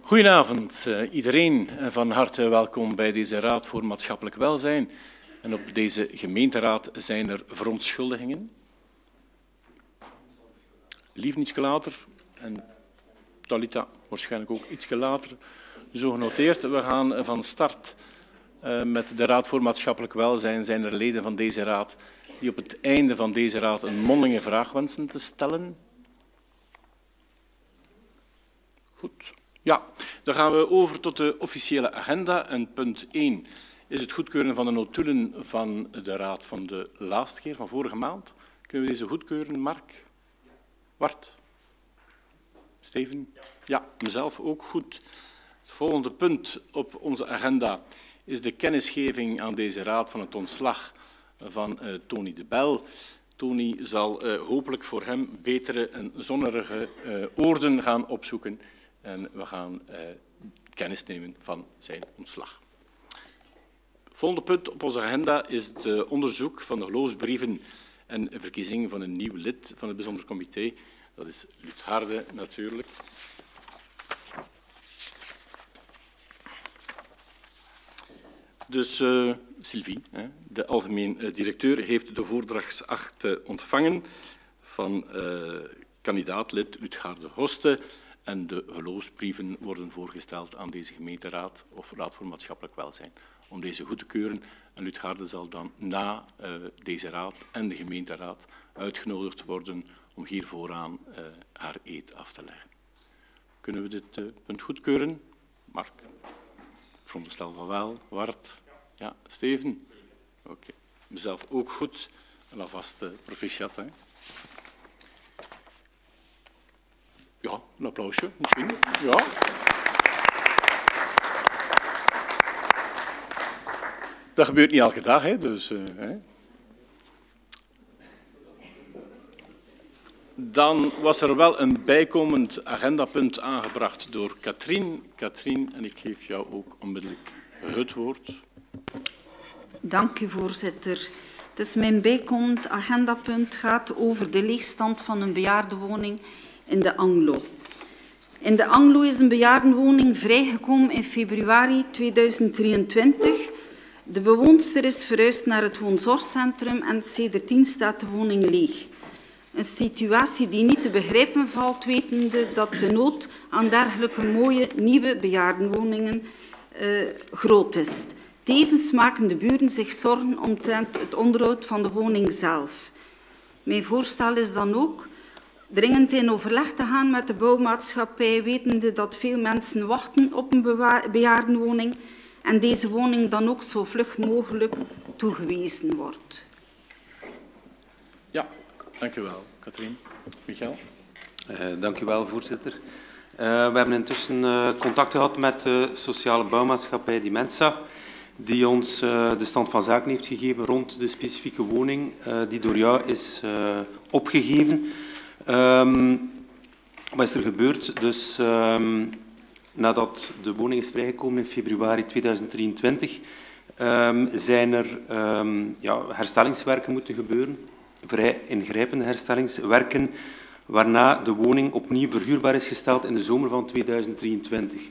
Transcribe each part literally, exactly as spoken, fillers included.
Goedenavond uh, iedereen en van harte welkom bij deze Raad voor Maatschappelijk Welzijn. En op deze gemeenteraad zijn er verontschuldigingen. Lief ietsje later en Talita waarschijnlijk ook ietsje later. Zo genoteerd. We gaan van start uh, met de Raad voor Maatschappelijk Welzijn. Zijn er leden van deze raad die op het einde van deze raad een mondelinge vraag wensen te stellen? Goed. Ja, dan gaan we over tot de officiële agenda. En punt één is het goedkeuren van de notulen van de raad van de laatste keer, van vorige maand. Kunnen we deze goedkeuren, Mark? Wart? Steven? Ja, mezelf ook goed. Het volgende punt op onze agenda is de kennisgeving aan deze raad van het ontslag van uh, Tony de Bel. Tony zal uh, hopelijk voor hem betere en zonnige uh, oorden gaan opzoeken. En we gaan uh, kennis nemen van zijn ontslag. Het volgende punt op onze agenda is het uh, onderzoek van de geloofsbrieven en verkiezing van een nieuw lid van het bijzonder comité. Dat is Lutharde natuurlijk. Dus uh, Sylvie, hè, de algemeen uh, directeur, heeft de voordragsakte ontvangen van uh, kandidaatlid Lutharde Hoste. En de geloofsbrieven worden voorgesteld aan deze gemeenteraad of Raad voor Maatschappelijk Welzijn om deze goed te keuren. En Lutharde zal dan na uh, deze raad en de gemeenteraad uitgenodigd worden om hier vooraan uh, haar eed af te leggen. Kunnen we dit uh, punt goedkeuren? Mark? Ik veronderstel van wel. Wart? Ja. Steven? Oké. Okay. Mezelf ook goed. En alvast uh, proficiat. Hè. Ja, een applausje misschien. Ja. Dat gebeurt niet elke dag, hè, dus... Uh, hè. Dan was er wel een bijkomend agendapunt aangebracht door Katrien. Katrien, en ik geef jou ook onmiddellijk het woord. Dank u, voorzitter. Dus mijn bijkomend agendapunt gaat over de leegstand van een bejaardenwoning in de Anglo. In de Anglo is een bejaardenwoning vrijgekomen in februari tweeduizend drieëntwintig. De bewoonster is verhuisd naar het woonzorgcentrum en sedertdien staat de woning leeg. Een situatie die niet te begrijpen valt, wetende dat de nood aan dergelijke mooie nieuwe bejaardenwoningen uh, groot is. Tevens maken de buren zich zorgen omtrent het onderhoud van de woning zelf. Mijn voorstel is dan ook dringend in overleg te gaan met de bouwmaatschappij, wetende dat veel mensen wachten op een bejaardenwoning en deze woning dan ook zo vlug mogelijk toegewezen wordt. Ja, dank u wel, Katrien. Michael? Uh, dank u wel, voorzitter. Uh, we hebben intussen uh, contact gehad met de sociale bouwmaatschappij Dimensa, die ons uh, de stand van zaken heeft gegeven rond de specifieke woning uh, die door jou is uh, opgegeven. Um, wat is er gebeurd? Dus um, nadat de woning is vrijgekomen in februari tweeduizend drieëntwintig, um, zijn er um, ja, herstellingswerken moeten gebeuren, vrij ingrijpende herstellingswerken, waarna de woning opnieuw verhuurbaar is gesteld in de zomer van tweeduizend drieëntwintig.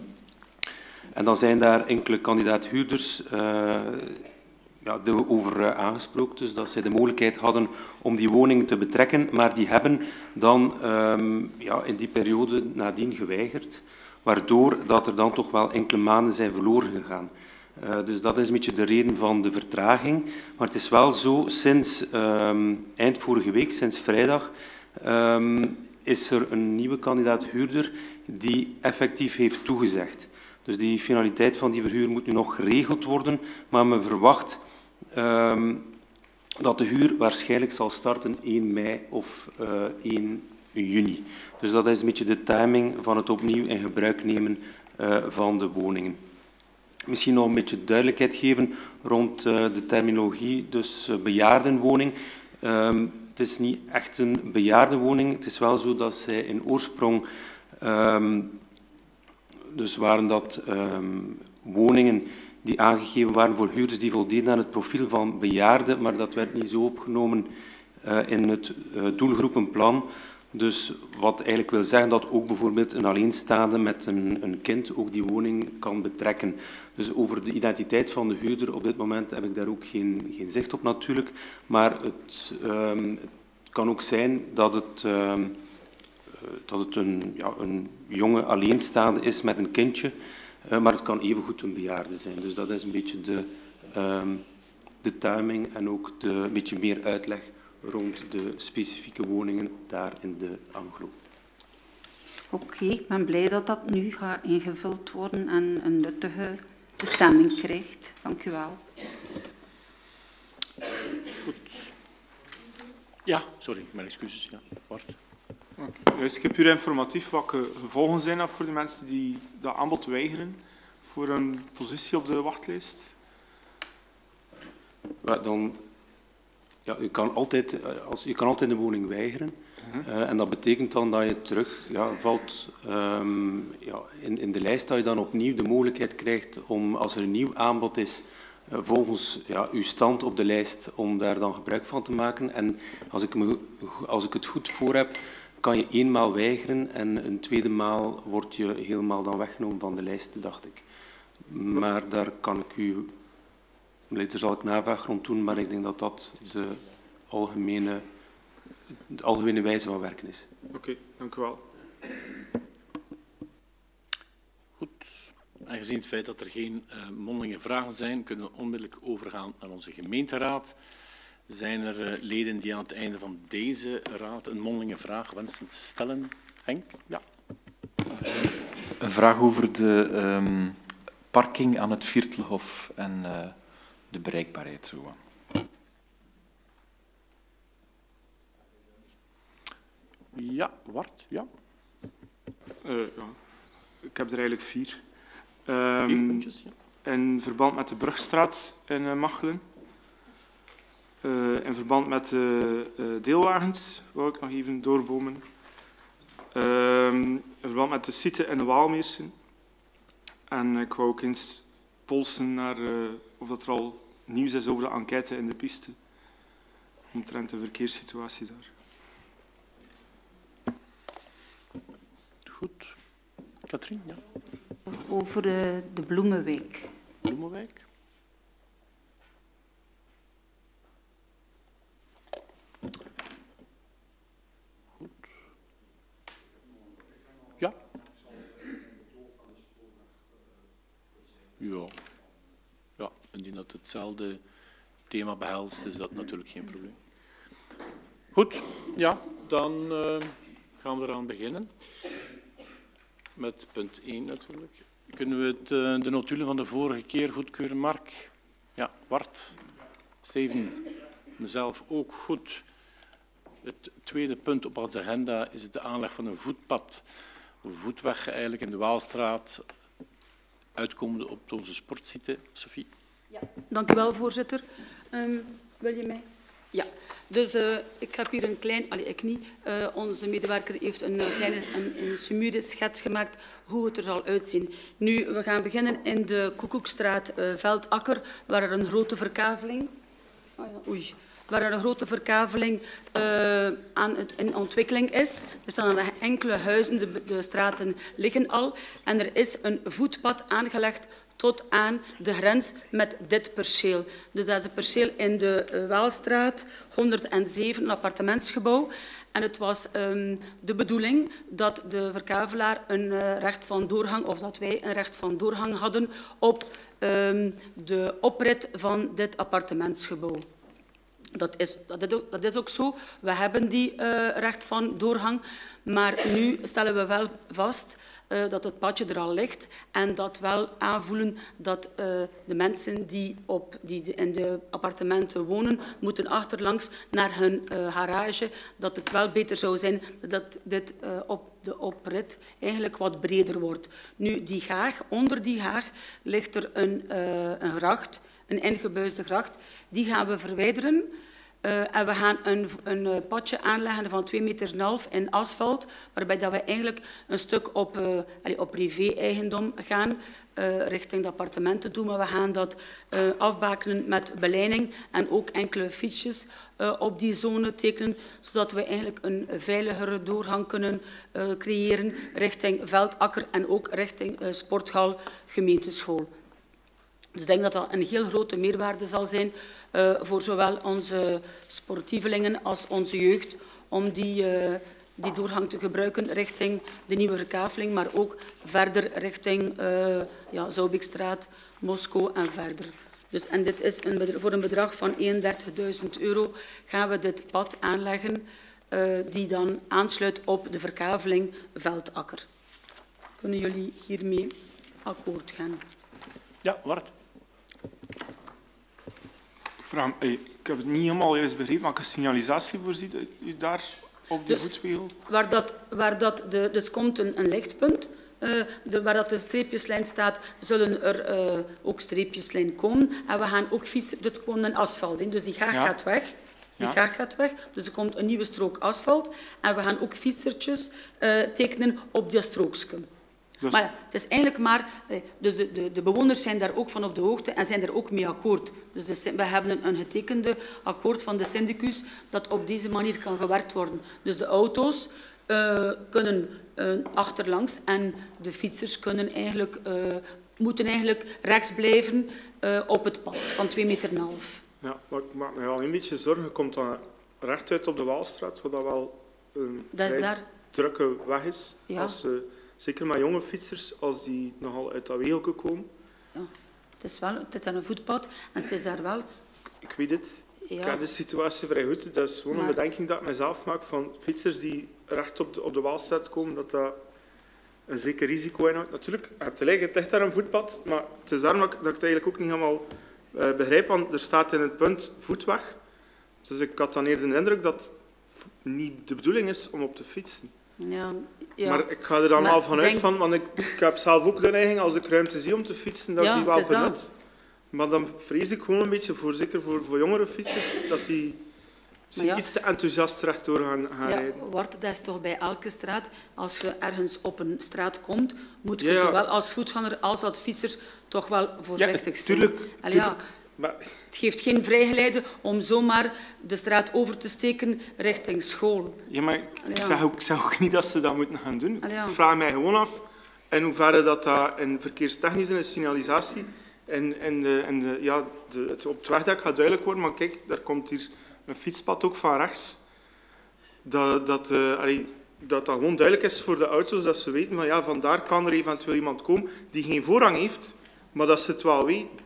En dan zijn daar enkele kandidaat-huurders uh, ja, over uh, aangesproken, dus dat zij de mogelijkheid hadden om die woning te betrekken, maar die hebben dan um, ja, in die periode nadien geweigerd, waardoor dat er dan toch wel enkele maanden zijn verloren gegaan. Uh, dus dat is een beetje de reden van de vertraging. Maar het is wel zo, sinds um, eind vorige week, sinds vrijdag, um, is er een nieuwe kandidaat-huurder die effectief heeft toegezegd. Dus die finaliteit van die verhuur moet nu nog geregeld worden, maar men verwacht um, dat de huur waarschijnlijk zal starten één mei of uh, één juni. Dus dat is een beetje de timing van het opnieuw in gebruik nemen uh, van de woningen. Misschien nog een beetje duidelijkheid geven rond uh, de terminologie, dus uh, bejaardenwoning. Um, het is niet echt een bejaardenwoning, het is wel zo dat zij in oorsprong... Um, Dus waren dat um, woningen die aangegeven waren voor huurders die voldeden aan het profiel van bejaarden, maar dat werd niet zo opgenomen uh, in het uh, doelgroepenplan. Dus wat eigenlijk wil zeggen dat ook bijvoorbeeld een alleenstaande met een, een kind ook die woning kan betrekken. Dus over de identiteit van de huurder op dit moment heb ik daar ook geen, geen zicht op natuurlijk. Maar het, um, het kan ook zijn dat het, um, dat het een, ja, een jonge alleenstaande is met een kindje. Uh, maar het kan evengoed een bejaarde zijn. Dus dat is een beetje de, um, de timing en ook de, een beetje meer uitleg rond de specifieke woningen daar in de Anglo. Oké, okay, ik ben blij dat dat nu gaat ingevuld worden en een nuttige bestemming krijgt. Dank u wel. Goed. Ja, sorry, mijn excuses. Ja, Bart. Okay. Dus ik heb hier informatief welke gevolgen zijn dat voor de mensen die dat aanbod weigeren voor een positie op de wachtlijst? Dan, ja, je, kan altijd, als, je kan altijd een woning weigeren. Uh-huh. uh, en dat betekent dan dat je terug ja, valt um, ja, in, in de lijst, dat je dan opnieuw de mogelijkheid krijgt om, als er een nieuw aanbod is, uh, volgens ja, uw stand op de lijst, om daar dan gebruik van te maken. En als ik, me, als ik het goed voor heb, kan je eenmaal weigeren en een tweede maal word je helemaal dan weggenomen van de lijst, dacht ik. Maar daar kan ik u, later zal ik navraag rond doen, maar ik denk dat dat de algemene, de algemene wijze van werken is. Oké, okay, dank u wel. Goed. Aangezien het feit dat er geen uh, mondelinge vragen zijn, kunnen we onmiddellijk overgaan naar onze gemeenteraad. Zijn er uh, leden die aan het einde van deze raad een mondelinge vraag wensen te stellen? Henk? Ja. Een vraag over de um, parking aan het Viertelhof en uh, de bereikbaarheid. Zo. Ja, Wart, ja. Uh, ja. Ik heb er eigenlijk vier. Um, vier puntjes, ja. In verband met de Brugstraat in uh, Machelen. Uh, in verband met de uh, deelwagens, wil ik nog even doorbomen. Uh, in verband met de site in de Waalmeersen. En ik wou ook eens polsen naar uh, of dat er al nieuws is over de enquête in de piste. Omtrent de verkeerssituatie daar. Goed. Katrien, ja. Over de, de Bloemenwijk. Bloemenwijk. Goed. Ja. Ja. Ja, indien dat hetzelfde thema behelst, is dat natuurlijk geen probleem. Goed, ja, dan uh, gaan we eraan beginnen. Met punt één natuurlijk. Kunnen we het, uh, de notulen van de vorige keer goedkeuren, Mark? Ja, Bart, Steven, mezelf ook goed. Het tweede punt op onze agenda is de aanleg van een voetpad, een voetweg eigenlijk in de Waalstraat, uitkomende op onze sportsite. Sophie? Ja, dank u wel, voorzitter. Um, wil je mij? Ja, dus uh, ik heb hier een klein, allee, ik niet, uh, onze medewerker heeft een uh, kleine een, een sumure schets gemaakt hoe het er zal uitzien. Nu, we gaan beginnen in de Koekoekstraat uh, Veldakker, waar er een grote verkaveling, oh ja, oei, waar er een grote verkaveling uh, aan het, in ontwikkeling is. Er staan enkele huizen, de, de straten liggen al, en er is een voetpad aangelegd tot aan de grens met dit perceel. Dus dat is een perceel in de uh, Waalstraat, honderdzeven, een appartementsgebouw. En het was um, de bedoeling dat de verkavelaar een uh, recht van doorgang, of dat wij een recht van doorgang hadden op um, de oprit van dit appartementsgebouw. Dat is, dat, is ook, dat is ook zo. We hebben die uh, recht van doorgang, maar nu stellen we wel vast uh, dat het padje er al ligt en dat wel aanvoelen dat uh, de mensen die, op, die in de appartementen wonen, moeten achterlangs naar hun uh, garage, dat het wel beter zou zijn dat dit uh, op de oprit eigenlijk wat breder wordt. Nu, die haag, onder die haag ligt er een, uh, een gracht, een ingebuisde gracht, die gaan we verwijderen. Uh, en we gaan een, een uh, padje aanleggen van twee meter en half in asfalt, waarbij dat we eigenlijk een stuk op, uh, allee, op privé-eigendom gaan, uh, richting de appartementen toe, maar we gaan dat uh, afbakenen met belijning en ook enkele fietsjes uh, op die zone tekenen, zodat we eigenlijk een veiligere doorgang kunnen uh, creëren richting Veldakker en ook richting uh, sporthal gemeenteschool. Dus ik denk dat dat een heel grote meerwaarde zal zijn uh, voor zowel onze sportievelingen als onze jeugd, om die, uh, die doorgang te gebruiken richting de nieuwe verkaveling, maar ook verder richting uh, ja, Zoubekstraat, Moskou en verder. Dus, en dit is een bedrag, voor een bedrag van eenendertigduizend euro gaan we dit pad aanleggen, uh, die dan aansluit op de verkaveling Veldakker. Kunnen jullie hiermee akkoord gaan? Ja, Bart. Ik, vraag, ik heb het niet helemaal juist begrepen, maar welke signalisatie voorziet u daar op die dus, voetspiegel? Waar dat, waar dat de, dus komt een, een lichtpunt. Uh, de, waar dat de streepjeslijn staat, zullen er uh, ook streepjeslijn komen. En we gaan ook fietsen, dus komt een asfalt in, dus die graag ja. gaat weg. Die ja. graag gaat weg, dus er komt een nieuwe strook asfalt. En we gaan ook fietsertjes uh, tekenen op die strookje. Dus. Maar het is eigenlijk maar... Dus de, de, de bewoners zijn daar ook van op de hoogte en zijn er ook mee akkoord. Dus de, we hebben een getekende akkoord van de syndicus dat op deze manier kan gewerkt worden. Dus de auto's uh, kunnen uh, achterlangs en de fietsers kunnen eigenlijk, uh, moeten eigenlijk rechts blijven uh, op het pad van twee meter en een half. Ja, maar ik maak me wel een beetje zorgen. Je komt dan rechtuit op de Waalstraat, wat dat wel een dat is daar... drukke weg is. Ja. Als, uh, Zeker met jonge fietsers, als die nogal uit dat wegelke komen. Ja, het is wel het is een voetpad en het is daar wel... Ik weet het. Ja. Ik ken de situatie vrij goed. Dat is gewoon maar... een bedenking dat ik mezelf maak van fietsers die recht op de, op de Waalstraat komen, dat dat een zeker risico inhoudt. Natuurlijk, je hebt gelijk, het ligt daar een voetpad, maar het is daarom dat ik, dat ik het eigenlijk ook niet helemaal uh, begrijp, want er staat in het punt voetweg. Dus ik had dan eerder de indruk dat het niet de bedoeling is om op te fietsen. Ja, ja. Maar ik ga er dan maar wel vanuit denk... van, want ik, ik heb zelf ook de neiging, als ik ruimte zie om te fietsen, dat ja, ik die wel benut. Maar dan vrees ik gewoon een beetje, voor, zeker voor, voor jongere fietsers, dat die ja. iets te enthousiast rechtdoor gaan, gaan ja, rijden. Wordt dat is toch bij elke straat, als je ergens op een straat komt, moet je ja, ja. zowel als voetganger als als fietser toch wel voorzichtig ja, zijn. Tuurlijk, Allee, tuurlijk. Ja. Maar... Het geeft geen vrijgeleide om zomaar de straat over te steken richting school. Ja, maar ik, ik, zeg, ook, ik zeg ook niet dat ze dat moeten gaan doen. Allee, ja. Ik vraag mij gewoon af in hoeverre dat, dat in verkeerstechnisch en in signalisatie en, en, de, en de, ja, de, het, op het wegdek gaat duidelijk worden, maar kijk, daar komt hier een fietspad ook van rechts. Dat dat, uh, allee, dat dat gewoon duidelijk is voor de auto's, dat ze weten van ja, vandaar kan er eventueel iemand komen die geen voorrang heeft, maar dat ze het wel weten.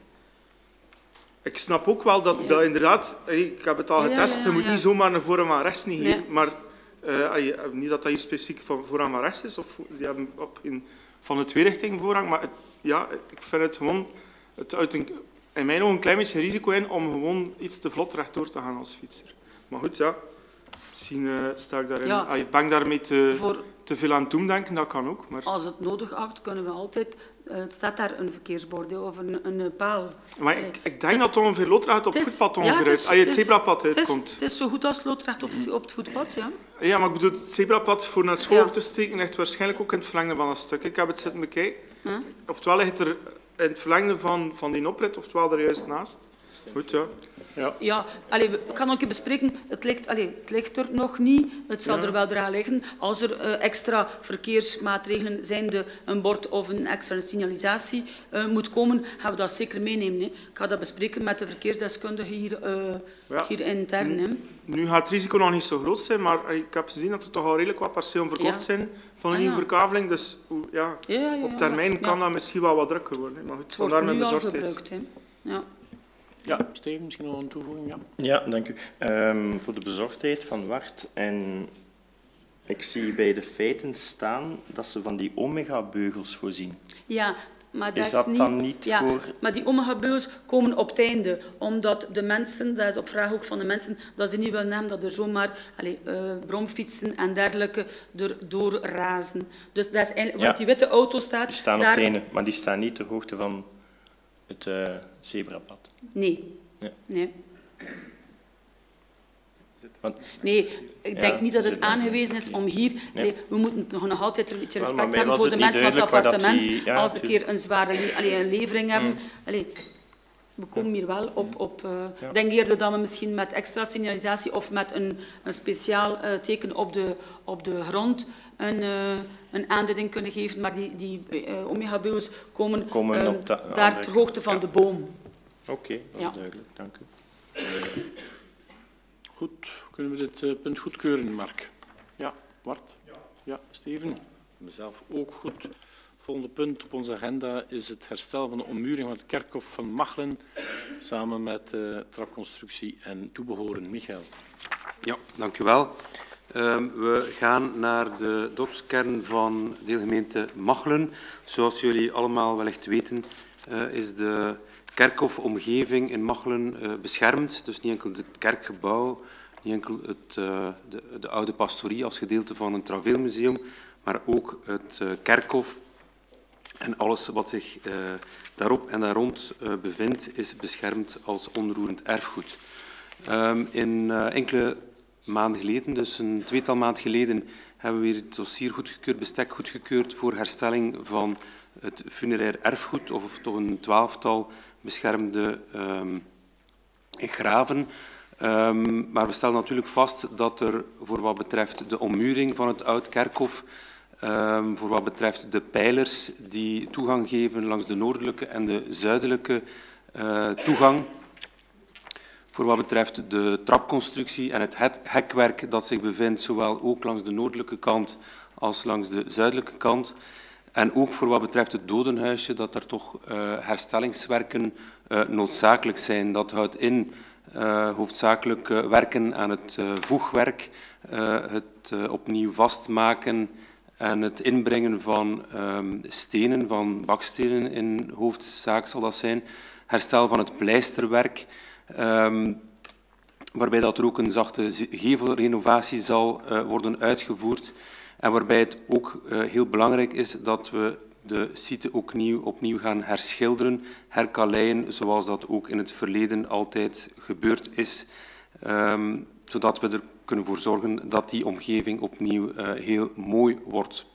Ik snap ook wel dat, ja. dat inderdaad, ik heb het al getest, ja, ja, ja, je moet ja. niet zomaar een voorrang van rechts niet geven, nee. maar uh, niet dat dat hier specifiek van voorrang van rechts is, of die hebben op in, van de twee richtingen voorrang, maar het, ja, ik vind het gewoon, het uit een, in mijn ogen een klein beetje risico in om gewoon iets te vlot rechtdoor te gaan als fietser. Maar goed, ja, misschien uh, sta ik daarin, ja. uh, ben ik daarmee te, Voor... te veel aan het doen denken, dat kan ook. Maar... Als het nodig acht, kunnen we altijd... Uh, het staat daar een verkeersbord of een, een paal. Maar ik, ik denk dat het ongeveer loodrecht op het voetpad ongeveer ja, uit. Als je het zebrapad uitkomt. Het is, het is zo goed als loodrecht op, op het voetpad, ja. Ja, maar ik bedoel, het zebrapad voor naar school ja. te steken ligt waarschijnlijk ook in het verlengde van een stuk. Ik heb het zitten bekijken. Huh? Oftewel ligt er in het verlengde van, van die oprit, oftewel er juist naast. Goed, ja. Ja, ja allee, we kan ook bespreken. Het ligt, allee, het ligt er nog niet. Het zal ja. er wel eraan liggen. Als er uh, extra verkeersmaatregelen zijnde een bord of een extra signalisatie uh, moet komen, gaan we dat zeker meenemen. Hè. Ik ga dat bespreken met de verkeersdeskundige hier, uh, ja. hier intern. Hè. Nu gaat het risico nog niet zo groot zijn, maar ik heb gezien dat er toch al redelijk wat percelen verkocht ja. zijn van een ah, nieuwe ja. verkaveling. Dus ja, ja, ja, ja, op termijn ja. kan ja. dat misschien wel wat drukker worden. Hè. Maar goed, vandaar mijn bezorgdheid. Gebruikt, hè. Ja. Ja, Steven, misschien nog een toevoeging? Ja, ja dank u. Um, voor de bezorgdheid van Wart. En ik zie bij de feiten staan dat ze van die omega-beugels voorzien. Ja, maar dat is dat is niet, dan niet ja, voor... Maar die omega-beugels komen op het einde, omdat de mensen, dat is op vraag ook van de mensen, dat ze niet willen hebben dat er zomaar allez, uh, bromfietsen en dergelijke erdoor razen. Dus dat is eigenlijk, ja, want die witte auto staat... Die staan daar... op het einde, maar die staan niet ter hoogte van het uh, zebrapad. Nee. Ja. Nee. Want, Nee, ik denk ja, niet dat het zit- aangewezen is om hier... Nee. Allee, we moeten nog nog altijd een beetje Wel, respect maar mij hebben was voor de het niet mensen van het duidelijk waar dat appartement. die- ja, als ze een tuurlijk. keer een zware le allee, een levering hebben. Mm. Allee, we komen hier wel op... op uh, Ja. Ik denk eerder dat we misschien met extra signalisatie of met een, een speciaal uh, teken op de, op de grond een, uh, een aanduiding kunnen geven. Maar die, die uh, Omega-bu's komen, Komen uh, op de daar andere ter hoogte kant, van ja. de boom. Oké, okay, dat is Ja. duidelijk. Dank u. Goed, kunnen we dit uh, punt goedkeuren, Mark? Ja, Bart? Ja. Ja, Steven? Mezelf ook goed. Volgende punt op onze agenda is het herstel van de ommuring van het kerkhof van Machelen, samen met uh, trapconstructie en toebehoren. Michael. Ja, dank u wel. Uh, we gaan naar de dorpskern van deelgemeente Machelen. Zoals jullie allemaal wellicht weten, uh, is de kerkhofomgeving in Machelen uh, beschermd. Dus niet enkel het kerkgebouw, niet enkel het, uh, de, de oude pastorie als gedeelte van een Traveelmuseum, maar ook het uh, kerkhof en alles wat zich uh, daarop en daar rond uh, bevindt, is beschermd als onroerend erfgoed. Um, in uh, enkele maanden geleden, dus een tweetal maanden geleden, hebben we weer het dossier goedgekeurd, bestek goedgekeurd voor herstelling van het funerair erfgoed, of toch een twaalftal beschermde um, graven. Um, maar we stellen natuurlijk vast dat er voor wat betreft de ommuring van het oud kerkhof, um, voor wat betreft de pijlers die toegang geven langs de noordelijke en de zuidelijke uh, toegang, voor wat betreft de trapconstructie en het hekwerk dat zich bevindt, zowel ook langs de noordelijke kant als langs de zuidelijke kant. En ook voor wat betreft het dodenhuisje, dat er toch uh, herstellingswerken uh, noodzakelijk zijn. Dat houdt in uh, hoofdzakelijk uh, werken aan het uh, voegwerk, uh, het uh, opnieuw vastmaken en het inbrengen van um, stenen, van bakstenen in hoofdzaak zal dat zijn. Herstel van het pleisterwerk, um, waarbij dat er ook een zachte gevelrenovatie zal uh, worden uitgevoerd. En waarbij het ook uh, heel belangrijk is dat we de site ook nieuw, opnieuw gaan herschilderen, herkaleien, zoals dat ook in het verleden altijd gebeurd is, um, zodat we er kunnen voor zorgen dat die omgeving opnieuw uh, heel mooi wordt.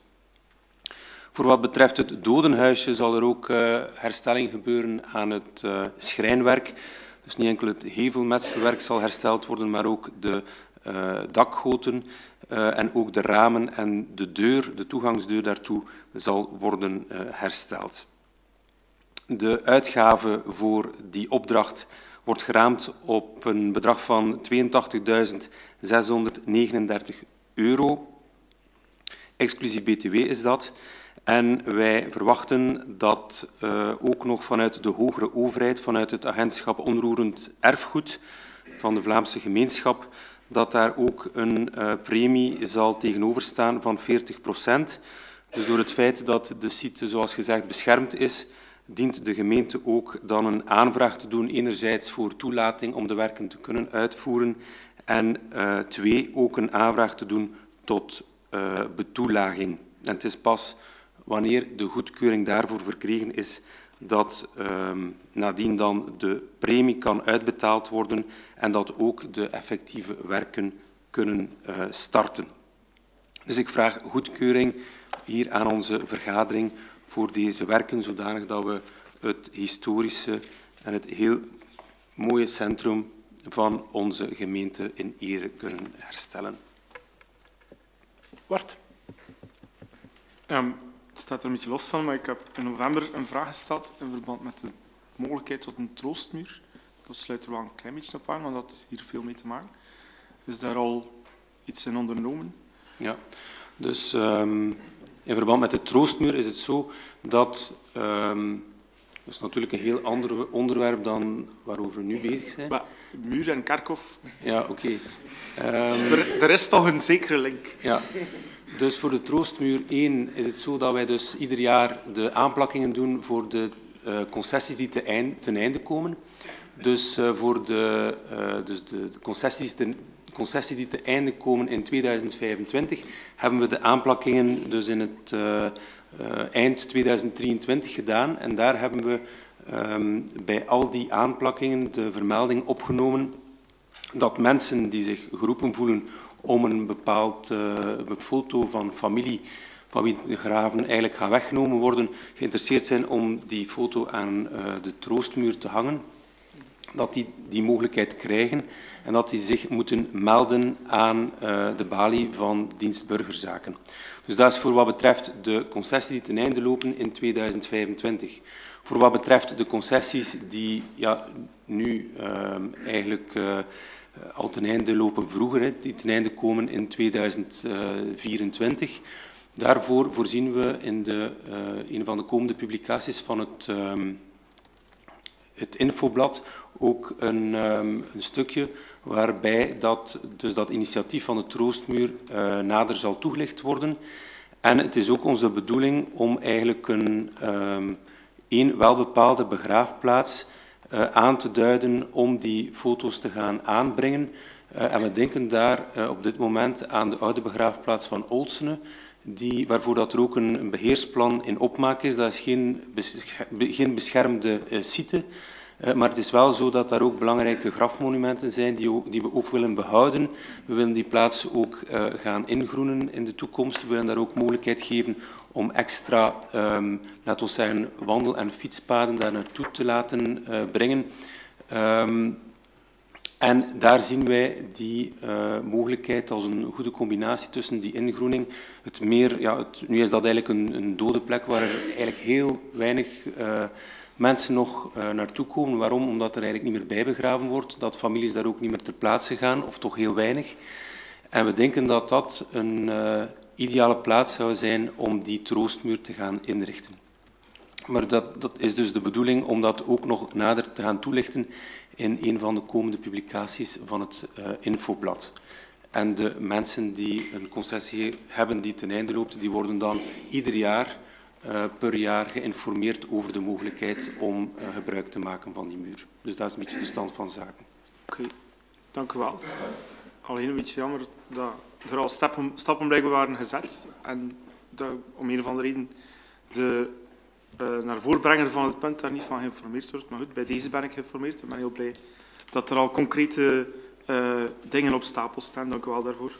Voor wat betreft het dodenhuisje zal er ook uh, herstelling gebeuren aan het uh, schrijnwerk. Dus niet enkel het hevelmetselwerk zal hersteld worden, maar ook de uh, dakgoten uh, en ook de ramen en de deur, de toegangsdeur daartoe, zal worden uh, hersteld. De uitgave voor die opdracht wordt geraamd op een bedrag van tweeëntachtigduizend zeshonderdnegenendertig euro. Exclusief B T W is dat. En wij verwachten dat uh, ook nog vanuit de hogere overheid, vanuit het agentschap onroerend erfgoed van de Vlaamse gemeenschap, dat daar ook een uh, premie zal tegenover staan van veertig procent. Dus door het feit dat de site, zoals gezegd, beschermd is, dient de gemeente ook dan een aanvraag te doen, enerzijds voor toelating om de werken te kunnen uitvoeren en uh, twee, ook een aanvraag te doen tot uh, betoelaging. En het is pas wanneer de goedkeuring daarvoor verkregen is, dat um, nadien dan de premie kan uitbetaald worden en dat ook de effectieve werken kunnen uh, starten. Dus ik vraag goedkeuring hier aan onze vergadering voor deze werken, zodanig dat we het historische en het heel mooie centrum van onze gemeente in ere kunnen herstellen. Bart. Um, het staat er een beetje los van, maar ik heb in november een vraag gesteld in verband met de mogelijkheid tot een troostmuur. Dat sluit er wel een klein beetje op aan, want dat heeft hier veel mee te maken. Is daar al iets in ondernomen? Ja, dus um, in verband met de troostmuur is het zo dat... Um, dat is natuurlijk een heel ander onderwerp dan waarover we nu bezig zijn. Maar, muur en kerkhof... Ja, oké. Okay. Um, er, er is toch een zekere link. Ja. Dus voor de troostmuur één is het zo dat wij dus ieder jaar de aanplakkingen doen voor de uh, concessies die te eind, ten einde komen. Dus uh, voor de, uh, dus de, de concessies, ten, concessies die te einde komen in tweeduizend vijfentwintig hebben we de aanplakkingen dus in het uh, uh, eind tweeduizend drieëntwintig gedaan. En daar hebben we um, bij al die aanplakkingen de vermelding opgenomen dat mensen die zich geroepen voelen om een bepaald uh, een foto van familie van wie de graven eigenlijk gaan weggenomen worden, geïnteresseerd zijn om die foto aan uh, de troostmuur te hangen, dat die die mogelijkheid krijgen en dat die zich moeten melden aan uh, de balie van dienst burgerzaken. Dus dat is voor wat betreft de concessies die ten einde lopen in tweeduizend vijfentwintig. Voor wat betreft de concessies die ja, nu uh, eigenlijk uh, al ten einde lopen vroeger, hè, die ten einde komen in tweeduizend vierentwintig. Daarvoor voorzien we in de, uh, een van de komende publicaties van het, um, het infoblad ook een, um, een stukje waarbij dat, dus dat initiatief van de troostmuur uh, nader zal toegelicht worden. En het is ook onze bedoeling om eigenlijk een, um, een welbepaalde begraafplaats uh, aan te duiden om die foto's te gaan aanbrengen. Uh, en we denken daar uh, op dit moment aan de oude begraafplaats van Olsene, die, waarvoor dat er ook een, een beheersplan in opmaak is. Dat is geen, geen beschermde uh, site, uh, maar het is wel zo dat daar ook belangrijke grafmonumenten zijn die, ook, die we ook willen behouden. We willen die plaats ook uh, gaan ingroenen in de toekomst. We willen daar ook mogelijkheid geven om extra, um, laten we zeggen, wandel- en fietspaden daar naartoe te laten uh, brengen. Um, En daar zien wij die uh, mogelijkheid als een goede combinatie tussen die ingroening. Het meer, ja, het, nu is dat eigenlijk een, een dode plek waar er eigenlijk heel weinig uh, mensen nog uh, naartoe komen. Waarom? Omdat er eigenlijk niet meer bijbegraven wordt, dat families daar ook niet meer ter plaatse gaan, of toch heel weinig. En we denken dat dat een uh, ideale plaats zou zijn om die troostmuur te gaan inrichten. Maar dat, dat is dus de bedoeling om dat ook nog nader te gaan toelichten in een van de komende publicaties van het uh, infoblad. En de mensen die een concessie hebben die ten einde loopt, die worden dan ieder jaar uh, per jaar geïnformeerd over de mogelijkheid om uh, gebruik te maken van die muur. Dus dat is een beetje de stand van zaken. Oké, okay, dank u wel. Alleen een beetje jammer dat er al stappen, stappen blijkbaar waren gezet en dat om een of andere reden de Uh, naar voorbrenger van het punt daar niet van geïnformeerd wordt. Maar goed, bij deze ben ik geïnformeerd. Ik ben heel blij dat er al concrete uh, dingen op stapel staan. Dank u wel daarvoor.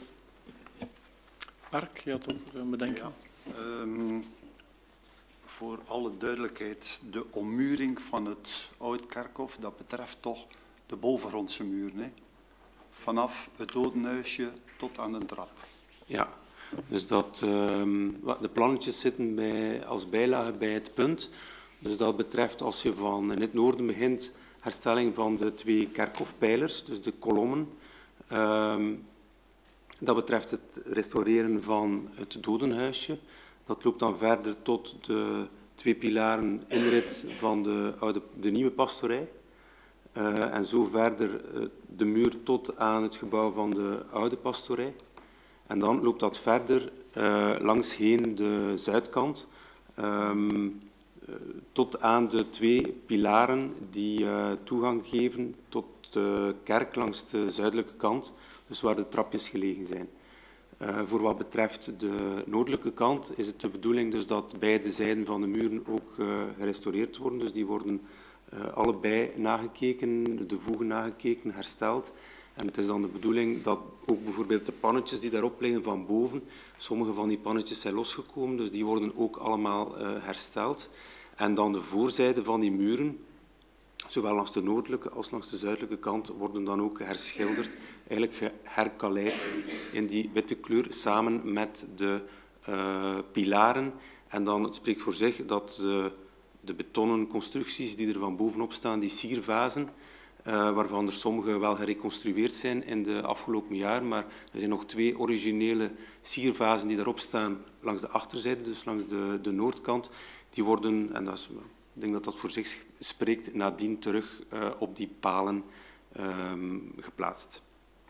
Mark, je had ook een bedenking. Ja, um, voor alle duidelijkheid, de ommuring van het Oud-Kerkhof, dat betreft toch de bovengrondse muur. Hè? Vanaf het dodenhuisje tot aan de trap. Ja. Dus dat, um, de plannetjes zitten bij, als bijlage bij het punt. Dus dat betreft als je van in het noorden begint, herstelling van de twee kerkhofpijlers, dus de kolommen. Um, dat betreft het restaureren van het dodenhuisje. Dat loopt dan verder tot de twee pilaren inrit van de, oude, de nieuwe pastorij. Uh, en zo verder uh, de muur tot aan het gebouw van de oude pastorij. En dan loopt dat verder uh, langsheen de zuidkant um, uh, tot aan de twee pilaren die uh, toegang geven tot de kerk langs de zuidelijke kant, dus waar de trapjes gelegen zijn. Uh, voor wat betreft de noordelijke kant is het de bedoeling dus dat beide zijden van de muren ook uh, gerestaureerd worden. Dus die worden uh, allebei nagekeken, de voegen nagekeken, hersteld. En het is dan de bedoeling dat ook bijvoorbeeld de pannetjes die daarop liggen van boven, sommige van die pannetjes zijn losgekomen, dus die worden ook allemaal uh, hersteld. En dan de voorzijde van die muren, zowel langs de noordelijke als langs de zuidelijke kant, worden dan ook herschilderd, eigenlijk geherkaleid in die witte kleur, samen met de uh, pilaren. En dan, het spreekt voor zich dat de, de betonnen constructies die er van bovenop staan, die siervazen, Uh, waarvan er sommige wel gereconstrueerd zijn in de afgelopen jaren, maar er zijn nog twee originele siervazen die daarop staan langs de achterzijde, dus langs de, de noordkant. Die worden, en dat is, ik denk dat dat voor zich spreekt, nadien terug uh, op die palen uh, geplaatst.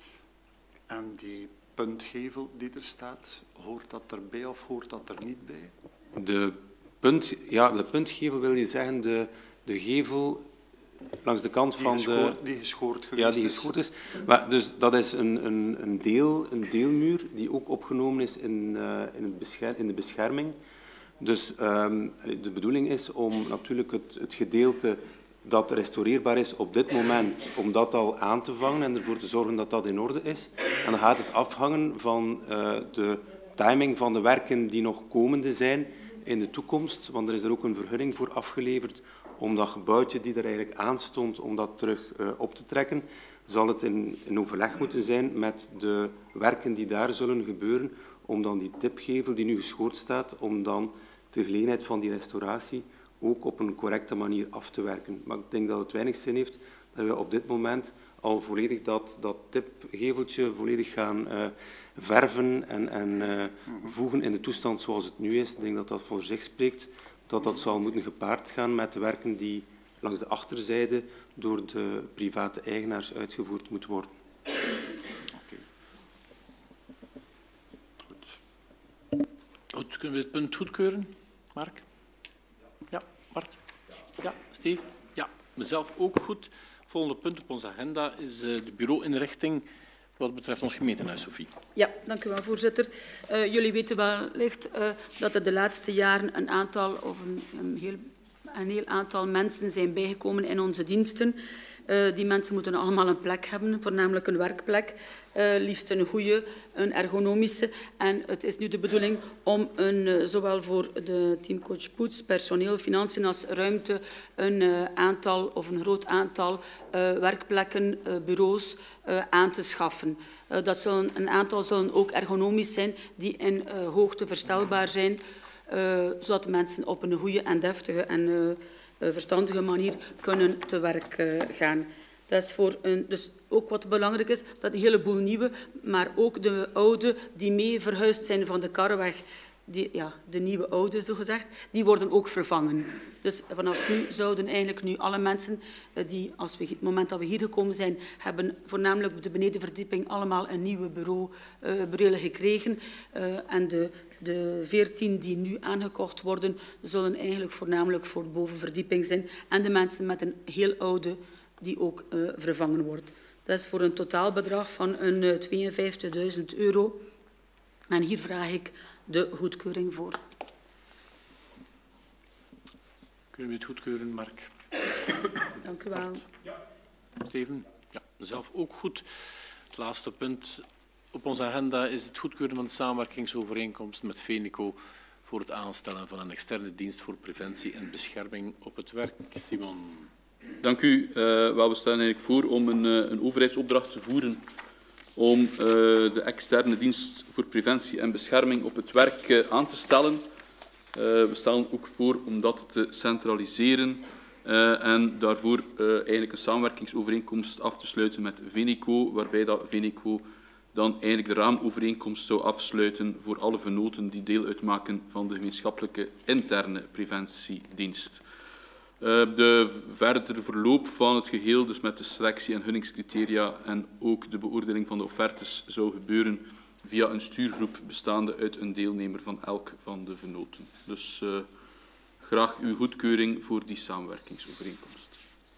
En die puntgevel die er staat, hoort dat erbij of hoort dat er niet bij? De, punt, ja, de puntgevel wil je zeggen, de, de gevel langs de kant van de... Die geschoord geweest Ja, die geschoord is. Maar dus dat is een, een, een, deel, een deelmuur die ook opgenomen is in, uh, in, het bescher, in de bescherming. Dus um, de bedoeling is om natuurlijk het, het gedeelte dat restaureerbaar is op dit moment, om dat al aan te vangen en ervoor te zorgen dat dat in orde is. En dan gaat het afhangen van uh, de timing van de werken die nog komende zijn in de toekomst, want er is er ook een vergunning voor afgeleverd om dat gebouwtje die er eigenlijk aanstond, om dat terug uh, op te trekken. Zal het in, in overleg moeten zijn met de werken die daar zullen gebeuren, om dan die tipgevel die nu geschoord staat, om dan de gelegenheid van die restauratie ook op een correcte manier af te werken. Maar ik denk dat het weinig zin heeft dat we op dit moment al volledig dat, dat tipgeveltje volledig gaan uh, verven en, en uh, voegen in de toestand zoals het nu is. Ik denk dat dat voor zich spreekt, dat dat zal moeten gepaard gaan met de werken die langs de achterzijde door de private eigenaars uitgevoerd moeten worden. Okay. Goed. Goed, kunnen we het punt goedkeuren, Mark? Ja, Bart? Ja, Steve? Ja, mezelf ook goed. Volgende punt op onze agenda is de bureauinrichting wat betreft ons gemeentehuis, Sophie. Ja, dank u wel, voorzitter. Uh, jullie weten wellicht uh, dat er de laatste jaren een aantal, of een, een, heel, een heel aantal mensen zijn bijgekomen in onze diensten. Uh, die mensen moeten allemaal een plek hebben, voornamelijk een werkplek. Uh, liefst een goede, een ergonomische. En het is nu de bedoeling om een, uh, zowel voor de teamcoach Poets, personeel, financiën als ruimte, een uh, aantal of een groot aantal uh, werkplekken, uh, bureaus uh, aan te schaffen. Uh, dat zullen, een aantal zullen ook ergonomisch zijn, die in uh, hoogte verstelbaar zijn, uh, zodat de mensen op een goede en deftige en uh, verstandige manier kunnen te werk uh, gaan. Dat is voor een, dus ook wat belangrijk is, dat een heleboel nieuwe, maar ook de oude die mee verhuisd zijn van de Karreweg, die, ja, de nieuwe oude zogezegd, die worden ook vervangen. Dus vanaf nu zouden eigenlijk nu alle mensen die, als we, het moment dat we hier gekomen zijn, hebben voornamelijk op de benedenverdieping allemaal een nieuwe bureau, uh, brillen gekregen. Uh, en de, de veertien die nu aangekocht worden, zullen eigenlijk voornamelijk voor de bovenverdieping zijn. En de mensen met een heel oude, die ook uh, vervangen wordt. Dat is voor een totaalbedrag van een uh, tweeënvijftigduizend euro. En hier vraag ik de goedkeuring voor. Kunnen we het goedkeuren, Mark? Dank u wel. Ja. Steven? Ja, mezelf ook goed. Het laatste punt op onze agenda is het goedkeuren van de samenwerkingsovereenkomst met Fenico voor het aanstellen van een externe dienst voor preventie en bescherming op het werk. Simon. Dank u. Uh, wel, we stellen eigenlijk voor om een, uh, een overheidsopdracht te voeren om uh, de externe dienst voor preventie en bescherming op het werk uh, aan te stellen. Uh, we stellen ook voor om dat te centraliseren uh, en daarvoor uh, eigenlijk een samenwerkingsovereenkomst af te sluiten met Fenico, waarbij dat Fenico dan eigenlijk de raamovereenkomst zou afsluiten voor alle venoten die deel uitmaken van de gemeenschappelijke interne preventiedienst. Uh, de verdere verloop van het geheel, dus met de selectie- en gunningscriteria en ook de beoordeling van de offertes, zou gebeuren via een stuurgroep bestaande uit een deelnemer van elk van de venoten. Dus uh, graag uw goedkeuring voor die samenwerkingsovereenkomst.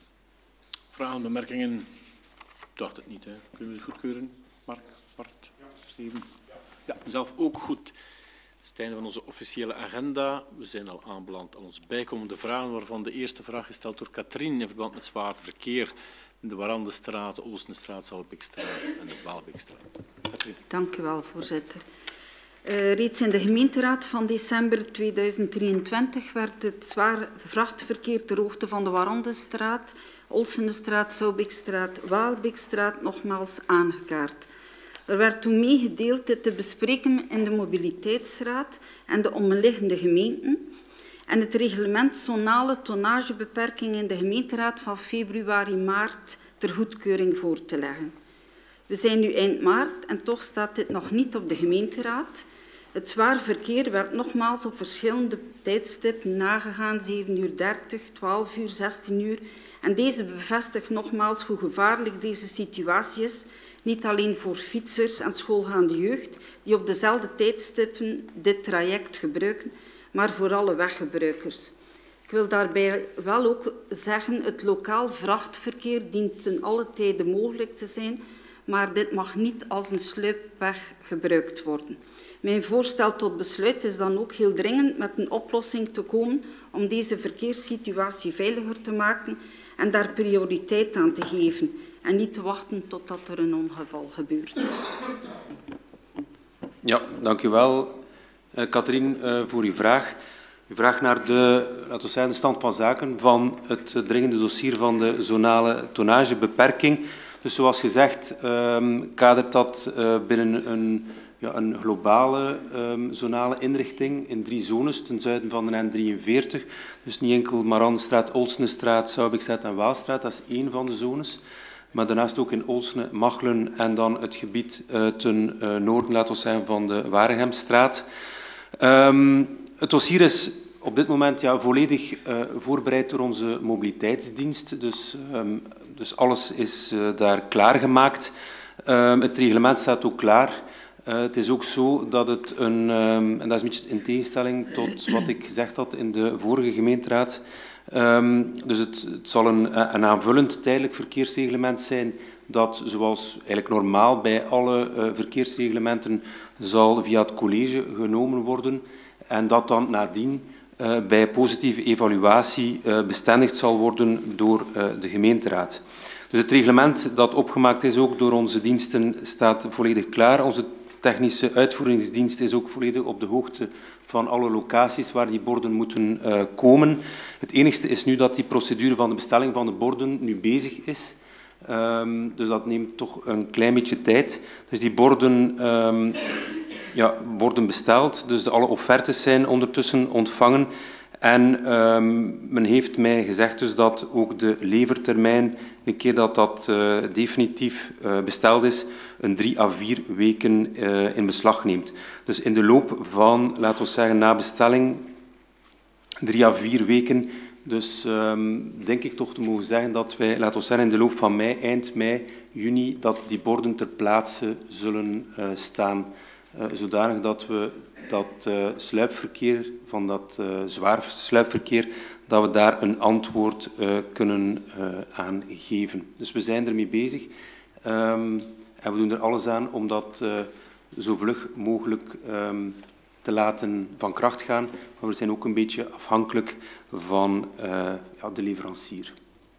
Vragen, bemerkingen? Ik dacht het niet. Hè. Kunnen we het goedkeuren? Mark, Bart, Steven? Ja, mezelf ook goed. Het is het einde van onze officiële agenda. We zijn al aanbeland aan onze bijkomende vragen, waarvan de eerste vraag gesteld door Katrien in verband met zwaar verkeer in de Warandenstraat, Oostenstraat, Zalbekstraat en de Baalbekstraat. Katrien. Dank u wel, voorzitter. Uh, reeds in de gemeenteraad van december tweeduizend drieëntwintig werd het zwaar vrachtverkeer ter hoogte van de Warandenstraat, Olsenstraat, Zalbekstraat, Waalbekstraat nogmaals aangekaart. Er werd toen meegedeeld dit te bespreken in de mobiliteitsraad en de omliggende gemeenten en het reglement zonale tonnagebeperking in de gemeenteraad van februari-maart ter goedkeuring voor te leggen. We zijn nu eind maart en toch staat dit nog niet op de gemeenteraad. Het zwaar verkeer werd nogmaals op verschillende tijdstippen nagegaan, zeven uur dertig, twaalf uur, zestien uur. En deze bevestigt nogmaals hoe gevaarlijk deze situatie is, niet alleen voor fietsers en schoolgaande jeugd, die op dezelfde tijdstippen dit traject gebruiken, maar voor alle weggebruikers. Ik wil daarbij wel ook zeggen, het lokaal vrachtverkeer dient ten alle tijde mogelijk te zijn, maar dit mag niet als een sluipweg gebruikt worden. Mijn voorstel tot besluit is dan ook heel dringend met een oplossing te komen om deze verkeerssituatie veiliger te maken en daar prioriteit aan te geven en niet te wachten totdat er een ongeval gebeurt. Ja, dank u wel, uh, Katrien, uh, voor uw vraag. U vraagt naar de, laten we zeggen, de stand van zaken van het dringende dossier van de zonale tonnagebeperking. Dus zoals gezegd, um, kadert dat uh, binnen een, ja, een globale um, zonale inrichting in drie zones ten zuiden van de N drieënveertig. Dus niet enkel Maranstraat, Olsnestraat, Zoubekstraat en Waalstraat, dat is één van de zones. Maar daarnaast ook in Olsne, Machelen en dan het gebied uh, ten uh, noorden, laten we zeggen, van de Waregemstraat. Um, het dossier is op dit moment ja, volledig uh, voorbereid door onze mobiliteitsdienst. Dus, um, dus alles is uh, daar klaargemaakt. Um, het reglement staat ook klaar. Uh, het is ook zo dat het een, um, en dat is een beetje in tegenstelling tot wat ik gezegd had in de vorige gemeenteraad. Um, dus het, het zal een, een aanvullend tijdelijk verkeersreglement zijn dat, zoals eigenlijk normaal bij alle uh, verkeersreglementen, zal via het college genomen worden en dat dan nadien uh, bij positieve evaluatie uh, bestendigd zal worden door uh, de gemeenteraad. Dus het reglement dat opgemaakt is ook door onze diensten staat volledig klaar. Onze technische uitvoeringsdienst is ook volledig op de hoogte van alle locaties waar die borden moeten uh, komen. Het enigste is nu dat die procedure van de bestelling van de borden nu bezig is. Um, dus dat neemt toch een klein beetje tijd. Dus die borden um, ja, worden besteld. Dus de, alle offertes zijn ondertussen ontvangen. En um, men heeft mij gezegd dus dat ook de levertermijn, een keer dat dat uh, definitief uh, besteld is, een drie à vier weken uh, in beslag neemt. Dus in de loop van, laten we zeggen, na bestelling, drie à vier weken. Dus um, denk ik toch te mogen zeggen dat wij, laten we zeggen, in de loop van mei, eind mei, juni, dat die borden ter plaatse zullen uh, staan. Uh, zodanig dat we dat uh, sluipverkeer, van dat uh, zwaar sluipverkeer, dat we daar een antwoord uh, kunnen uh, aan geven. Dus we zijn ermee bezig um, en we doen er alles aan om dat uh, zo vlug mogelijk um, te laten van kracht gaan. Maar we zijn ook een beetje afhankelijk van uh, ja, de leverancier.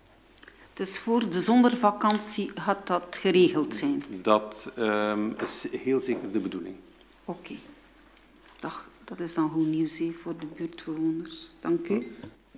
Dus voor de zomervakantie gaat dat geregeld zijn? Dat um, is heel zeker de bedoeling. Oké. Okay. Dag, dat is dan goed nieuws he, voor de buurtbewoners. Dank u.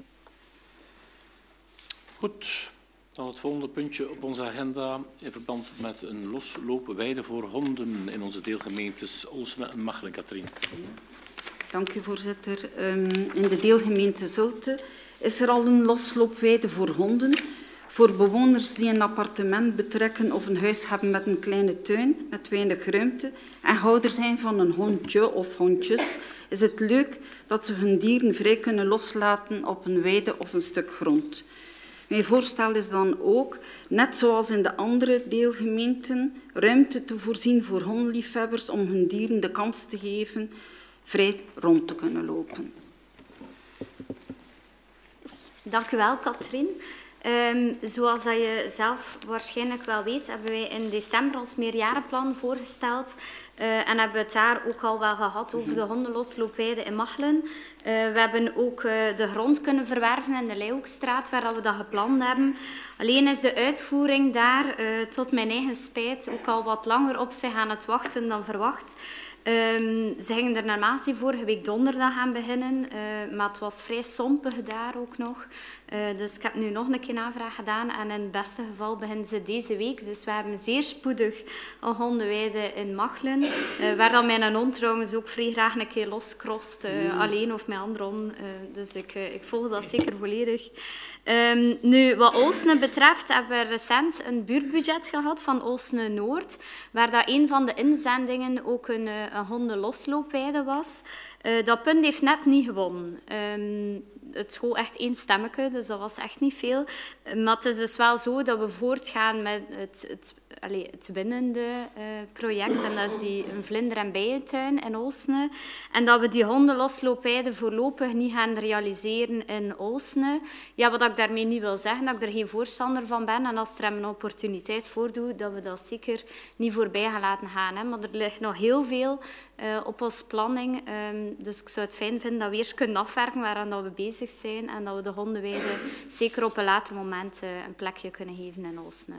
Goed, dan het volgende puntje op onze agenda in verband met een losloopweide voor honden in onze deelgemeentes Olsne en Machelen. Katrien. Dank u, voorzitter. Um, in de deelgemeente Zulte is er al een losloopweide voor honden. Voor bewoners die een appartement betrekken of een huis hebben met een kleine tuin, met weinig ruimte, en houder zijn van een hondje of hondjes, is het leuk dat ze hun dieren vrij kunnen loslaten op een weide of een stuk grond. Mijn voorstel is dan ook, net zoals in de andere deelgemeenten, ruimte te voorzien voor hondenliefhebbers om hun dieren de kans te geven vrij rond te kunnen lopen. Dank u wel, Katrien. Um, zoals dat je zelf waarschijnlijk wel weet, hebben wij in december ons meerjarenplan voorgesteld uh, en hebben we het daar ook al wel gehad over de hondenlosloopweide in Machelen. Uh, we hebben ook uh, de grond kunnen verwerven in de Leeuwkstraat, waar we dat gepland hebben. Alleen is de uitvoering daar, uh, tot mijn eigen spijt, ook al wat langer op zich aan het wachten dan verwacht. Um, ze gingen er normaal die vorige week donderdag aan beginnen, uh, maar het was vrij sompig daar ook nog. Uh, dus ik heb nu nog een keer aanvraag gedaan en in het beste geval beginnen ze deze week. Dus we hebben zeer spoedig een hondenweide in Machelen, uh, waar dan mijn hond trouwens ook vrij graag een keer loscrost, uh, mm. alleen of met andere hond. Uh, dus ik, uh, ik volg dat zeker volledig. Um, nu, wat Olsne betreft hebben we recent een buurtbudget gehad van Olsne Noord, waar dat een van de inzendingen ook een, een hondenlosloopweide was. Uh, dat punt heeft net niet gewonnen. Um, het school echt één stemmetje, dus dat was echt niet veel. Maar het is dus wel zo dat we voortgaan met het, het allee, het winnende uh, project. En dat is die een vlinder- en bijentuin in Oosne. En dat we die hondenlosloopijden voorlopig niet gaan realiseren in Oosne. Ja, wat ik daarmee niet wil zeggen, dat ik er geen voorstander van ben. En als er een opportuniteit voordoet, dat we dat zeker niet voorbij gaan laten gaan. Hè. Maar er ligt nog heel veel uh, op onze planning. Um, dus ik zou het fijn vinden dat we eerst kunnen afwerken waaraan dat we bezig zijn. En dat we de hondenweide zeker op een later moment uh, een plekje kunnen geven in Oosne.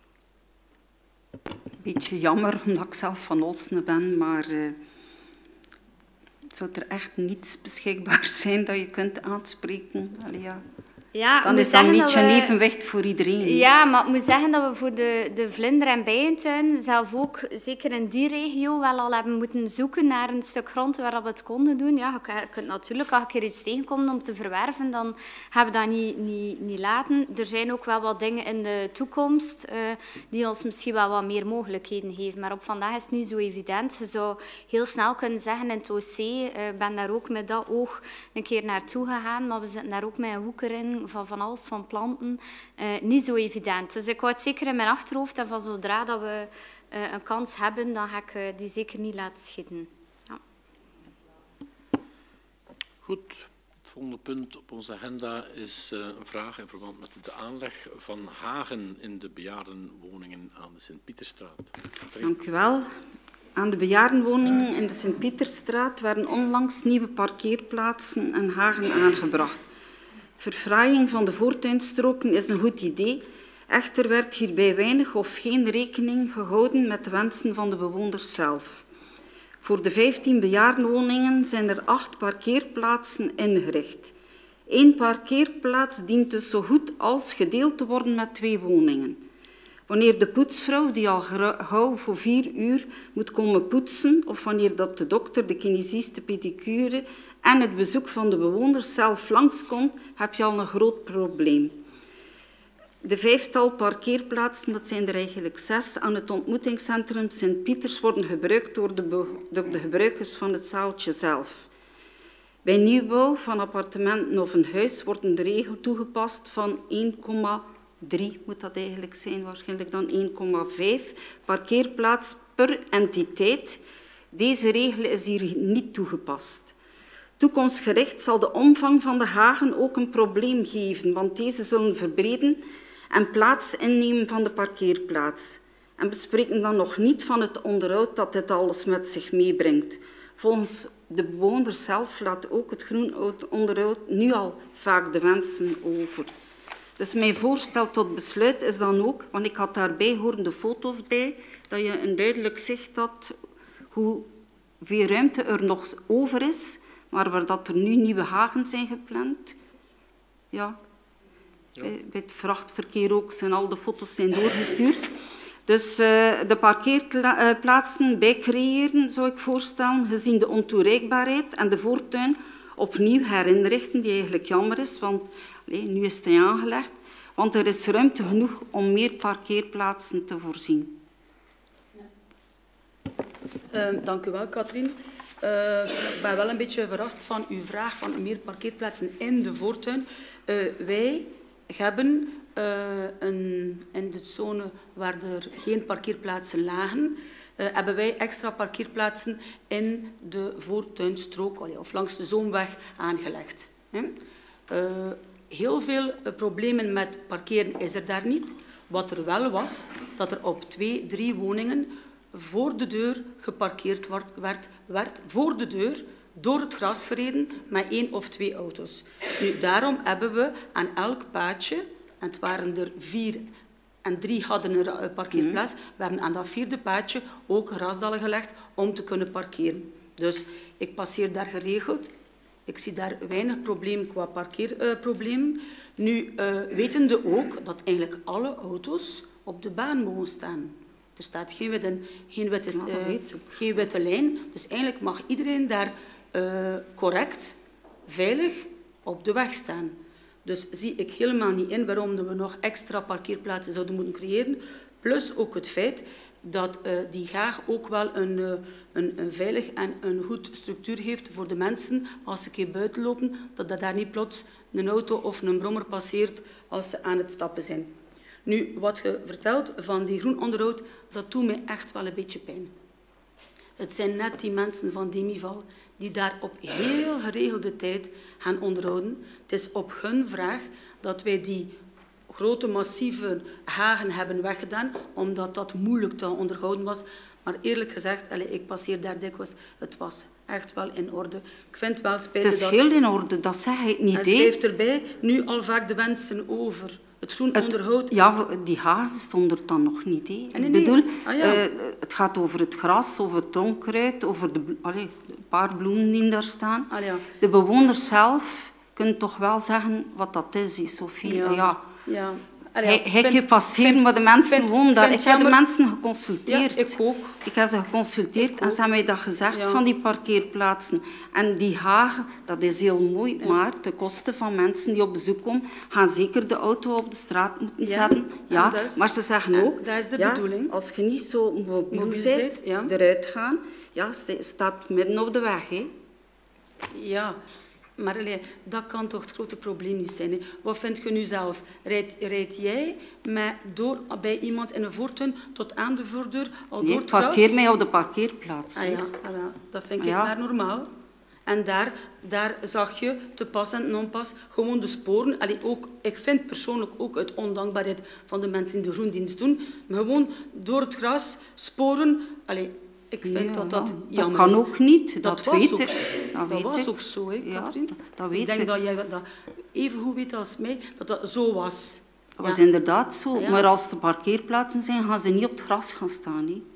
Beetje jammer, omdat ik zelf van Oosne ben, maar uh, zou er echt niets beschikbaar zijn dat je kunt aanspreken? Allee, ja. Ja, dan is dat een beetje een evenwicht voor iedereen. Ja, maar ik moet zeggen dat we voor de, de vlinder- en bijentuin zelf ook, zeker in die regio, wel al hebben moeten zoeken naar een stuk grond waar we het konden doen. Ja, je kunt natuurlijk, als je er iets tegenkomt om te verwerven, dan gaan we dat niet, niet, niet laten. Er zijn ook wel wat dingen in de toekomst uh, die ons misschien wel wat meer mogelijkheden geven. Maar op vandaag is het niet zo evident. Je zou heel snel kunnen zeggen in het O C, ik uh, ben daar ook met dat oog een keer naartoe gegaan, maar we zitten daar ook met een hoek erin van van alles, van planten, uh, niet zo evident. Dus ik hou het zeker in mijn achterhoofd en van zodra dat we uh, een kans hebben, dan ga ik uh, die zeker niet laten schieten. Ja. Goed. Het volgende punt op onze agenda is uh, een vraag in verband met de aanleg van hagen in de bejaardenwoningen aan de Sint-Pieterstraat. Dank u wel. Aan de bejaardenwoningen in de Sint-Pieterstraat werden onlangs nieuwe parkeerplaatsen en hagen aangebracht. Verfraaiing van de voortuinstroken is een goed idee. Echter werd hierbij weinig of geen rekening gehouden met de wensen van de bewoners zelf. Voor de vijftien bejaardenwoningen zijn er acht parkeerplaatsen ingericht. Eén parkeerplaats dient dus zo goed als gedeeld te worden met twee woningen. Wanneer de poetsvrouw, die al gauw voor vier uur moet komen poetsen, of wanneer dat de dokter, de kinesist, de pedicure en het bezoek van de bewoners zelf langskomt, heb je al een groot probleem. De vijftal parkeerplaatsen, dat zijn er eigenlijk zes, aan het ontmoetingscentrum Sint-Pieters worden gebruikt door de, door de gebruikers van het zaaltje zelf. Bij nieuwbouw van appartementen of een huis wordt de regel toegepast van één komma drie, moet dat eigenlijk zijn, waarschijnlijk dan één komma vijf parkeerplaats per entiteit. Deze regel is hier niet toegepast. Toekomstgericht zal de omvang van de hagen ook een probleem geven, want deze zullen verbreden en plaats innemen van de parkeerplaats. En we spreken dan nog niet van het onderhoud dat dit alles met zich meebrengt. Volgens de bewoners zelf laat ook het groenonderhoud nu al vaak de wensen over. Dus mijn voorstel tot besluit is dan ook, want ik had daarbij horende foto's bij, dat je een duidelijk zicht had hoeveel ruimte er nog over is, maar waar dat er nu nieuwe hagen zijn gepland. Ja. Ja. Bij het vrachtverkeer ook zijn al de foto's zijn doorgestuurd. Dus uh, de parkeerplaatsen bijcreëren, zou ik voorstellen, gezien de ontoereikbaarheid en de voortuin opnieuw herinrichten, die eigenlijk jammer is, want allee, nu is het aangelegd. Want er is ruimte genoeg om meer parkeerplaatsen te voorzien. Uh, dank u wel, Katrien. Uh, ik ben wel een beetje verrast van uw vraag van meer parkeerplaatsen in de voortuin. Uh, wij hebben uh, een, in de zone waar er geen parkeerplaatsen lagen, uh, hebben wij extra parkeerplaatsen in de voortuinstrook of langs de Zoomweg aangelegd. Uh, heel veel uh, problemen met parkeren is er daar niet. Wat er wel was, dat er op twee, drie woningen voor de deur geparkeerd werd, werd voor de deur door het gras gereden met één of twee auto's. Nu, daarom hebben we aan elk paadje, en het waren er vier en drie hadden een parkeerplaats, we hebben aan dat vierde paadje ook grasdallen gelegd om te kunnen parkeren. Dus ik passeer daar geregeld. Ik zie daar weinig probleem qua parkeerprobleem. Uh, nu, uh, wetende ook dat eigenlijk alle auto's op de baan mogen staan. Er staat geen witte, geen, witte, uh, geen witte lijn, dus eigenlijk mag iedereen daar uh, correct, veilig op de weg staan. Dus zie ik helemaal niet in waarom we nog extra parkeerplaatsen zouden moeten creëren. Plus ook het feit dat uh, die graag ook wel een, uh, een, een veilig en een goed structuur heeft voor de mensen als ze een keer buiten lopen, dat, dat daar niet plots een auto of een brommer passeert als ze aan het stappen zijn. Nu, wat je vertelt van die groen onderhoud, dat doet mij echt wel een beetje pijn. Het zijn net die mensen van Demival die daar op heel geregelde tijd gaan onderhouden. Het is op hun vraag dat wij die grote, massieve hagen hebben weggedaan, omdat dat moeilijk te onderhouden was. Maar eerlijk gezegd, allez, ik passeer daar dikwijls, het was echt wel in orde. Ik vind het wel spijtig Het is dat... heel in orde, dat zeg ik niet. En schrijft erbij nu al vaak de wensen over het groen Het, onderhoud. ja, die hagen stonden er dan nog niet. Hè. Nee, Ik nee. bedoel, Ah, ja. uh, het gaat over het gras, over het onkruid, over de, allee, de paar bloemen die daar staan. Ah, ja. De bewoners zelf kunnen toch wel zeggen wat dat is, hè, Sophie. Ja. Ja. Ja. Hij, hij je passeren, maar de mensen vind, wonen daar. vind Ik heb de jammer. mensen geconsulteerd. Ja, ik ook. Ik heb ze geconsulteerd Ik en ze hebben mij dat gezegd Ja. van die parkeerplaatsen. En die hagen, dat is heel mooi, Ja. maar ten koste van mensen die op bezoek komen, gaan zeker de auto op de straat moeten Ja. zetten. Ja, En dat is- maar ze zeggen en ook, dat is de ja, bedoeling. als je niet zo mobiel Mobiel bent, bent, ja. eruit gaan, ja, sta- staat midden op de weg. Hè. Ja, maar allee, dat kan toch het grote probleem niet zijn. Hè. Wat vind je nu zelf? Rijd, rijd jij met, door, bij iemand in een voortuin tot aan de voordeur al Nee, door ik het gras? parkeer mij op de parkeerplaats. Ah hè. ja, ah, ja, dat vind ik Ja. maar normaal. En daar, daar zag je te pas en non-pas gewoon de sporen. Allee, ook, ik vind persoonlijk ook uit ondankbaarheid van de mensen die de groendienst doen, maar gewoon door het gras sporen. Allee, ik vind Nee, dat ja, dat dat jammer kan is. ook niet, dat was weet ook, ik. Dat, Dat weet was ik. ook zo, hè, Ja, Katrien? dat weet ik denk ik. dat jij dat even goed weet als mij, dat dat zo was. Dat was Ja. inderdaad zo. Ja. Maar als er parkeerplaatsen zijn, gaan ze niet op het gras gaan staan. Hè.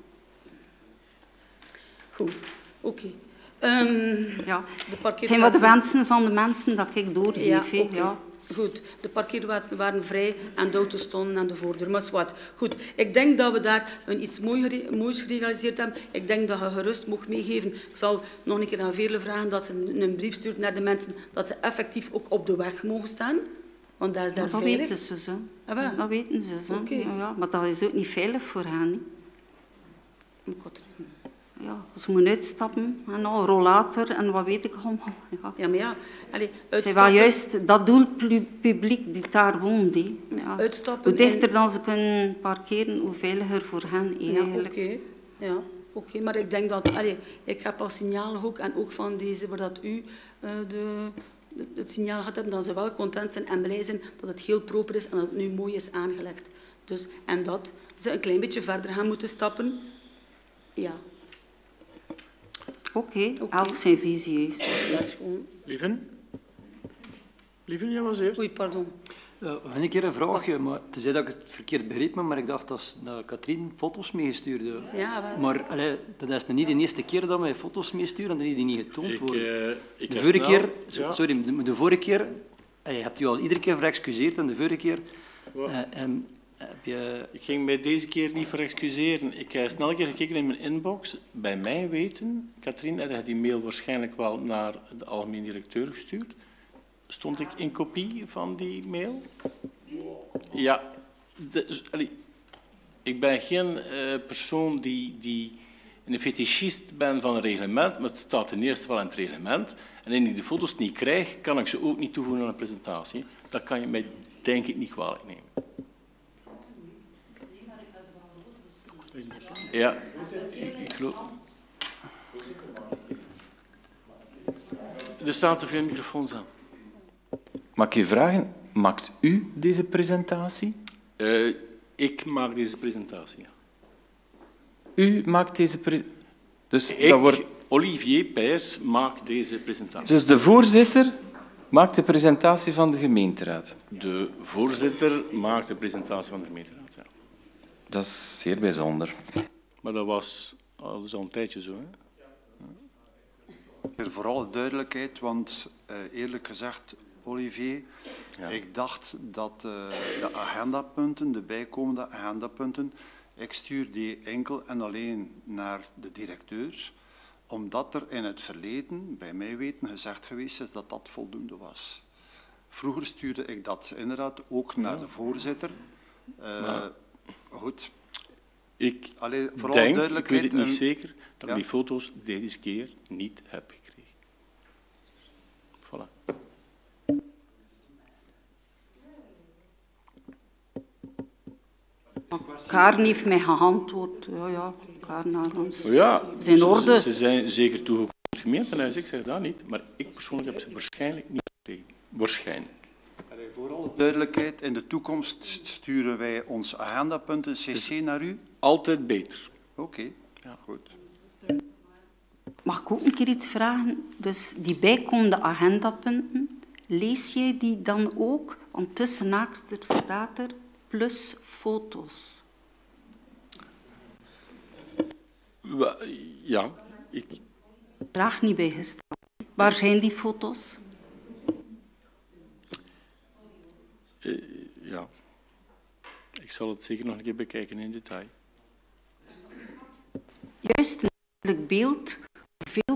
Goed, oké. Ehm, Ja. de Het zijn wat de parkeerplaatsen- wensen van de mensen dat ik doorgeef. Ja, hè. oké. Ja. Goed, de parkeerplaatsen waren vrij en de auto's stonden aan de voordeur. Maar zwart. Goed, ik denk dat we daar een iets mooi gere- moois gerealiseerd hebben. Ik denk dat je gerust mocht meegeven. Ik zal nog een keer aan Veerle vragen dat ze een een brief stuurt naar de mensen dat ze effectief ook op de weg mogen staan. Want dat is daar Maar dat veilig. weten ze. Zo. Ah, wel. Dat weten ze. Zo. Oké. Ja, ja, maar dat is ook niet veilig voor hen. hè. Moet ik wat doen? Ja, ze moeten uitstappen en al, rollator en wat weet ik allemaal. Ja. Ja, maar ja. Allee, Het is wel uitstappen- juist dat doelpubliek die daar woont. Hè. Ja. Uitstappen Hoe dichter in- dan ze kunnen parkeren, hoe veiliger voor hen Ja, eigenlijk. oké. Ja, oké. Maar ik denk dat... Allee, ik heb al signalen ook, en ook van deze, waar dat u eh, de, de- het signaal had hebben, dat ze wel content zijn en blij zijn dat het heel proper is en dat het nu mooi is aangelegd. Dus, en dat ze een klein beetje verder gaan moeten stappen. Ja, Oké, Oké. elk zijn visie heeft. dat is gewoon... Lieven? Lieven, jij was eerst. Oei, pardon. Uh, een keer een vraagje, maar tenzij dat ik het verkeerd begreep, maar ik dacht dat, dat Katrien foto's meegestuurde. Ja, wel. Maar allee, dat is niet de eerste keer dat wij foto's meesturen en dat die niet getoond Ik, worden. eh, ik de ga vorige snel- keer, ja. sorry, de, de vorige keer, eh, je hebt je al iedere keer verexcuseerd en de vorige keer Wat? eh, em, heb je... Ik ging mij deze keer niet verexcuseren. Ik heb snel een keer gekeken in mijn inbox. Bij mij weten, Katrien, heb je die mail waarschijnlijk wel naar de algemeen directeur gestuurd. Stond ik in kopie van die mail? Ja. De, allee, ik ben geen uh, persoon die, die een fetischist ben van een reglement, maar het staat ten eerste wel in het reglement. En indien ik de foto's niet krijg, kan ik ze ook niet toevoegen aan een presentatie. Dat kan je mij, denk ik, niet kwalijk nemen. Ja, ik, ik geloof... Er staan te veel microfoons aan. Mag ik je vragen, maakt u deze presentatie? Uh, ik maak deze presentatie. Ja. U maakt deze presentatie? Dus, Ik, dat wordt... Olivier Peijers, maak deze presentatie. dus de voorzitter maakt de presentatie van de gemeenteraad? De voorzitter maakt de presentatie van de gemeenteraad, ja. Dat is zeer bijzonder. Maar dat was al, dus al een tijdje zo, hè? Voor vooral duidelijkheid, want uh, eerlijk gezegd, Olivier, ja. ik dacht dat uh, de agendapunten, de bijkomende agendapunten, ik stuur die enkel en alleen naar de directeurs, omdat er in het verleden, bij mij weten, gezegd geweest is dat dat voldoende was. Vroeger stuurde ik dat inderdaad ook naar de voorzitter. Uh, maar, goed. Ik Allee, vooral denk, ik duidelijkheid weet het niet en, zeker, dat ja. ik die foto's deze keer niet heb gekregen. Voilà. Karen heeft mij geantwoord. Ja, ja, Karen naar ons. Ja, is in orde. Ze, ze zijn zeker toegekomen tot gemeentehuis, ik zeg dat niet. Maar ik persoonlijk heb ze waarschijnlijk niet gekregen. Waarschijnlijk. Voor alle duidelijkheid, in de toekomst sturen wij onze agendapunten C C naar u? Altijd beter. Oké, okay. Ja, goed. Mag ik ook een keer iets vragen? Dus die bijkomende agendapunten, lees jij die dan ook? Want tussen haakjes staat er plus foto's. Ja, ik... Graag niet bijgesteld. Waar zijn die foto's? Uh, ja, ik zal het zeker nog een keer bekijken in detail. Juist een duidelijk beeld, hoeveel...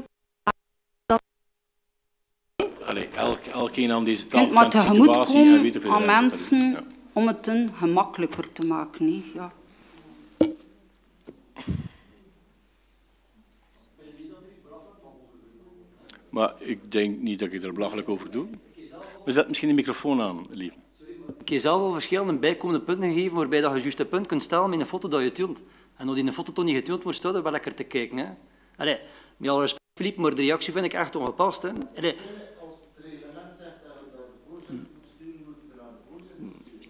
Allee, elk, elkeen aan deze tafel maar kent de situatie en weet hoeveel aan mensen ja. Om het hun gemakkelijker te maken. Nee? Ja. Maar ik denk niet dat ik er belachelijk over doe. We zetten misschien de microfoon aan, lief. Ik heb zelf al verschillende bijkomende punten gegeven waarbij je juist een punt kunt stellen met een foto dat je toont. En als die een foto toch niet getoond wordt, staat er wel lekker te kijken. Hè? Allee, met alle respect, Philippe, maar de reactie vind ik echt ongepast. Hè? Allee. Als het reglement zegt dat de voorzitter moet sturen, moet je aan de voorzitter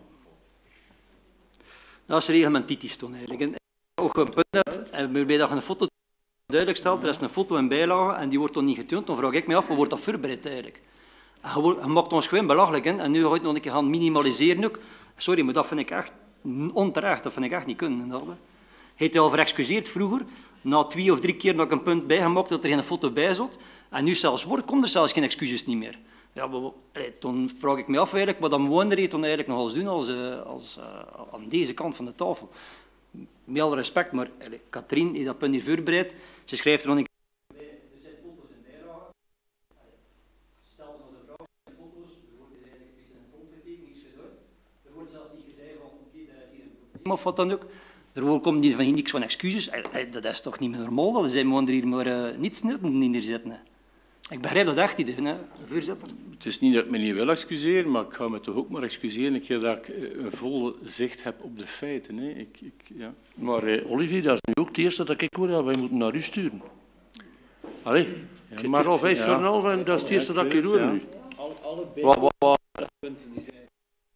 sturen. Dat is reglementisch toen eigenlijk. En als je een punt hebt, en waarbij je een foto duidelijk stelt, er is een foto in bijlage en die wordt dan niet getoond, dan vraag ik me af, hoe wordt dat voorbereid eigenlijk? Je, wordt, je maakt ons gewoon belachelijk, hè? En nu ga je het nog een keer gaan minimaliseren ook. Sorry, maar dat vind ik echt onterecht, dat vind ik echt niet kunnen. Dat, hij heeft je al verexcuseerd vroeger, na twee of drie keer dat ik een punt bijgemaakt dat er geen foto bij zat, en nu zelfs wordt, komt er zelfs geen excuses niet meer. Ja, maar, dan vraag ik me af eigenlijk, wat dan Wonder heeft dan eigenlijk nog eens doen als, uh, als, uh, aan deze kant van de tafel. Met alle respect, maar allez, Katrien heeft dat punt hier voorbereid. Ze schrijft er nog een keer bij, er zijn foto's in bijlage. Ze stelt nog de vraag, er zijn foto's, er wordt eigenlijk iets in het grond getekend, iets gedaan. Er wordt zelfs niet gezegd van, oké, okay, daar is hier een probleem of wat dan ook. Er komt niet van niks van excuses. Dat is toch niet meer normaal, dat zijn gewoon hier maar uh, niets in hier zitten. Hè. Ik begrijp dat echt niet, hè, voorzitter. Het is niet dat ik me niet wil excuseren, maar ik ga me toch ook maar excuseren een keer dat ik een volle zicht heb op de feiten. Hè. Ik, ik, ja. Maar eh, Olivier, dat is nu ook het eerste dat ik hoor, dat wij moeten naar u sturen. Allee, ja, ik maar al vijf jaar en een half en dat is het eerste dat ik hier hoor nu. Alle beide punten die zijn...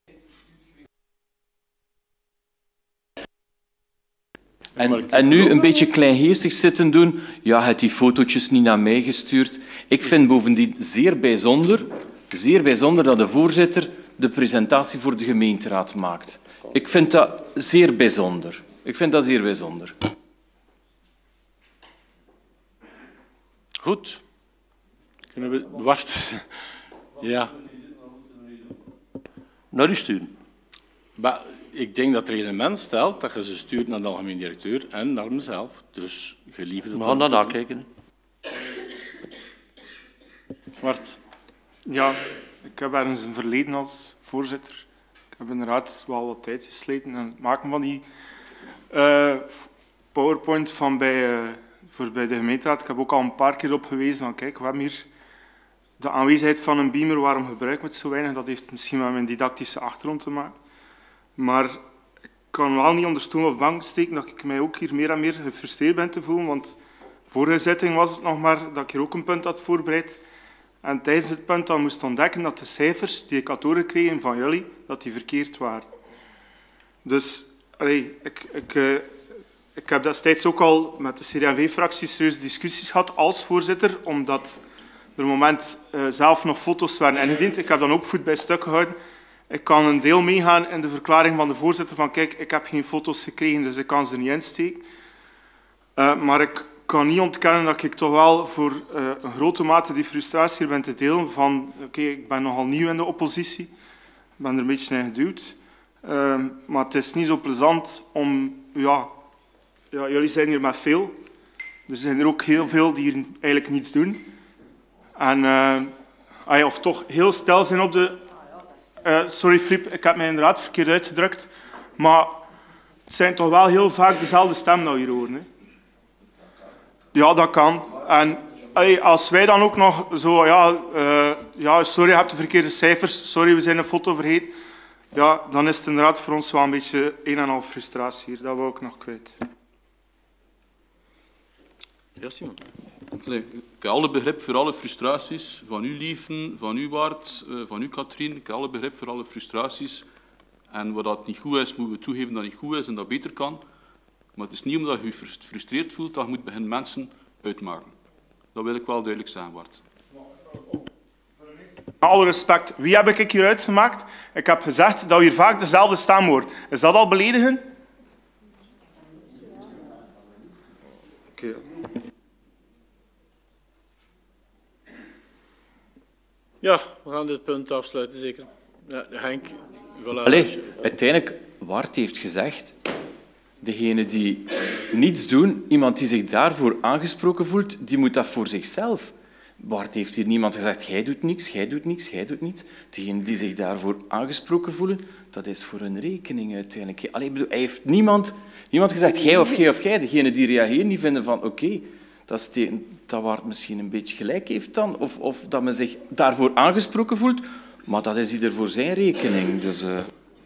En, en nu een beetje kleingeestig zitten doen. Ja, het die fotootjes niet naar mij gestuurd. Ik vind bovendien zeer bijzonder, zeer bijzonder dat de voorzitter de presentatie voor de gemeenteraad maakt. Ik vind dat zeer bijzonder. Ik vind dat zeer bijzonder. Goed. Kunnen we... Wacht. Ja. Naar u sturen. Maar ik denk dat het reglement stelt dat je ze stuurt naar de algemeen directeur en naar mezelf. Dus geliefde... We gaan daar nakijken. Bart. Ja, ik heb ergens een verleden als voorzitter. Ik heb inderdaad wel wat tijd gesleten aan het maken van die uh, PowerPoint van bij, uh, voor bij de gemeenteraad. Ik heb ook al een paar keer op gewezen van kijk, we hebben hier de aanwezigheid van een beamer, waarom gebruiken we het zo weinig? Dat heeft misschien met mijn didactische achtergrond te maken. Maar ik kan wel niet onder stoel of bank steken dat ik mij ook hier meer en meer gefrustreerd ben te voelen. Want vorige zitting was het nog maar dat ik hier ook een punt had voorbereid. En tijdens het punt dan moest ontdekken dat de cijfers die ik had doorgekregen van jullie, dat die verkeerd waren. Dus allee, ik, ik, uh, ik heb destijds ook al met de C D en V-fractie serieuze discussies gehad als voorzitter, omdat er op het moment uh, zelf nog foto's werden ingediend. Ik heb dan ook voet bij stuk gehouden. Ik kan een deel meegaan in de verklaring van de voorzitter van kijk, ik heb geen foto's gekregen, dus ik kan ze er niet insteken. Uh, maar ik kan niet ontkennen dat ik toch wel voor uh, een grote mate die frustratie ben te delen van oké, okay, ik ben nogal nieuw in de oppositie. Ik ben er een beetje in geduwd. Uh, maar het is niet zo plezant om... Ja, ja, jullie zijn hier met veel. Er zijn er ook heel veel die hier eigenlijk niets doen. En, uh, of toch heel stil zijn op de... Uh, sorry Filip, ik heb mij inderdaad verkeerd uitgedrukt. Maar het zijn toch wel heel vaak dezelfde stemmen dat we hier horen. Hè? Ja, dat kan. En allee, als wij dan ook nog zo... Ja, uh, ja, sorry, je hebt de verkeerde cijfers. Sorry, we zijn een foto vergeten. Ja, dan is het inderdaad voor ons wel een beetje een en half frustratie hier. Dat wou ik nog kwijt. Ja, Simon. Nee, ik heb alle begrip voor alle frustraties van u, Lieven, van u, Bart, van u, Katrien. Ik heb alle begrip voor alle frustraties. En wat dat niet goed is, moeten we toegeven dat het niet goed is en dat beter kan. Maar het is niet omdat je je gefrustreerd voelt dat je moet beginnen mensen uitmaken. Dat wil ik wel duidelijk zeggen, Bart. Met alle respect, wie heb ik hier uitgemaakt? Ik heb gezegd dat u hier vaak dezelfde stem hoort. Is dat al beledigen? Oké. Okay. Ja, we gaan dit punt afsluiten, zeker. Ja, Henk, voilà. Allee, uiteindelijk, Bart heeft gezegd, degene die niets doen, iemand die zich daarvoor aangesproken voelt, die moet dat voor zichzelf. Bart heeft hier niemand gezegd, jij doet niks, jij doet niks, jij doet niets. Degenen die zich daarvoor aangesproken voelen, dat is voor hun rekening uiteindelijk. Allee, bedoel, hij heeft niemand, niemand gezegd, jij of jij of jij. Degenen die reageren, die vinden van, oké, okay, dat is tegen, dat waar het misschien een beetje gelijk heeft dan, of, of dat men zich daarvoor aangesproken voelt, maar dat is ieder voor zijn rekening. Dus, uh...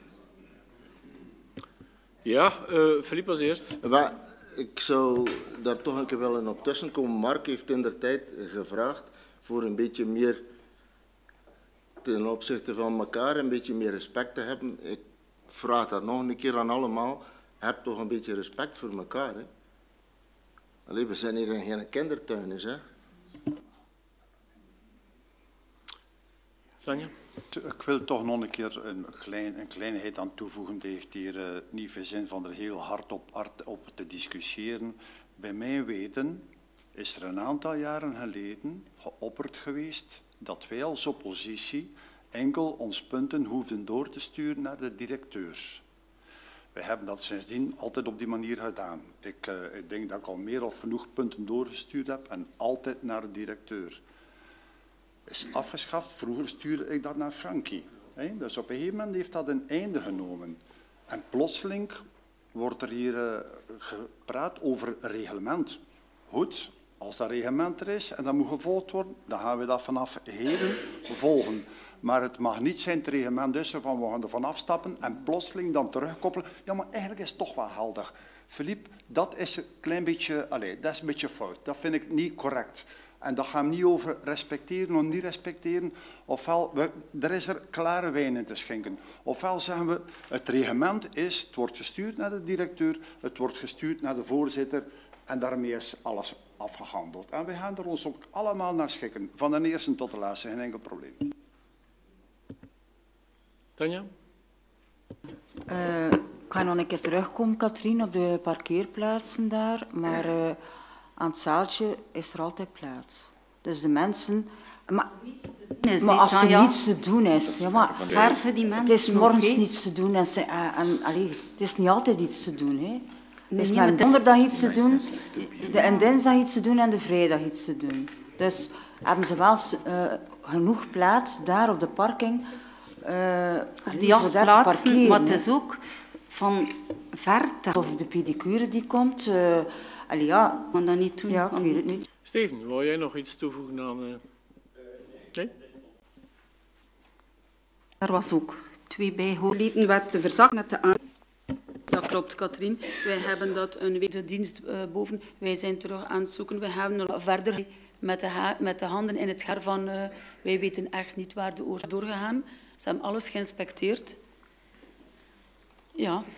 Ja, uh, Philippe als eerst. Maar ik zou daar toch een keer willen op tussenkomen. Mark heeft indertijd gevraagd voor een beetje meer ten opzichte van elkaar, een beetje meer respect te hebben. Ik vraag dat nog een keer aan allemaal. Heb toch een beetje respect voor elkaar. Hè? Allee, we zijn hier in geen kindertuin, hè? Sanja? Ik wil toch nog een keer een, klein, een kleinigheid aan toevoegen. Die heeft hier uh, niet veel zin van er heel hard op, hard op te discussiëren. Bij mijn weten is er een aantal jaren geleden geopperd geweest dat wij als oppositie enkel ons punten hoefden door te sturen naar de directeurs. Wij hebben dat sindsdien altijd op die manier gedaan. Ik, uh, ik denk dat ik al meer of genoeg punten doorgestuurd heb en altijd naar de directeur. Is afgeschaft. Vroeger stuurde ik dat naar Frankie. He? Dus op een gegeven moment heeft dat een einde genomen. En plotseling wordt er hier uh, gepraat over reglement. Goed, als dat reglement er is en dat moet gevolgd worden, dan gaan we dat vanaf heden volgen. Maar het mag niet zijn het reglement dus van we gaan er van afstappen en plotseling dan terugkoppelen. Ja, maar eigenlijk is het toch wel helder. Philippe, dat is een klein beetje, allez, dat is een beetje fout. Dat vind ik niet correct. En dat gaan we niet over respecteren of niet respecteren. Ofwel, we, er is er klare wijn in te schenken. Ofwel zeggen we, het reglement is, het wordt gestuurd naar de directeur, het wordt gestuurd naar de voorzitter en daarmee is alles afgehandeld. En we gaan er ons ook allemaal naar schikken, van de eerste tot de laatste, geen enkel probleem. Tanja? Uh, ik ga nog een keer terugkomen, Katrien, op de parkeerplaatsen daar, maar uh, aan het zaaltje is er altijd plaats. Dus de mensen... Maar, maar als er niets te doen is... Ja, maar, verven die mensen. Het is morgens okay. niets te doen en, en, en allee, het is niet altijd iets te doen. Hè. Het is met donderdag iets te doen, de, en dinsdag iets te doen en de vrijdag iets te doen. Dus hebben ze wel uh, genoeg plaats daar op de parking... Uh, ja, plaatsen, maar het is ook van ver te... Of de pedicure die komt... Uh, allee, ja, maar dat niet doen. Ja, ik weet het niet. Steven, wou jij nog iets toevoegen aan... Uh... Nee? Er was ook twee bijhoorlieden werd de verzak met de aan... Dat klopt, Katrien. Wij hebben dat een week de dienst uh, boven. Wij zijn terug aan het zoeken. We hebben er verder met de, ha met de handen in het haar van... Uh, wij weten echt niet waar de oorzaak doorgegaan. Ze hebben alles geïnspecteerd. Ja.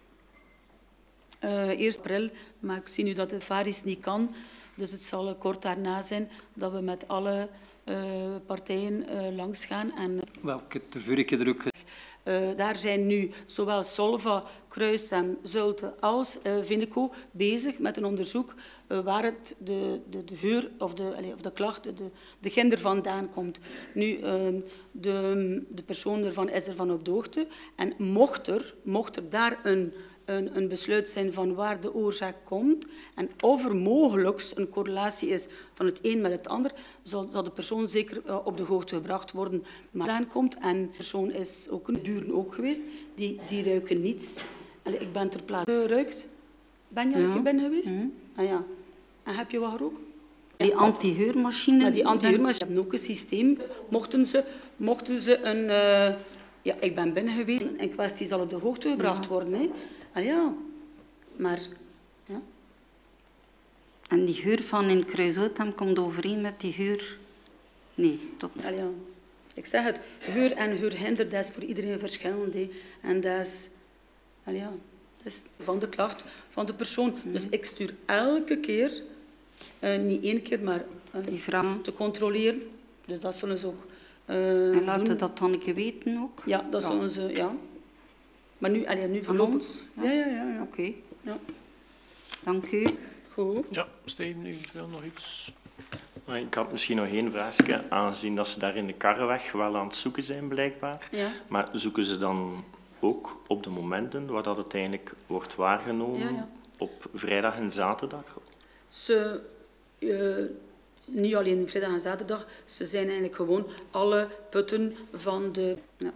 Uh, eerst april, maar ik zie nu dat de Faris niet kan. Dus het zal kort daarna zijn dat we met alle uh, partijen uh, langs gaan. En, Wel, ter vorige keer er ook... Uh, daar zijn nu zowel Solva, Kruissem, Zulte als uh, Vineco bezig met een onderzoek uh, waar het de, de, de huur of de, allez, of de klacht, de, de ginder vandaan komt. Nu, uh, de, de persoon ervan is ervan op de hoogte. En mocht er, mocht er daar een, een, een besluit zijn van waar de oorzaak komt en of er mogelijk een correlatie is van het een met het ander, zal, zal de persoon zeker uh, op de hoogte gebracht worden. Maar vandaan komt en de persoon is ook een buren ook geweest, die, die ruiken niets. Allee, ik ben ter plaatse ruikt. Ben je al een keer binnen geweest? Ja. Ah, ja. En heb je wat gerookt? Die anti-heurmachine. Ja, die anti-heurmachine hebben ook een systeem. Mochten ze, mochten ze een, uh, Ja, ik ben binnen geweest en kwestie zal op de hoogte gebracht worden. Hè. Allee, ja, maar... Ja. En die geur van in Kruis-Oudhem komt overeen met die geur... Nee, tot... Allee, ja. Ik zeg het, geur en geurhinder, dat is voor iedereen verschillend. Hè. En dat is... Allee, ja, dat is van de klacht van de persoon. Mm. Dus ik stuur elke keer, uh, niet één keer, maar uh, die vraag te controleren. Dus dat zullen ze ook uh, En laten dat dan een keer weten ook? Ja, dat ja. zullen ze, ja. Maar nu, allee, nu voorlopig... Ja, ja, ja, ja. ja. Oké. Okay. Ja. Dank u. Goed. Ja, Steven, u wil nog iets? Ik had misschien nog één vraagje, aangezien dat ze daar in de Karreweg wel aan het zoeken zijn, blijkbaar. Ja. Maar zoeken ze dan ook op de momenten waar dat het eigenlijk wordt waargenomen, ja, ja. op vrijdag en zaterdag? Ze, uh, niet alleen vrijdag en zaterdag, ze zijn eigenlijk gewoon alle putten van de... Ja.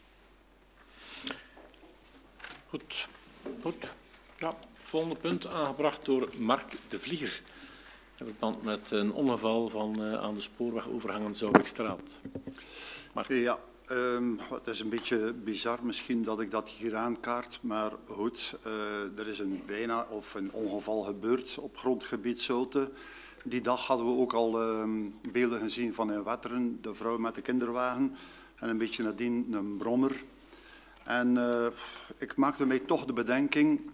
Goed, goed. Ja, volgende punt aangebracht door Mark de Vlieger. In verband met een ongeval van, uh, aan de spoorwegovergang aan Zouwikstraat. Mark. Ja, um, het is een beetje bizar misschien dat ik dat hier aankaart, maar goed, uh, er is een bijna of een ongeval gebeurd op grondgebied Zulte. Die dag hadden we ook al um, beelden gezien van in Wetteren, de vrouw met de kinderwagen en een beetje nadien een brommer. En uh, ik maakte mij toch de bedenking,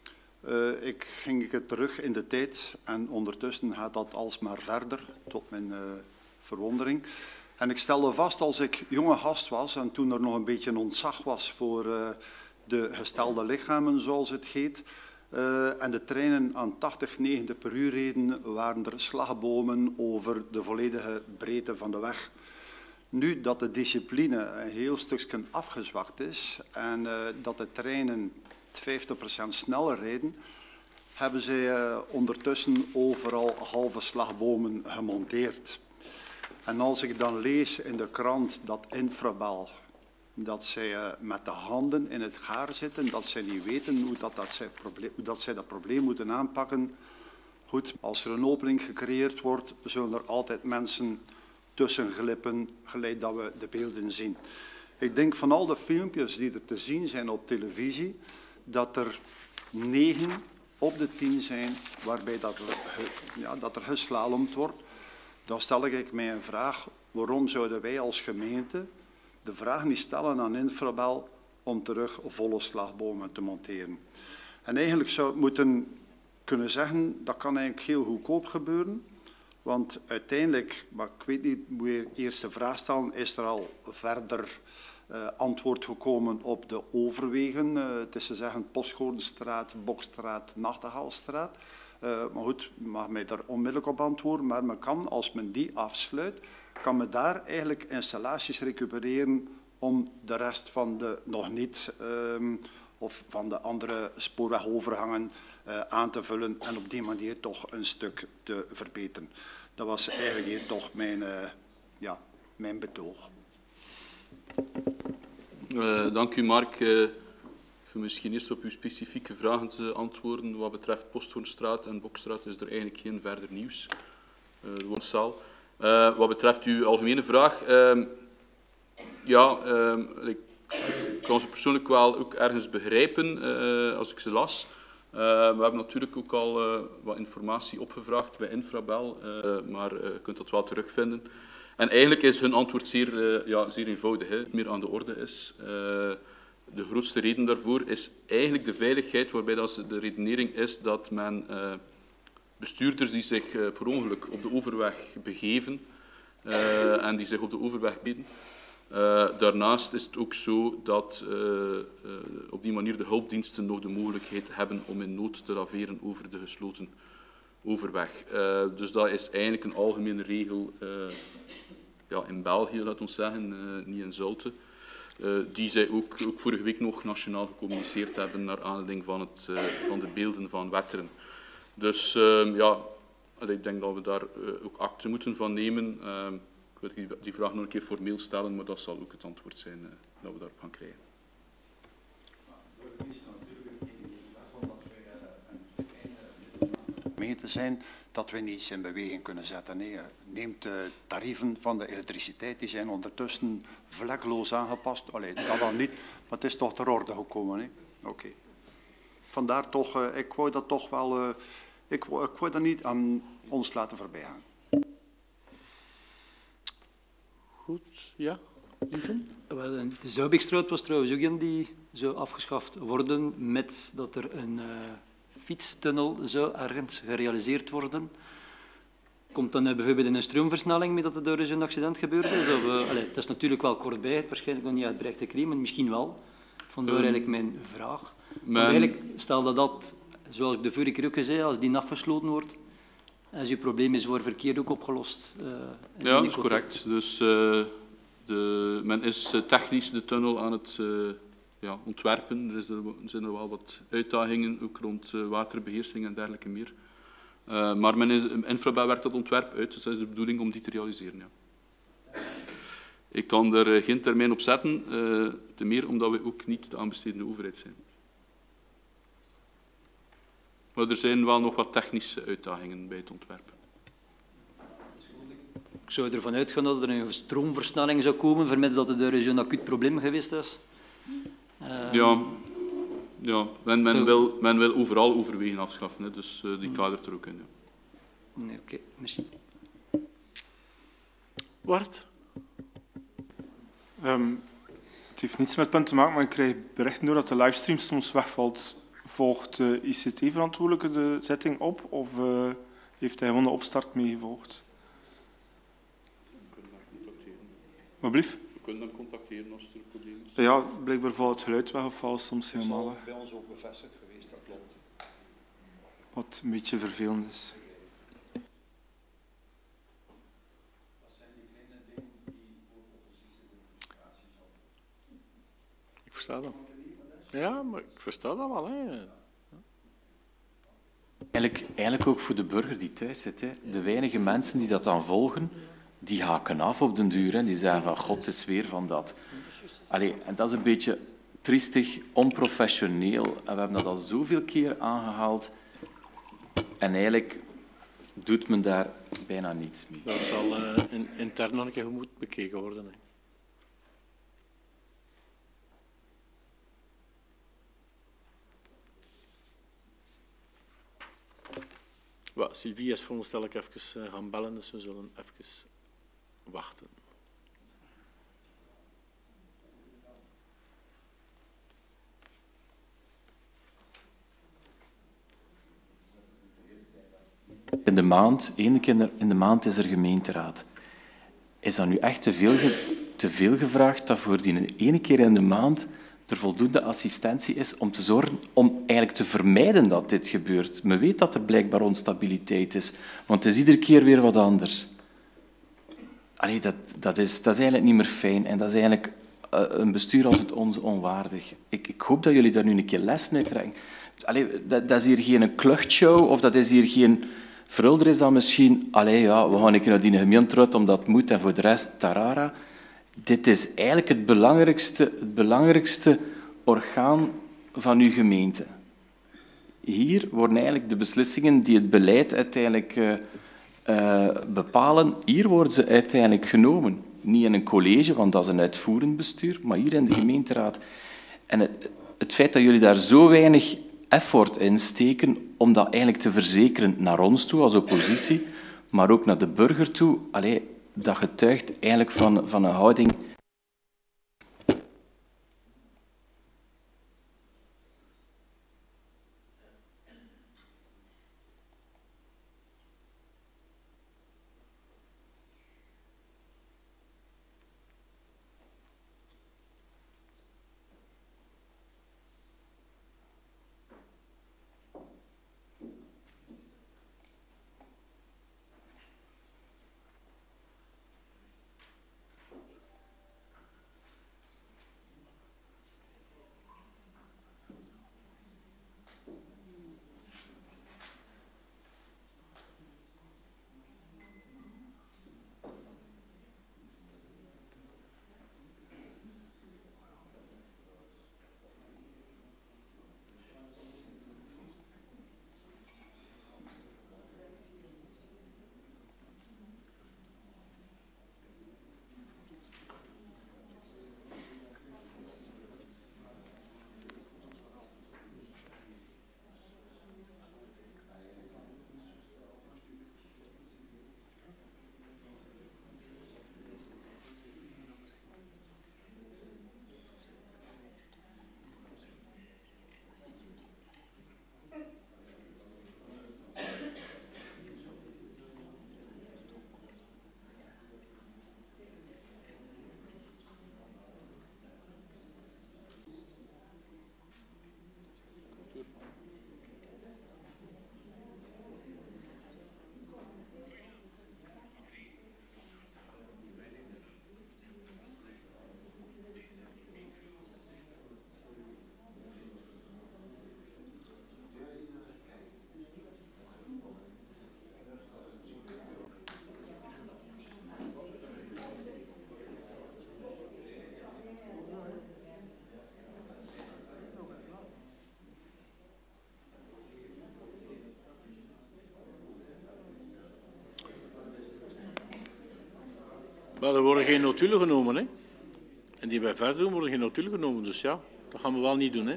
uh, ik ging terug in de tijd en ondertussen gaat dat alsmaar verder, tot mijn uh, verwondering. En ik stelde vast als ik jonge gast was en toen er nog een beetje ontzag was voor uh, de gestelde lichamen, zoals het heet, uh, en de treinen aan tachtig, negentig per uur reden, waren er slagbomen over de volledige breedte van de weg. Nu dat de discipline een heel stukje afgezwakt is en uh, dat de treinen vijftig procent sneller rijden, hebben zij uh, ondertussen overal halve slagbomen gemonteerd. En als ik dan lees in de krant dat Infrabel, dat zij uh, met de handen in het gaar zitten, dat zij niet weten hoe dat, dat, zij, probleem, hoe dat zij dat probleem moeten aanpakken. Goed, als er een opening gecreëerd wordt, zullen er altijd mensen tussen glippen, gelijk dat we de beelden zien. Ik denk van al de filmpjes die er te zien zijn op televisie, dat er negen op de tien zijn waarbij dat er, ja, dat er geslalomd wordt. Dan stel ik mij een vraag, waarom zouden wij als gemeente de vraag niet stellen aan Infrabel om terug volle slagbomen te monteren. En eigenlijk zou het moeten kunnen zeggen, dat kan eigenlijk heel goedkoop gebeuren. Want uiteindelijk, maar ik weet niet, moet je eerst de vraag stellen, is er al verder uh, antwoord gekomen op de overwegen? Uh, het is te zeggen Postgoordenstraat, Bokstraat, Nachtegaalstraat. Uh, maar goed, mag mij daar onmiddellijk op antwoorden. Maar men kan, als men die afsluit, kan men daar eigenlijk installaties recupereren om de rest van de nog niet, um, of van de andere spoorwegovergangen uh, aan te vullen en op die manier toch een stuk te verbeteren. Dat was eigenlijk hier toch mijn, uh, ja, mijn betoog. Uh, dank u, Mark. Uh, Misschien eerst op uw specifieke vragen te antwoorden. Wat betreft Posthoornstraat en Bokstraat is er eigenlijk geen verder nieuws. Uh, de woonzaal. Uh, wat betreft uw algemene vraag, uh, ja, uh, ik kan ze persoonlijk wel ook ergens begrijpen uh, als ik ze las. Uh, we hebben natuurlijk ook al uh, wat informatie opgevraagd bij Infrabel, uh, maar uh, je kunt dat wel terugvinden. En eigenlijk is hun antwoord zeer, uh, ja, zeer eenvoudig, hè. Meer aan de orde is. Uh, De grootste reden daarvoor is eigenlijk de veiligheid, waarbij dat de redenering is dat men uh, bestuurders die zich uh, per ongeluk op de overweg begeven uh, en die zich op de overweg bieden. Uh, daarnaast is het ook zo dat uh, uh, op die manier de hulpdiensten nog de mogelijkheid hebben om in nood te laveren over de gesloten overweg. Uh, dus dat is eigenlijk een algemene regel uh, ja, in België, laat ons zeggen, uh, niet in Zulte. Uh, die zij ook, ook vorige week nog nationaal gecommuniceerd hebben naar aanleiding van, het, uh, van de beelden van Wetteren. Dus uh, ja, ik denk dat we daar uh, ook akte moeten van nemen. Uh, ik wil die, die vraag nog een keer formeel stellen, maar dat zal ook het antwoord zijn uh, dat we daarop gaan krijgen. Gemeente zijn dat we niets in beweging kunnen zetten. Nee, neemt de tarieven van de elektriciteit, die zijn ondertussen vlekkeloos aangepast. Allee, dat dan niet, maar het is toch ter orde gekomen. Oké. Okay. Vandaar toch, uh, ik wou dat toch wel, uh, ik, wou, ik wou dat niet aan ons laten voorbij gaan. Goed, ja. Wel, de Zuibekstraat was trouwens ook een die zou afgeschaft worden, met dat er een uh, fietstunnel zou ergens gerealiseerd worden. Komt dan uh, bijvoorbeeld een stroomversnelling mee dat er door een accident gebeurd is? Of, uh, allez, het is natuurlijk wel kortbij, het waarschijnlijk nog niet uitbereikt gekregen, maar misschien wel. Vandaar eigenlijk mijn vraag. Maar eigenlijk, stel dat dat, zoals ik de vorige keer ook zei, als die afgesloten wordt, is je probleem is voor verkeer ook opgelost. Uh, ja, dat is correct. Dus uh, de, men is technisch de tunnel aan het uh, ja, ontwerpen. Er, is er, er zijn er wel wat uitdagingen, ook rond uh, waterbeheersing en dergelijke meer. Uh, maar men is, Infrabel werkt dat ontwerp uit, dus dat is de bedoeling om die te realiseren. Ja. Ik kan er geen termijn op zetten, uh, te meer omdat we ook niet de aanbestedende overheid zijn. Maar er zijn wel nog wat technische uitdagingen bij het ontwerp. Ik zou ervan uitgaan dat er een stroomversnelling zou komen, vermits dat het er een acuut probleem geweest is. Uh, ja, ja men, men, wil, men wil overal overwegen afschaffen, hè, dus uh, die kadert er ook in. Ja. Nee, oké, okay, merci. Wart? Um, het heeft niets met het punt te maken, maar ik krijg berichten door dat de livestream soms wegvalt. Volgt de I C T-verantwoordelijke de zitting op of uh, heeft hij gewoon de opstart meegevolgd? We kunnen hem contacteren. Wat blieft? We kunnen hem contacteren als er een probleem is. Ja, blijkbaar valt het geluid weg of valt soms helemaal weg. Dat is bij ons ook bevestigd geweest, dat klopt. Wat een beetje vervelend is. Ik versta dat. Ja, maar ik versta dat wel. Hè. Eigenlijk, eigenlijk ook voor de burger die thuis zit. Hè. De weinige mensen die dat dan volgen, die haken af op den duur. Hè. Die zeggen van, god, het is weer van dat. Allee, en dat is een beetje triestig, onprofessioneel. En we hebben dat al zoveel keer aangehaald. En eigenlijk doet men daar bijna niets mee. Dat zal uh, in, intern nog een keer goed bekeken worden. Hè. Well, Sylvie is veronderstel ik even gaan bellen, dus we zullen even wachten. In de maand, één keer in de maand is er gemeenteraad. Is dat nu echt te veel, ge, te veel gevraagd dat voor die ene keer in de maand er voldoende assistentie is om te zorgen, om eigenlijk te vermijden dat dit gebeurt? Men weet dat er blijkbaar onstabiliteit is, want het is iedere keer weer wat anders. Allee, dat, dat, is, dat is eigenlijk niet meer fijn en dat is eigenlijk uh, een bestuur als het onze onwaardig. Ik, ik hoop dat jullie daar nu een keer lessen uit trekken. Allee, dat, dat is hier geen kluchtshow of dat is hier geen... Verulder is dan misschien, allee, ja, we gaan een keer naar die gemeente uit omdat het moet en voor de rest, tarara. Dit is eigenlijk het belangrijkste, het belangrijkste orgaan van uw gemeente. Hier worden eigenlijk de beslissingen die het beleid uiteindelijk uh, uh, bepalen, hier worden ze uiteindelijk genomen. Niet in een college, want dat is een uitvoerend bestuur, maar hier in de gemeenteraad. En het, het feit dat jullie daar zo weinig effort in steken om dat eigenlijk te verzekeren naar ons toe als oppositie, maar ook naar de burger toe, allee, dat getuigt eigenlijk van, van een houding. Wel, er worden geen notulen genomen, hè. En die wij verder doen, worden geen notulen genomen. Dus ja, dat gaan we wel niet doen, hè.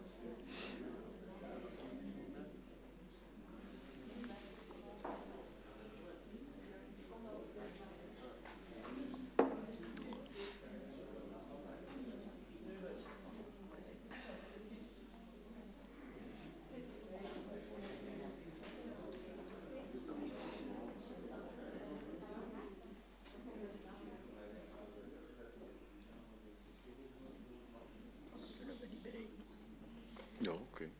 Ja, oké. Okay.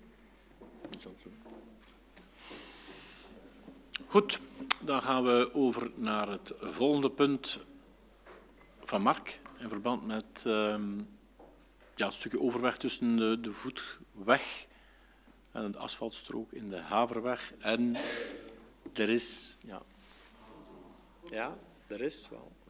Goed, dan gaan we over naar het volgende punt van Mark in verband met uh, ja, het stukje overweg tussen de, de voetweg en de asfaltstrook in de Haverweg. En er is, ja, ja, er is wel. Ja.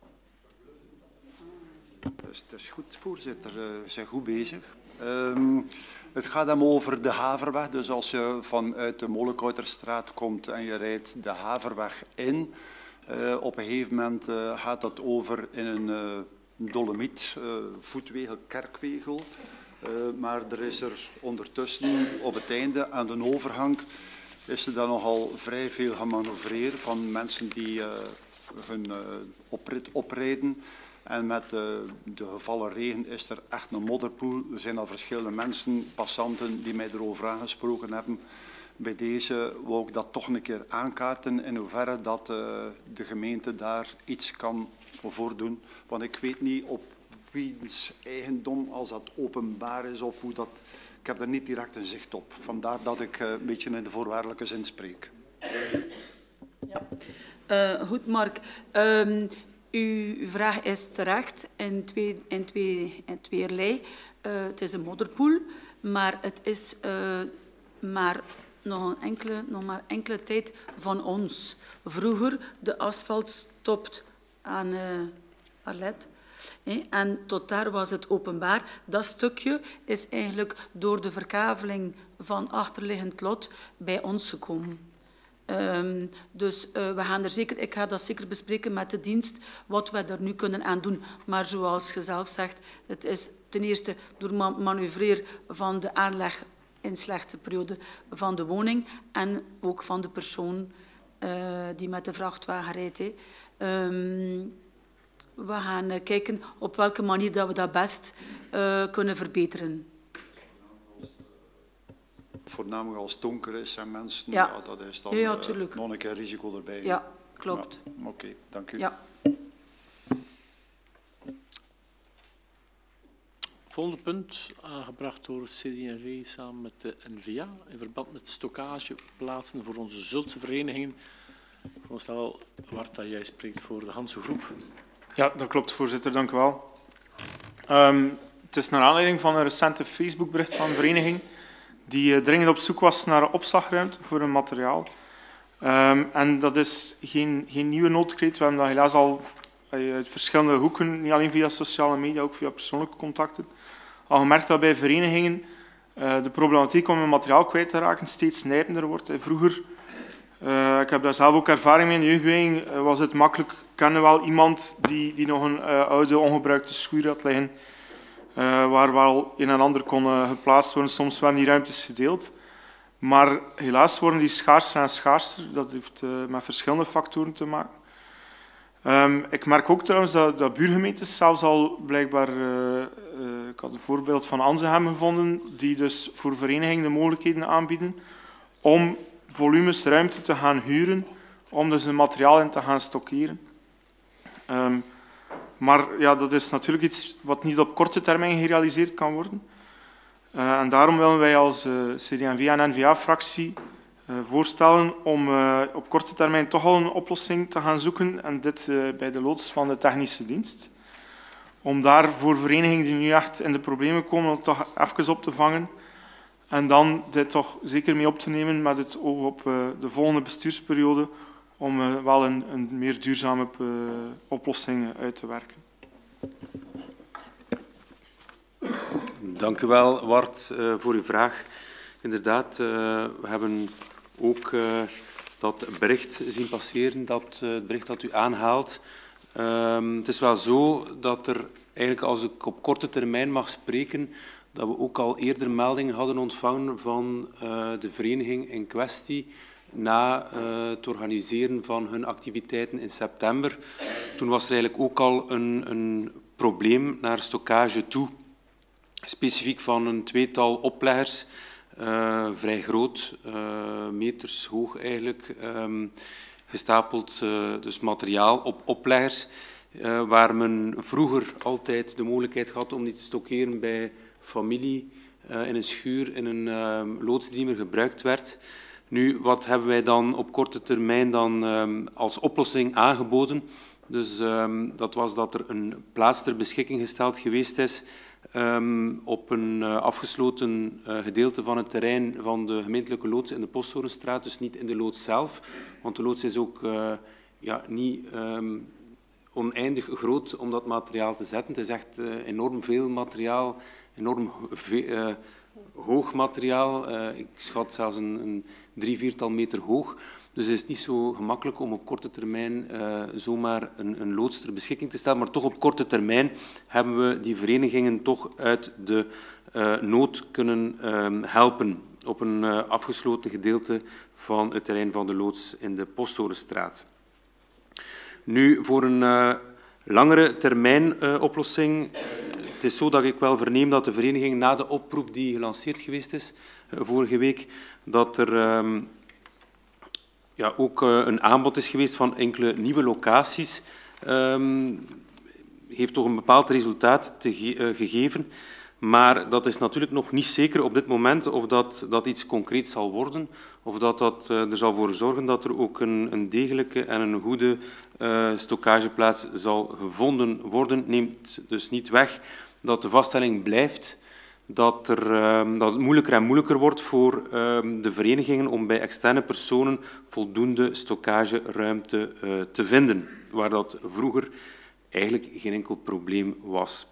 Dat is, dat is goed, voorzitter. We zijn goed bezig. Um, het gaat hem over de Haverweg. Dus als je vanuit de Molenkouterstraat komt en je rijdt de Haverweg in, uh, op een gegeven moment uh, gaat dat over in een uh, dolomiet, uh, voetwegel, kerkwegel. Uh, maar er is er ondertussen op het einde aan de overgang is er dan nogal vrij veel gemanoeuvreerd van mensen die uh, hun uh, oprit oprijden. En met de, de gevallen regen is er echt een modderpoel. Er zijn al verschillende mensen, passanten, die mij erover aangesproken hebben. Bij deze wou ik dat toch een keer aankaarten, in hoeverre dat uh, de gemeente daar iets kan voor doen. Want ik weet niet op wiens eigendom, als dat openbaar is of hoe dat... Ik heb er niet direct een zicht op. Vandaar dat ik uh, een beetje in de voorwaardelijke zin spreek. Ja. Uh, goed, Mark. Um, Uw vraag is terecht in twee, in twee, in tweeërlei. Uh, het is een modderpoel, maar het is uh, maar nog, een enkele, nog maar enkele tijd van ons. Vroeger, de asfalt stopt aan uh, Arlet. Hey, en tot daar was het openbaar. Dat stukje is eigenlijk door de verkaveling van achterliggend lot bij ons gekomen. Um, dus uh, we gaan er zeker, ik ga dat zeker bespreken met de dienst, wat we er nu kunnen aan doen. Maar zoals je zelf zegt, het is ten eerste door man manoeuvreer van de aanleg in slechte periode van de woning en ook van de persoon uh, die met de vrachtwagen rijdt. He. Um, we gaan uh, kijken op welke manier dat we dat best uh, kunnen verbeteren. Voornamelijk als het donker is en mensen, ja. Ja, dat is dan ja, ja, uh, nog een keer risico erbij. Ja, klopt. Ja, Oké, okay, dank u. Ja. Volgende punt, aangebracht door C D en V samen met de N V A in verband met stockageplaatsen voor onze Zultse verenigingen. Voorstel, Wart, dat jij spreekt voor de Hanse Groep. Ja, dat klopt, voorzitter. Dank u wel. Um, het is naar aanleiding van een recente Facebookbericht van een vereniging die uh, dringend op zoek was naar een opslagruimte voor hun materiaal. Um, en dat is geen, geen nieuwe noodkreet. We hebben dat helaas al uh, uit verschillende hoeken, niet alleen via sociale media, ook via persoonlijke contacten, al gemerkt dat bij verenigingen uh, de problematiek om hun materiaal kwijt te raken steeds nijpender wordt. Uh, vroeger, uh, ik heb daar zelf ook ervaring mee in de jeugdbeweging, uh, was het makkelijk. Ik kende wel iemand die, die nog een uh, oude ongebruikte schuur had liggen, Uh, waar wel een en ander kon uh, geplaatst worden. Soms werden die ruimtes gedeeld. Maar helaas worden die schaarser en schaarser. Dat heeft uh, met verschillende factoren te maken. Um, ik merk ook trouwens dat, dat buurgemeentes zelfs al blijkbaar... Uh, uh, ik had een voorbeeld van Anzehem gevonden, die dus voor verenigingen de mogelijkheden aanbieden om volumes ruimte te gaan huren, om dus hun materiaal in te gaan stockeren. Um, Maar ja, dat is natuurlijk iets wat niet op korte termijn gerealiseerd kan worden. Uh, en daarom willen wij als uh, C D en V en N V A-fractie uh, voorstellen om uh, op korte termijn toch al een oplossing te gaan zoeken. En dit uh, bij de loods van de technische dienst. Om daar voor verenigingen die nu echt in de problemen komen, om toch even op te vangen. En dan dit toch zeker mee op te nemen met het oog op uh, de volgende bestuursperiode, om uh, wel een, een meer duurzame uh, oplossing uit te werken. Dank u wel, Wart, uh, voor uw vraag. Inderdaad, uh, we hebben ook uh, dat bericht zien passeren, dat, uh, het bericht dat u aanhaalt. Um, het is wel zo dat er, eigenlijk als ik op korte termijn mag spreken, dat we ook al eerder meldingen hadden ontvangen van uh, de vereniging in kwestie na uh, het organiseren van hun activiteiten in september. Toen was er eigenlijk ook al een, een probleem naar stockage toe, specifiek van een tweetal opleggers, uh, vrij groot, uh, meters hoog eigenlijk, um, gestapeld uh, dus materiaal op opleggers, uh, waar men vroeger altijd de mogelijkheid had om die te stockeren bij familie, uh, in een schuur, in een uh, loods die meer gebruikt werd. Nu, wat hebben wij dan op korte termijn dan um, als oplossing aangeboden? Dus um, dat was dat er een plaats ter beschikking gesteld geweest is um, op een uh, afgesloten uh, gedeelte van het terrein van de gemeentelijke loods in de Posthoornstraat, dus niet in de loods zelf, want de loods is ook uh, ja, niet um, oneindig groot om dat materiaal te zetten. Het is echt uh, enorm veel materiaal, enorm ve uh, hoog materiaal. Uh, ik schat zelfs een, een drie, viertal meter hoog. Dus het is niet zo gemakkelijk om op korte termijn uh, zomaar een, een loods ter beschikking te stellen. Maar toch op korte termijn hebben we die verenigingen toch uit de uh, nood kunnen uh, helpen op een uh, afgesloten gedeelte van het terrein van de loods in de Posthoornstraat. Nu, voor een uh, langere termijn uh, oplossing. Het is zo dat ik wel verneem dat de vereniging na de oproep die gelanceerd geweest is uh, vorige week, dat er um, ja, ook uh, een aanbod is geweest van enkele nieuwe locaties. Um, heeft toch een bepaald resultaat te ge uh, gegeven. Maar dat is natuurlijk nog niet zeker op dit moment of dat, dat iets concreet zal worden. Of dat dat uh, er zal voor zorgen dat er ook een, een degelijke en een goede uh, stockageplaats zal gevonden worden. Neemt dus niet weg dat de vaststelling blijft dat, er, uh, dat het moeilijker en moeilijker wordt voor uh, de verenigingen om bij externe personen voldoende stockageruimte uh, te vinden, waar dat vroeger eigenlijk geen enkel probleem was.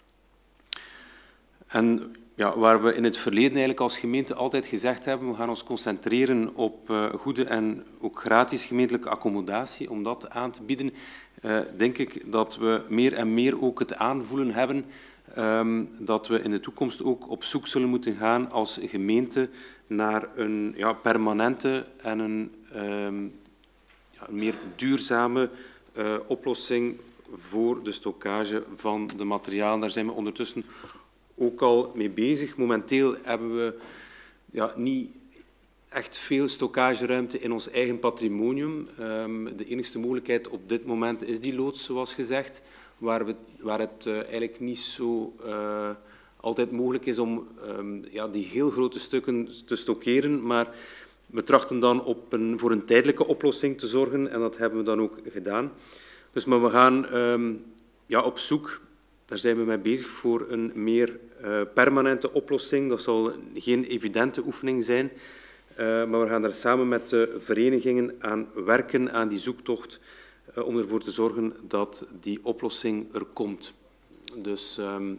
En ja, waar we in het verleden eigenlijk als gemeente altijd gezegd hebben, we gaan ons concentreren op uh, goede en ook gratis gemeentelijke accommodatie, om dat aan te bieden, uh, denk ik dat we meer en meer ook het aanvoelen hebben um, dat we in de toekomst ook op zoek zullen moeten gaan als gemeente naar een ja, permanente en een, um, ja, een meer duurzame uh, oplossing voor de stockage van de materialen. Daar zijn we ondertussen ook al mee bezig. Momenteel hebben we ja, niet echt veel stockageruimte in ons eigen patrimonium. Um, de enige mogelijkheid op dit moment is die loods, zoals gezegd, waar, we, waar het uh, eigenlijk niet zo uh, altijd mogelijk is om um, ja, die heel grote stukken te stockeren. Maar we trachten dan op een, voor een tijdelijke oplossing te zorgen en dat hebben we dan ook gedaan. Dus maar we gaan um, ja, op zoek. Daar zijn we mee bezig voor een meer uh, permanente oplossing. Dat zal geen evidente oefening zijn, uh, maar we gaan daar samen met de verenigingen aan werken, aan die zoektocht, uh, om ervoor te zorgen dat die oplossing er komt. Dus um,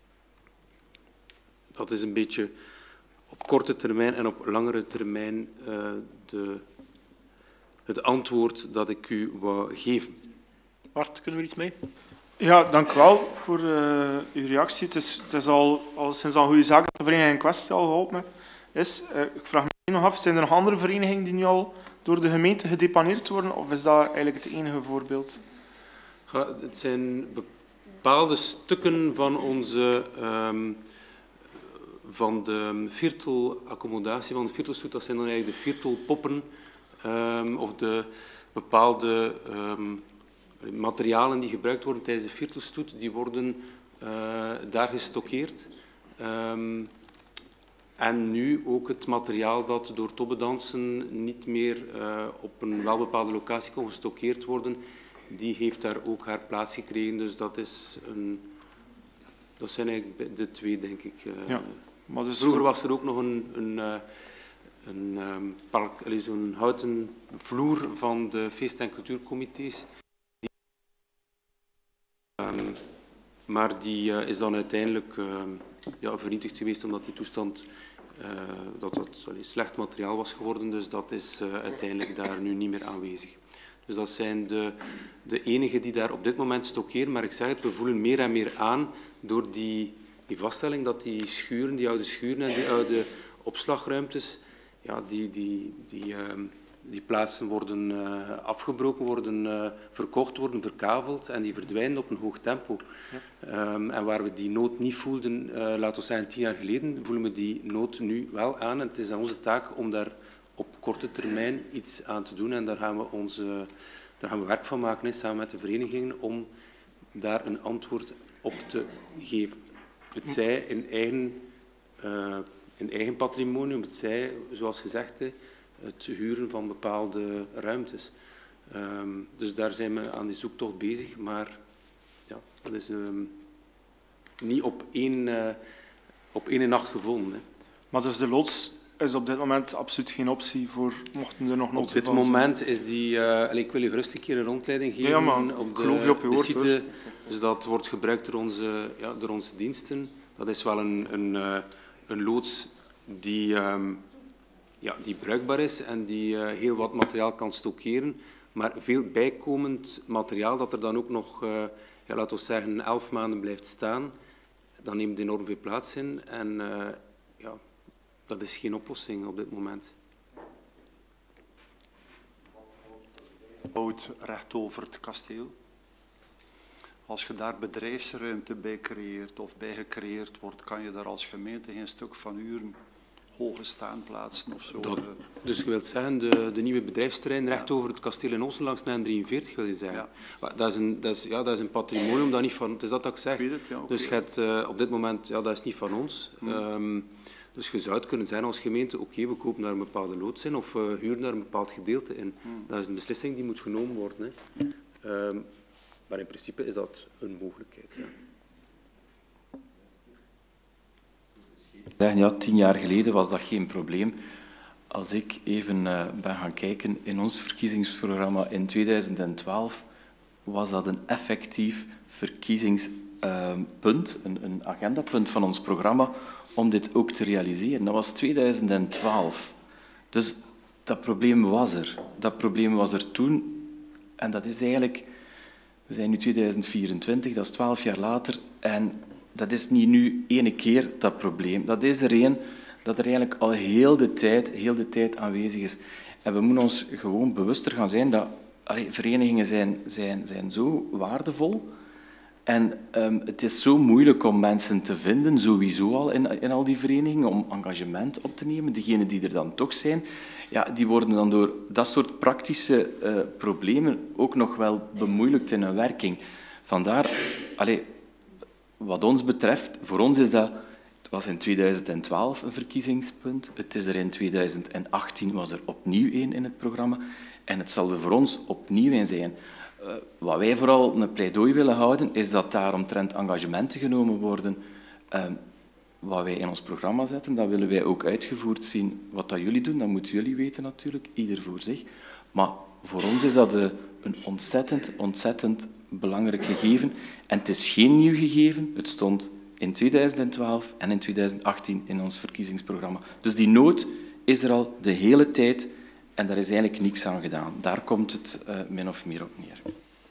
dat is een beetje op korte termijn en op langere termijn uh, de, het antwoord dat ik u wou geven. Bart, kunnen we iets mee? Ja, dank u wel voor uh, uw reactie. Het is, het is al, al sinds al een goede zaak dat de vereniging in kwestie al geholpen is. Uh, ik vraag me nog af, zijn er nog andere verenigingen die nu al door de gemeente gedeponeerd worden, of is dat eigenlijk het enige voorbeeld? Ja, het zijn bepaalde stukken van onze um, van de viertelaccommodatie, van de viertelstoet, dat zijn dan eigenlijk de viertelpoppen, um, of de bepaalde um, materialen die gebruikt worden tijdens de viertelstoet, die worden uh, daar gestockeerd. Um, en nu ook het materiaal dat door tobbedansen niet meer uh, op een welbepaalde locatie kon gestockeerd worden, die heeft daar ook haar plaats gekregen. Dus dat, is een, dat zijn eigenlijk de twee, denk ik. Uh, ja, maar dus vroeger was er ook nog een, een, uh, een um, park, zo'n houten vloer van de feest- en cultuurcomité's. Um, maar die uh, is dan uiteindelijk uh, ja, vernietigd geweest omdat die toestand uh, dat dat sorry, slecht materiaal was geworden. Dus dat is uh, uiteindelijk daar nu niet meer aanwezig. Dus dat zijn de, de enigen die daar op dit moment stockeren. Maar ik zeg het, we voelen meer en meer aan door die, die vaststelling dat die schuren, die oude schuren en die oude opslagruimtes, ja, die, die, die, uh, die plaatsen worden uh, afgebroken, worden uh, verkocht, worden verkaveld en die verdwijnen op een hoog tempo. Ja. Um, en waar we die nood niet voelden, uh, laten we zeggen tien jaar geleden, voelen we die nood nu wel aan. En het is aan onze taak om daar op korte termijn iets aan te doen. En daar gaan we, onze, daar gaan we werk van maken, hè, samen met de verenigingen, om daar een antwoord op te geven. Het zij in eigen, uh, in eigen patrimonium, het zij, zoals gezegd, hè, het huren van bepaalde ruimtes. Um, dus daar zijn we aan die zoektocht bezig, maar ja, dat is um, niet op één, uh, op één nacht gevonden. Hè. Maar dus de loods is op dit moment absoluut geen optie voor, mochten er nog nood Op dit moment zijn. Is die, uh, allez, ik wil je gerust een keer een rondleiding geven. Ja, maar op de, geloof je op je woord, site, hoor. Dus dat wordt gebruikt door onze, ja, door onze diensten. Dat is wel een, een, uh, een loods die, um, ja, die bruikbaar is en die uh, heel wat materiaal kan stockeren. Maar veel bijkomend materiaal dat er dan ook nog, uh, ja, laten we zeggen, elf maanden blijft staan. Dat neemt enorm veel plaats in. En uh, ja, dat is geen oplossing op dit moment. Bouwt recht over het kasteel. Als je daar bedrijfsruimte bij creëert of bij gecreëerd wordt, kan je daar als gemeente geen stuk van huren, hoge staanplaatsen of zo. Dat, dus je wilt zeggen, de, de nieuwe bedrijfsterrein recht ja. over het kasteel in Oosten langs de N drieënveertig, wil je zeggen. Ja. Maar dat, is een, dat, is, ja, dat is een patrimonium dat niet van... Het is dat dat ik zeg. Ik het, ja, okay. Dus je hebt, uh, op dit moment, ja, dat is niet van ons. Hmm. Um, dus je zou het kunnen zijn als gemeente, oké, okay, we kopen daar een bepaalde loods in of we huren daar een bepaald gedeelte in. Hmm. Dat is een beslissing die moet genomen worden. Hè. Um, maar in principe is dat een mogelijkheid. Ja. Zeggen, ja, tien jaar geleden was dat geen probleem. Als ik even uh, ben gaan kijken in ons verkiezingsprogramma in tweeduizend twaalf, was dat een effectief verkiezingspunt, uh, een, een agendapunt van ons programma, om dit ook te realiseren. Dat was tweeduizend twaalf. Dus dat probleem was er. Dat probleem was er toen. En dat is eigenlijk... We zijn nu tweeduizend vierentwintig, dat is twaalf jaar later. En dat is niet nu ene keer dat probleem. Dat is er een dat er eigenlijk al heel de tijd, heel de tijd aanwezig is. En we moeten ons gewoon bewuster gaan zijn dat allee, verenigingen zijn, zijn, zijn zo waardevol. En um, het is zo moeilijk om mensen te vinden, sowieso al in, in al die verenigingen, om engagement op te nemen. Degenen die er dan toch zijn, ja, die worden dan door dat soort praktische uh, problemen ook nog wel bemoeilijkt in hun werking. Vandaar, allee, wat ons betreft, voor ons is dat, het was in tweeduizend twaalf een verkiezingspunt, het is er in tweeduizend achttien was er opnieuw één in het programma en het zal er voor ons opnieuw een zijn. Uh, wat wij vooral een pleidooi willen houden, is dat daar omtrent engagementen genomen worden. Uh, wat wij in ons programma zetten, dat willen wij ook uitgevoerd zien. Wat dat jullie doen, dat moeten jullie weten natuurlijk, ieder voor zich. Maar voor ons is dat een ontzettend, ontzettend belangrijk gegeven. En het is geen nieuw gegeven, het stond in tweeduizend twaalf en in tweeduizend achttien in ons verkiezingsprogramma. Dus die nood is er al de hele tijd en daar is eigenlijk niks aan gedaan. Daar komt het uh, min of meer op neer.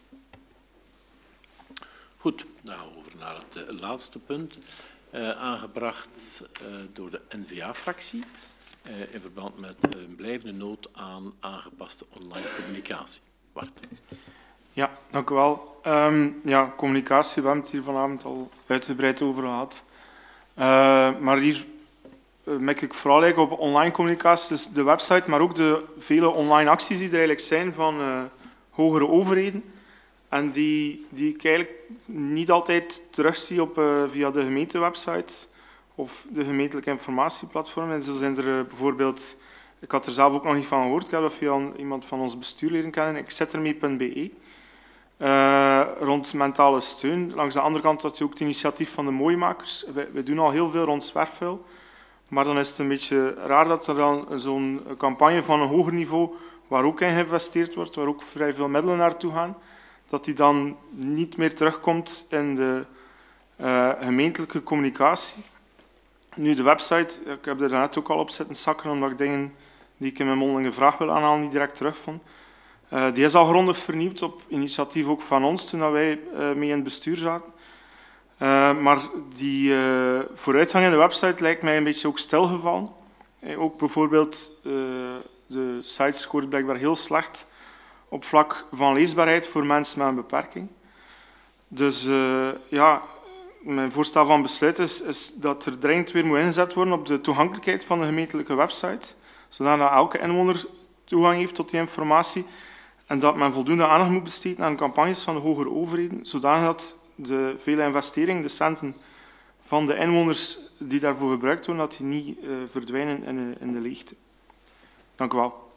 Goed, dan gaan we over naar het uh, laatste punt. Uh, aangebracht uh, door de N V A-fractie uh, in verband met uh, een blijvende nood aan aangepaste online communicatie. Bart. Ja, dank u wel. Um, ja, communicatie, we hebben het hier vanavond al uitgebreid over gehad. Uh, maar hier uh, merk ik vooral eigenlijk op online communicatie, dus de website, maar ook de vele online acties die er eigenlijk zijn van uh, hogere overheden. En die, die ik eigenlijk niet altijd terugzie op, uh, via de gemeentewebsite of de gemeentelijke informatieplatform. En zo zijn er uh, bijvoorbeeld, ik had er zelf ook nog niet van gehoord, ik heb dat via iemand van ons bestuur leren kennen, ik zet ermee punt b e. Uh, rond mentale steun. Langs de andere kant had je ook het initiatief van de Mooimakers. Wij, wij doen al heel veel rond zwerfvuil, maar dan is het een beetje raar dat er dan zo'n campagne van een hoger niveau, waar ook in geïnvesteerd wordt, waar ook vrij veel middelen naartoe gaan, dat die dan niet meer terugkomt in de uh, gemeentelijke communicatie. Nu, de website, ik heb er net ook al op zitten zakken, omdat ik dingen die ik in mijn mondelinge vraag wil aanhalen niet direct terugvond. Uh, die is al grondig vernieuwd op initiatief ook van ons toen wij uh, mee in het bestuur zaten. Uh, maar die uh, vooruitgang in de website lijkt mij een beetje ook stilgevallen. Uh, ook bijvoorbeeld uh, de site scoort blijkbaar heel slecht op vlak van leesbaarheid voor mensen met een beperking. Dus uh, ja, mijn voorstel van besluit is, is dat er dringend weer moet ingezet worden op de toegankelijkheid van de gemeentelijke website, zodat elke inwoner toegang heeft tot die informatie en dat men voldoende aandacht moet besteden aan campagnes van de hogere overheden, zodat de vele investeringen, de centen van de inwoners die daarvoor gebruikt worden, dat die niet uh, verdwijnen in de, in de leegte. Dank u wel.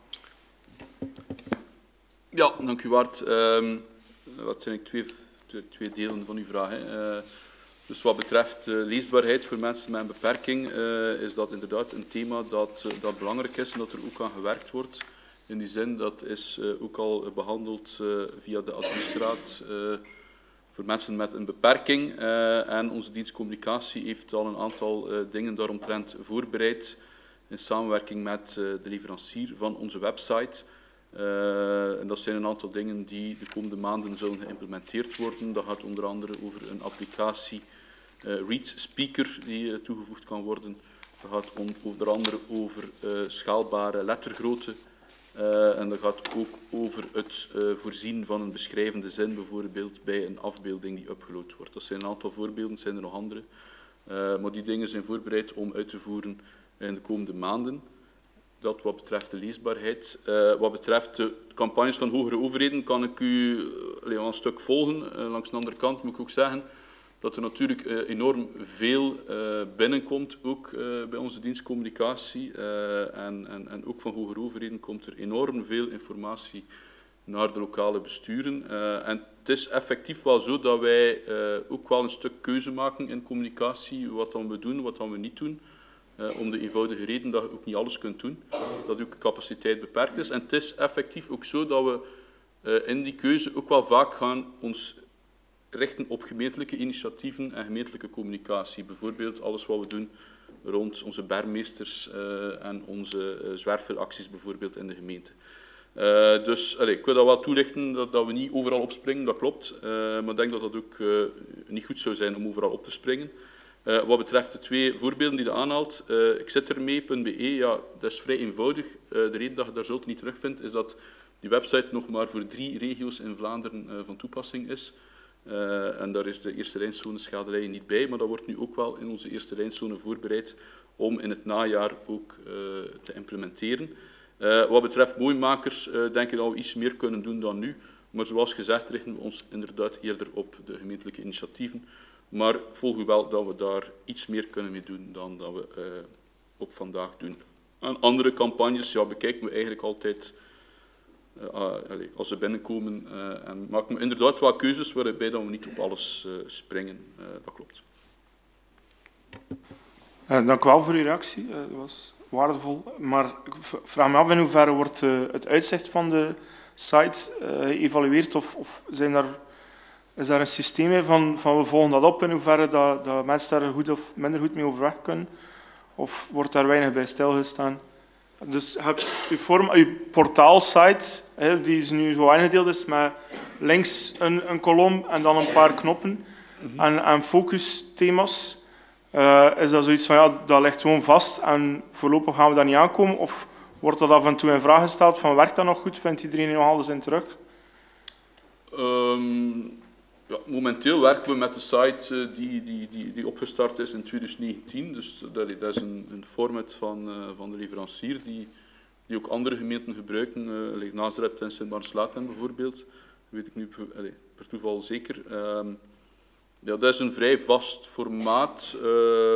Ja, dank u Bart. Uh, wat zijn ik twee, twee delen van uw vraag. Hè. Uh, dus wat betreft uh, leesbaarheid voor mensen met een beperking, uh, is dat inderdaad een thema dat, uh, dat belangrijk is en dat er ook aan gewerkt wordt. In die zin, dat is uh, ook al behandeld uh, via de adviesraad uh, voor mensen met een beperking. Uh, en onze dienst communicatie heeft al een aantal uh, dingen daaromtrent voorbereid in samenwerking met uh, de leverancier van onze website. Uh, en dat zijn een aantal dingen die de komende maanden zullen geïmplementeerd worden. Dat gaat onder andere over een applicatie, uh, Read Speaker, die uh, toegevoegd kan worden. Dat gaat on, onder andere over uh, schaalbare lettergrootte. Uh, en dat gaat ook over het uh, voorzien van een beschrijvende zin, bijvoorbeeld bij een afbeelding die upgeload wordt. Dat zijn een aantal voorbeelden, zijn er nog andere. Uh, maar die dingen zijn voorbereid om uit te voeren in de komende maanden. Dat wat betreft de leesbaarheid. Uh, wat betreft de campagnes van hogere overheden kan ik u uh, een stuk volgen. Uh, langs de andere kant moet ik ook zeggen dat er natuurlijk uh, enorm veel uh, binnenkomt, ook uh, bij onze dienst communicatie. Uh, en, en, en ook van hogere overheden komt er enorm veel informatie naar de lokale besturen. Uh, en het is effectief wel zo dat wij uh, ook wel een stuk keuze maken in communicatie, wat dan we doen, wat dan we niet doen. Uh, om de eenvoudige reden dat je ook niet alles kunt doen, dat ook de capaciteit beperkt is. En het is effectief ook zo dat we uh, in die keuze ook wel vaak gaan ons richten op gemeentelijke initiatieven en gemeentelijke communicatie. Bijvoorbeeld alles wat we doen rond onze bermmeesters uh, en onze uh, zwerveracties bijvoorbeeld in de gemeente. Uh, dus allez, ik wil dat wel toelichten, dat, dat we niet overal opspringen, dat klopt. Uh, maar ik denk dat dat ook uh, niet goed zou zijn om overal op te springen. Uh, wat betreft de twee voorbeelden die je aanhaalt, uh, ik zit ermee punt be, ja, dat is vrij eenvoudig. Uh, de reden dat je daar zult niet terugvindt, is dat die website nog maar voor drie regio's in Vlaanderen uh, van toepassing is. Uh, en daar is de eerste lijnzone schaderijen niet bij, maar dat wordt nu ook wel in onze eerste lijnzone voorbereid om in het najaar ook uh, te implementeren. Uh, wat betreft mooimakers uh, denk ik dat we iets meer kunnen doen dan nu, maar zoals gezegd richten we ons inderdaad eerder op de gemeentelijke initiatieven. Maar ik volg u wel dat we daar iets meer kunnen mee doen dan dat we uh, op vandaag doen. En andere campagnes ja, bekijken we eigenlijk altijd uh, uh, allez, als ze binnenkomen. Uh, en maken we inderdaad wel keuzes waarbij dat we niet op alles uh, springen. Uh, dat klopt. Uh, dank u wel voor uw reactie. Uh, dat was waardevol. Maar ik vraag me af in hoeverre wordt uh, het uitzicht van de site uh, geëvalueerd of, of zijn daar... Is daar een systeem van, van we volgen dat op in hoeverre dat, dat mensen daar goed of minder goed mee overweg kunnen? Of wordt daar weinig bij stilgestaan? Dus je hebt uw, vorm, uw portaalsite, hè, die is nu zo ingedeeld is met links een, een kolom en dan een paar knoppen mm-hmm. en, en focusthema's. Uh, is dat zoiets van, ja, dat ligt gewoon vast en voorlopig gaan we daar niet aankomen? Of wordt dat af en toe in vraag gesteld van, werkt dat nog goed? Vindt iedereen nog alles in terug? Um... Ja, momenteel werken we met de site die, die, die, die opgestart is in twintig negentien. Dus dat, dat is een, een format van, uh, van de leverancier die, die ook andere gemeenten gebruiken. Uh, Nazareth en Sint-Barnslaten bijvoorbeeld. Dat weet ik nu allez, per toeval zeker. Uh, ja, dat is een vrij vast formaat. Uh,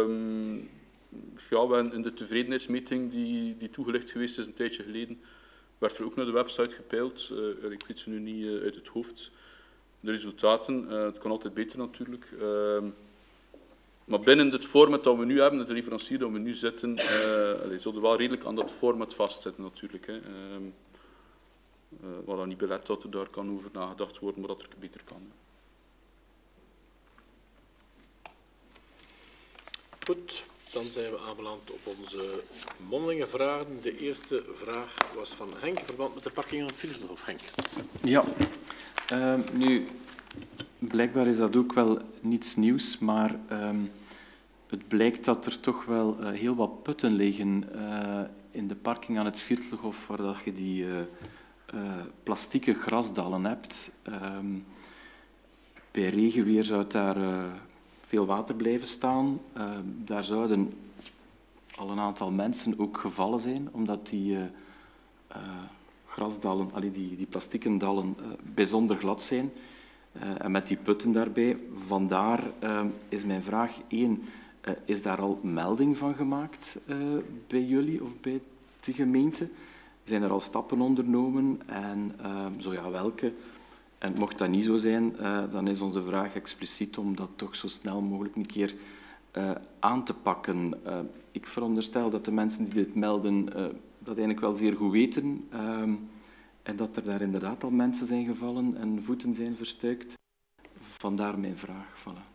ja, in de tevredenheidsmeting die, die toegelicht geweest is een tijdje geleden, werd er ook naar de website gepeild. Uh, ik weet ze nu niet uh, uit het hoofd. De resultaten, uh, het kan altijd beter natuurlijk. Uh, maar binnen het format dat we nu hebben, het leverancier dat we nu zitten, uh, allee, zullen we wel redelijk aan dat format vastzitten natuurlijk. Hè. Uh, uh, wat dan niet belet dat er daar kan over nagedacht worden, maar dat er beter kan. Goed, dan zijn we aanbeland op onze mondelinge vragen. De eerste vraag was van Henk in verband met de parking aan het Viershof. Henk. Ja, uh, nu, blijkbaar is dat ook wel niets nieuws, maar uh, het blijkt dat er toch wel uh, heel wat putten liggen uh, in de parking aan het Viertelhof, waar dat je die uh, uh, plastieke grasdallen hebt. Uh, bij regenweer zou daar uh, veel water blijven staan. Uh, daar zouden al een aantal mensen ook gevallen zijn, omdat die uh, uh, grasdallen, allee, die, die plastieke dallen, uh, bijzonder glad zijn. Uh, en met die putten daarbij. Vandaar uh, is mijn vraag één. Uh, is daar al melding van gemaakt uh, bij jullie of bij de gemeente? Zijn er al stappen ondernomen? En uh, zo ja, welke? En mocht dat niet zo zijn, uh, dan is onze vraag expliciet om dat toch zo snel mogelijk een keer uh, aan te pakken. Uh, ik veronderstel dat de mensen die dit melden uh, dat eigenlijk wel zeer goed weten. Uh, en dat er daar inderdaad al mensen zijn gevallen en voeten zijn verstuikt. Vandaar mijn vraag. Voilà.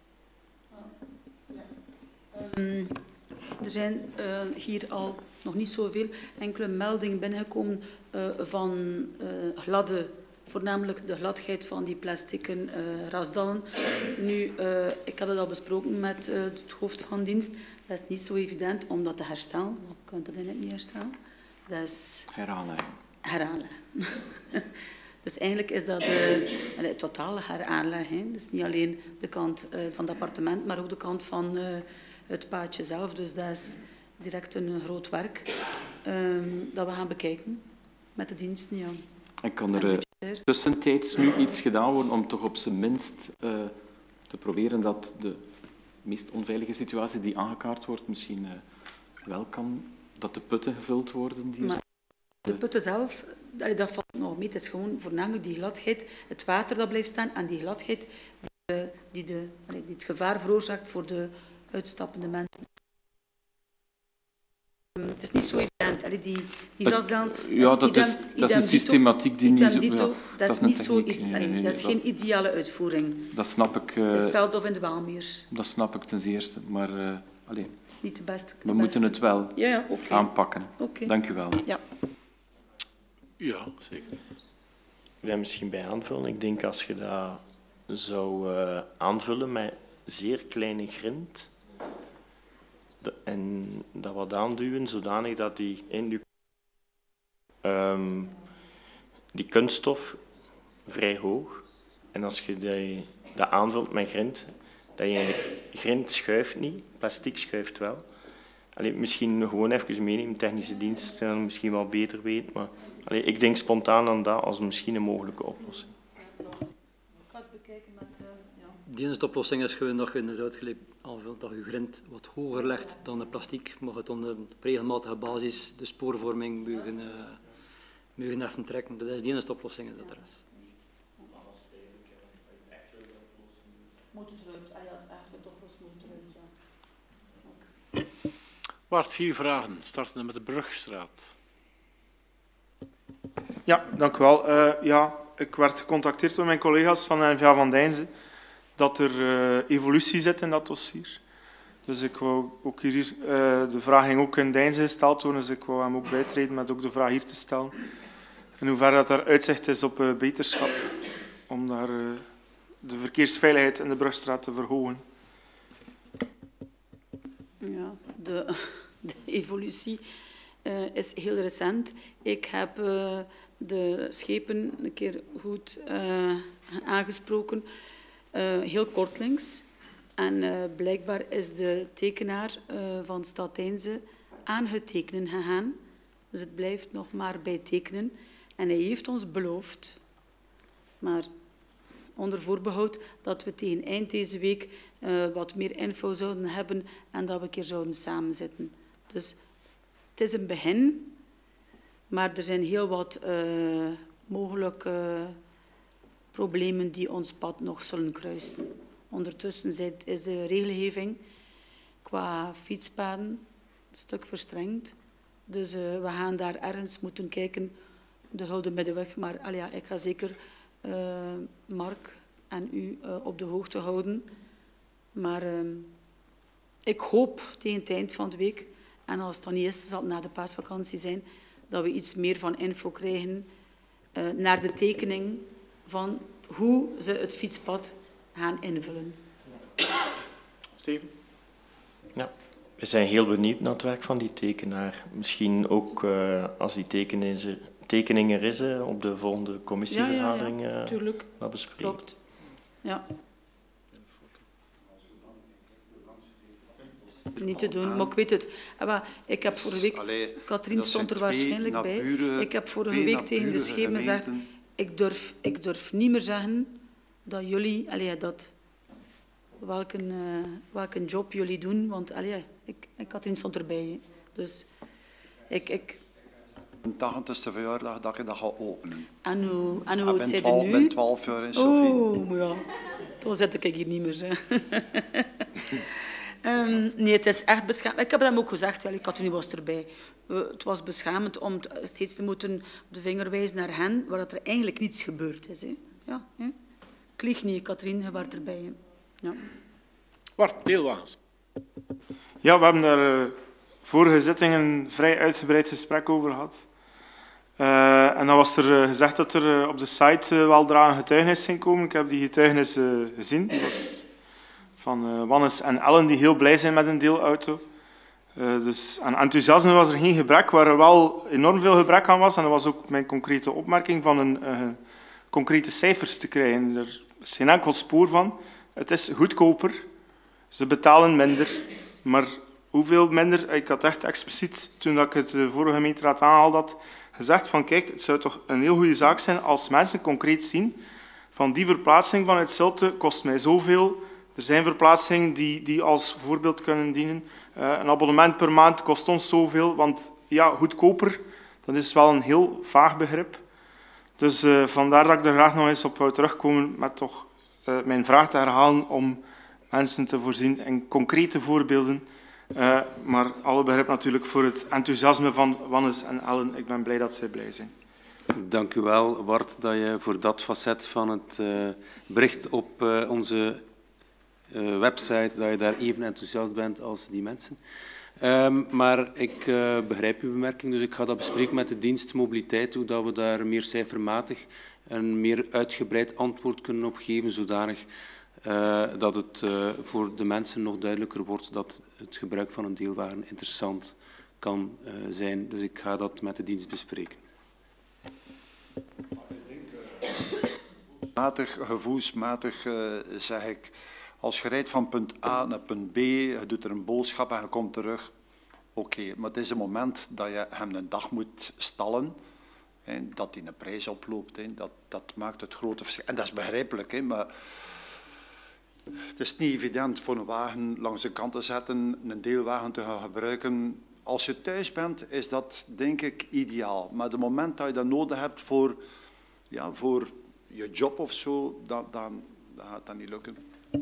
Um, er zijn uh, hier al nog niet zoveel enkele meldingen binnengekomen uh, van uh, gladde, voornamelijk de gladheid van die plastieke uh, rasdallen. Nu, uh, ik had het al besproken met uh, het hoofd van dienst. Dat is niet zo evident om dat te herstellen. Je kunt dat niet herstellen. Dat is herhalen. Herhalen. Dus eigenlijk is dat de, de totale heraanleg. Hè. Dus niet alleen de kant uh, van het appartement, maar ook de kant van uh, het paadje zelf. Dus dat is direct een uh, groot werk um, dat we gaan bekijken met de diensten. Ja. En kan er uh, tussentijds nu iets gedaan worden om toch op zijn minst uh, te proberen dat de meest onveilige situatie die aangekaart wordt misschien uh, wel kan, dat de putten gevuld worden? Die maar de putten zelf, dat valt nog mee. Het is gewoon voornamelijk die gladheid, het water dat blijft staan en die gladheid die, die, de, die het gevaar veroorzaakt voor de uitstappende mensen. Het is niet zo evident. Die, die grasdalen, ja, dat is, idem, dat is een systematiek die niet zo... Ja, dat, dat is, niet zo, nee, nee, nee, dat is geen ideale uitvoering. Dat snap ik... Uh, Hetzelfde of in de Waalmeer. Dat snap ik ten eerste, maar... Uh, allez, dat is niet de beste. We moeten het wel ja, ja, okay. aanpakken. Okay. Dank u wel. Ja. Ja, zeker. Wij misschien bij aanvullen. Ik denk als je dat zou uh, aanvullen met zeer kleine grind de, en dat wat aanduwen, zodanig dat die, in, um, die kunststof vrij hoog, en als je die, dat aanvult met grind, dat je eigenlijk, grind schuift niet, plastic schuift wel. Allee, misschien gewoon even meenemen, technische dienst zijn misschien wel beter weet, maar allee, ik denk spontaan aan dat als misschien een mogelijke oplossing. Ik ga het bekijken met... Uh, ja. De enige oplossing is gewoon dat je inderdaad gelijk aanvult dat je grind wat hoger legt dan de plastic, maar het op regelmatige basis de spoorvorming mogen, uh, mogen even trekken. Dat is de enige oplossing dat er is. Moet het eruit? Ah ja, eigenlijk toch moet het eruit, ja. Okay. Bart, vier vragen. Starten met de Brugstraat. Ja, dank u wel. Uh, ja, ik werd gecontacteerd door mijn collega's van N V A van Deinze dat er uh, evolutie zit in dat dossier. Dus ik wou ook hier, uh, de vraag ging ook in Deinze gesteld worden, dus ik wou hem ook bijtreden met ook de vraag hier te stellen. In hoeverre dat er uitzicht is op uh, beterschap om daar uh, de verkeersveiligheid in de Brugstraat te verhogen. Ja, de, de evolutie uh, is heel recent. Ik heb uh, de schepen een keer goed uh, aangesproken, uh, heel kortlinks. En uh, blijkbaar is de tekenaar uh, van Stad Deinze aan het tekenen gegaan. Dus het blijft nog maar bij tekenen. En hij heeft ons beloofd, maar onder voorbehoud dat we tegen eind deze week uh, wat meer info zouden hebben en dat we een keer zouden samenzitten. Dus het is een begin, maar er zijn heel wat uh, mogelijke problemen die ons pad nog zullen kruisen. Ondertussen is de regelgeving qua fietspaden een stuk verstrengd. Dus uh, we gaan daar ergens moeten kijken, de gouden middenweg. Maar al ja, ik ga zeker uh, Mark en u uh, op de hoogte houden. Maar uh, ik hoop tegen het eind van de week, en als het dan niet is, zal het na de paasvakantie zijn, dat we iets meer van info krijgen uh, naar de tekening van hoe ze het fietspad gaan invullen. Steven? Ja, we zijn heel benieuwd naar het werk van die tekenaar. Misschien ook uh, als die tekening is, tekening er is, uh, op de volgende commissievergadering ja, ja, ja. Uh, dat bespreken. Klopt. Ja. Niet te doen, maar ik weet het. Ik heb vorige week, Allee, Katrien stond er waarschijnlijk bij, ik heb vorige week tegen de schepen gezegd, ik durf, ik durf niet meer zeggen dat jullie, allee, dat, welke, uh, welke job jullie doen, want allee, ik, ik Katrien stond erbij. Dus ik... ik een tachtigste verjaardag dat je dat gaat openen. En hoe, en hoe oud zijn nu? Ik ben twaalf jaar in Sofie. Oh, maar ja, dan zit ik hier niet meer. Um, nee, het is echt beschamend. Ik heb hem ook gezegd, ik had er nu was erbij. Uh, het was beschamend om steeds te moeten op de vinger wijzen naar hen, waar er eigenlijk niets gebeurd is. Hè. Ja, hè. Ik lieg niet, Katrien, je was erbij. Hè. Ja. Bart, deelwagens. Ja, we hebben daar uh, vorige zitting een vrij uitgebreid gesprek over gehad. Uh, en dan was er uh, gezegd dat er uh, op de site uh, wel eraan getuigenis ging komen. Ik heb die getuigenis uh, gezien. Dat was van uh, Wannes en Ellen, die heel blij zijn met een deelauto. Uh, dus aan enthousiasme was er geen gebrek, waar er wel enorm veel gebrek aan was. En dat was ook mijn concrete opmerking van een uh, concrete cijfers te krijgen. Er is geen enkel spoor van. Het is goedkoper. Ze betalen minder. Maar hoeveel minder? Ik had echt expliciet, toen ik het vorige gemeenteraad aanhaalde, had gezegd van kijk, het zou toch een heel goede zaak zijn als mensen concreet zien van die verplaatsing vanuit Zulte kost mij zoveel. Er zijn verplaatsingen die, die als voorbeeld kunnen dienen. Uh, een abonnement per maand kost ons zoveel, want ja, goedkoper, dat is wel een heel vaag begrip. Dus uh, vandaar dat ik er graag nog eens op wou terugkomen met toch uh, mijn vraag te herhalen om mensen te voorzien in concrete voorbeelden. Uh, maar alle begrip natuurlijk voor het enthousiasme van Wannes en Ellen. Ik ben blij dat zij blij zijn. Dank u wel, Bart, dat je voor dat facet van het uh, bericht op uh, onze uh, website, dat je daar even enthousiast bent als die mensen. Um, maar ik uh, begrijp uw bemerking, dus ik ga dat bespreken met de dienst mobiliteit, hoe dat we daar meer cijfermatig een meer uitgebreid antwoord kunnen op geven, zodanig uh, dat het uh, voor de mensen nog duidelijker wordt dat het gebruik van een deelwagen interessant kan uh, zijn. Dus ik ga dat met de dienst bespreken. Matig, gevoelsmatig uh, zeg ik, als je rijdt van punt A naar punt B, je doet er een boodschap en je komt terug, oké. Okay. Maar het is een moment dat je hem een dag moet stallen, hè, dat hij een prijs oploopt. Hè, dat, dat maakt het grote verschil. En dat is begrijpelijk, hè, maar het is niet evident voor een wagen langs de kant te zetten, een deelwagen te gaan gebruiken. Als je thuis bent, is dat denk ik ideaal. Maar het moment dat je dat nodig hebt voor, ja, voor je job of zo, dan, dan, dan gaat dat niet lukken.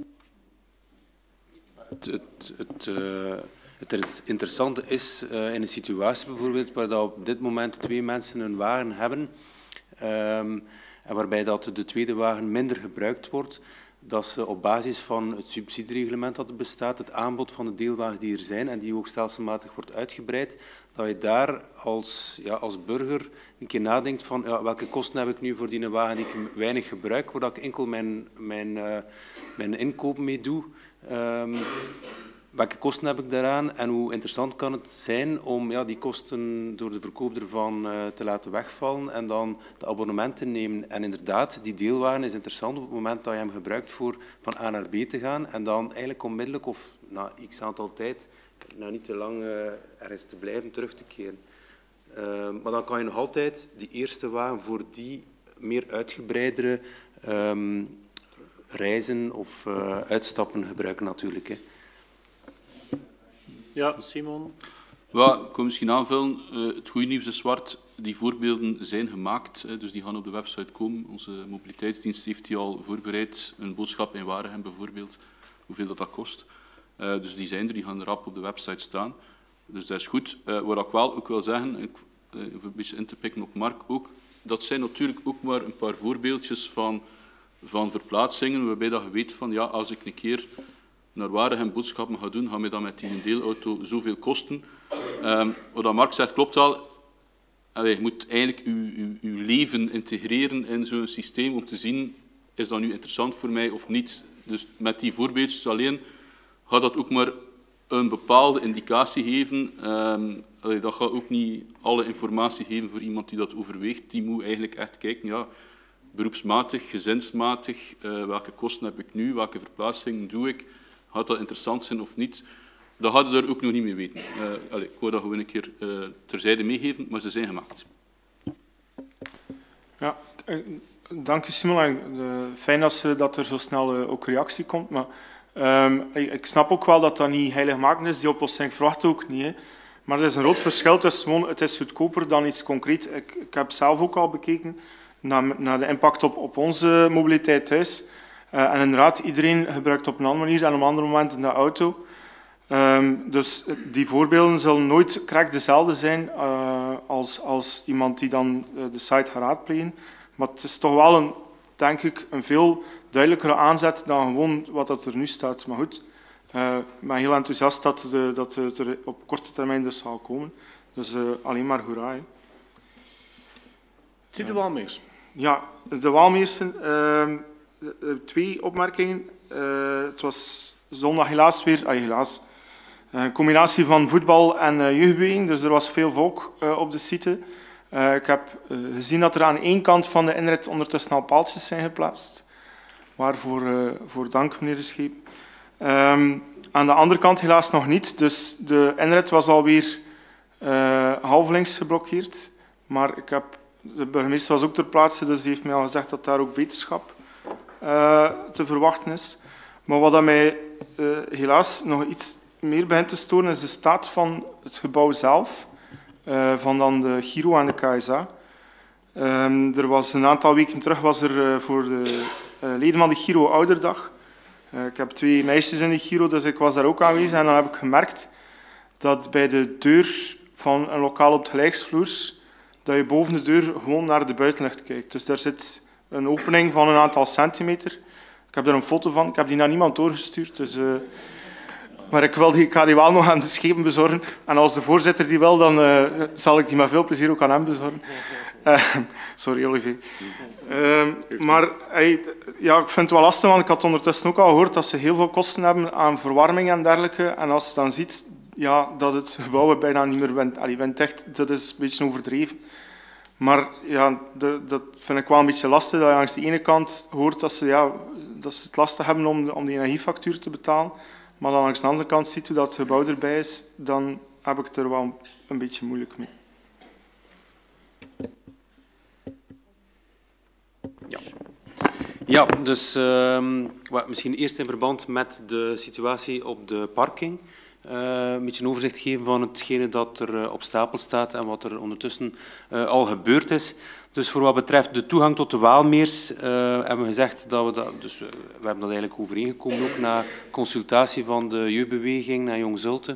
Het, het, het, uh, het interessante is uh, in een situatie bijvoorbeeld waar dat op dit moment twee mensen een wagen hebben um, en waarbij dat de tweede wagen minder gebruikt wordt, dat ze op basis van het subsidiereglement dat er bestaat, het aanbod van de deelwagens die er zijn en die ook stelselmatig wordt uitgebreid, dat je daar als, ja, als burger een keer nadenkt van ja, welke kosten heb ik nu voor die wagen die ik weinig gebruik, waar ik enkel mijn, mijn, uh, mijn inkoop mee doe. Um, welke kosten heb ik daaraan en hoe interessant kan het zijn om ja, die kosten door de verkoop ervan uh, te laten wegvallen en dan de abonnement te nemen. En inderdaad, die deelwagen is interessant op het moment dat je hem gebruikt voor van A naar B te gaan en dan eigenlijk onmiddellijk of na x aantal tijd, nou niet te lang uh, ergens te blijven, terug te keren. Uh, maar dan kan je nog altijd die eerste wagen voor die meer uitgebreidere um, reizen of uh, uitstappen gebruiken natuurlijk. Hè. Ja, Simon? Well, ik wil misschien aanvullen. Uh, het goede nieuws is zwart. Die voorbeelden zijn gemaakt, hè, dus die gaan op de website komen. Onze mobiliteitsdienst heeft die al voorbereid. Een boodschap in Waregem bijvoorbeeld, hoeveel dat, dat kost. Uh, dus die zijn er, die gaan rap op de website staan. Dus dat is goed. Uh, wat ik wel ook wil zeggen, ik, uh, om een beetje in te pikken op Mark ook, dat zijn natuurlijk ook maar een paar voorbeeldjes van, van verplaatsingen, waarbij dat je weet van, ja, als ik een keer naar waar hij boodschappen gaat doen, gaat mij dat met die deelauto zoveel kosten. Um, wat Mark zegt klopt al. Allee, je moet eigenlijk je, je, je leven integreren in zo'n systeem om te zien, is dat nu interessant voor mij of niet. Dus met die voorbeeldjes alleen gaat dat ook maar een bepaalde indicatie geven. Um, allee, dat gaat ook niet alle informatie geven voor iemand die dat overweegt. Die moet eigenlijk echt kijken, ja, beroepsmatig, gezinsmatig, uh, welke kosten heb ik nu, welke verplaatsingen doe ik, gaat dat interessant zijn of niet. Dat hadden we er ook nog niet mee weten. Uh, allez, ik wou dat gewoon een keer uh, terzijde meegeven, maar ze zijn gemaakt. Ja, dank u Simon. Fijn dat, ze, dat er zo snel uh, ook reactie komt. Maar um, ik, ik snap ook wel dat dat niet heiligmakend is. Die oplossing verwacht ook niet. Hè. Maar er is een groot verschil tussen gewoon, het is goedkoper dan iets concreet. Ik, ik heb zelf ook al bekeken naar, naar de impact op, op onze mobiliteit thuis. Uh, en inderdaad, iedereen gebruikt op een andere manier en op andere momenten de auto. Um, dus die voorbeelden zullen nooit correct dezelfde zijn uh, als, als iemand die dan uh, de site gaat raadplegen. Maar het is toch wel, een, denk ik, een veel duidelijkere aanzet dan gewoon wat dat er nu staat. Maar goed, uh, ik ben heel enthousiast dat, de, dat het er op korte termijn dus zal komen. Dus uh, alleen maar hoera. Hè. Zit de Waalmeers? Ja, de Waalmeersen. Uh, twee opmerkingen. Uh, het was zondag helaas weer... Ah, helaas. Een combinatie van voetbal en uh, jeugdbeweging, dus er was veel volk uh, op de site. Uh, ik heb uh, gezien dat er aan één kant van de inrit ondertussen al paaltjes zijn geplaatst. Waarvoor uh, voor dank, meneer de Scheep. Um, aan de andere kant helaas nog niet, dus de inrit was alweer uh, halflinks geblokkeerd. Maar ik heb, de burgemeester was ook ter plaatse, dus die heeft mij al gezegd dat daar ook beterschap uh, te verwachten is. Maar wat dat mij uh, helaas nog iets meer begint te storen is de staat van het gebouw zelf, uh, van dan de Giro en de K S A. Um, er was een aantal weken terug was er uh, voor de uh, leden van de Giro ouderdag. Uh, ik heb twee meisjes in de Giro, dus ik was daar ook aanwezig en dan heb ik gemerkt dat bij de deur van een lokaal op de gelijksvloers, dat je boven de deur gewoon naar de buitenlucht kijkt. Dus daar zit een opening van een aantal centimeter. Ik heb er een foto van, ik heb die naar niemand doorgestuurd, dus... Uh, Maar ik, wil die, ik ga die wel nog aan de schepen bezorgen. En als de voorzitter die wil, dan uh, zal ik die met veel plezier ook aan hem bezorgen. Uh, sorry, Olivier. Uh, maar hey, ja, ik vind het wel lastig, want ik had ondertussen ook al gehoord dat ze heel veel kosten hebben aan verwarming en dergelijke. En als je dan ziet ja, dat het gebouw bijna niet meer wint, allee, wint echt, dat is een beetje overdreven. Maar ja, de, dat vind ik wel een beetje lastig, dat je langs de ene kant hoort dat ze, ja, dat ze het lastig hebben om, om die energiefactuur te betalen. Maar dan langs de andere kant ziet u dat het gebouw erbij is, dan heb ik het er wel een beetje moeilijk mee. Ja, ja dus uh, misschien eerst in verband met de situatie op de parking. Uh, een beetje een overzicht geven van hetgene dat er uh, op stapel staat en wat er ondertussen uh, al gebeurd is. Dus voor wat betreft de toegang tot de Waalmeers uh, hebben we gezegd dat we dat... Dus uh, we hebben dat eigenlijk overeengekomen ook na consultatie van de jeugdbeweging naar Jong Zulte.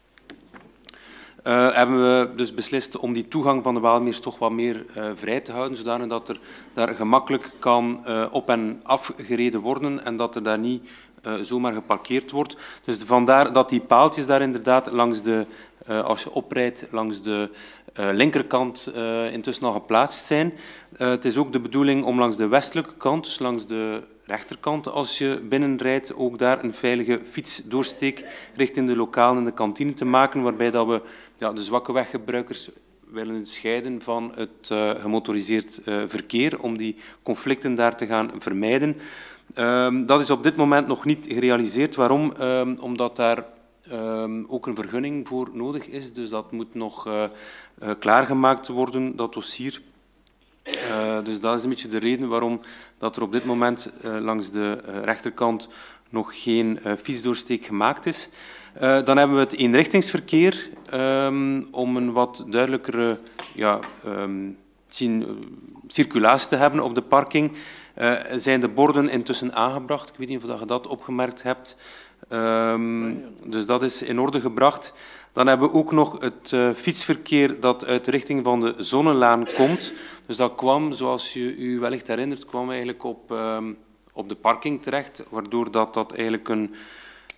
Uh, hebben we dus beslist om die toegang van de Waalmeers toch wat meer uh, vrij te houden, zodanig dat er daar gemakkelijk kan uh, op en af gereden worden en dat er daar niet uh, zomaar geparkeerd wordt. Dus vandaar dat die paaltjes daar inderdaad langs de, uh, als je oprijdt, langs de uh, linkerkant uh, intussen al geplaatst zijn. Uh, het is ook de bedoeling om langs de westelijke kant, dus langs de rechterkant, als je binnenrijdt, ook daar een veilige fietsdoorsteek richting de lokalen en de kantine te maken, waarbij dat we ja, de zwakke weggebruikers willen scheiden van het uh, gemotoriseerd uh, verkeer, om die conflicten daar te gaan vermijden. Um, dat is op dit moment nog niet gerealiseerd. Waarom? Um, omdat daar um, ook een vergunning voor nodig is. Dus dat moet nog uh, uh, klaargemaakt worden, dat dossier. Uh, dus dat is een beetje de reden waarom dat er op dit moment uh, langs de uh, rechterkant nog geen uh, fietsdoorsteek gemaakt is. Uh, dan hebben we het eenrichtingsverkeer. Um, om een wat duidelijkere ja, um, circulatie te hebben op de parking. Uh, zijn de borden intussen aangebracht. Ik weet niet of je dat opgemerkt hebt. Um, dus dat is in orde gebracht. Dan hebben we ook nog het uh, fietsverkeer dat uit de richting van de Zonnelaan komt. Dus dat kwam, zoals je u wellicht herinnert, kwam eigenlijk op, um, op de parking terecht, waardoor dat, dat eigenlijk een,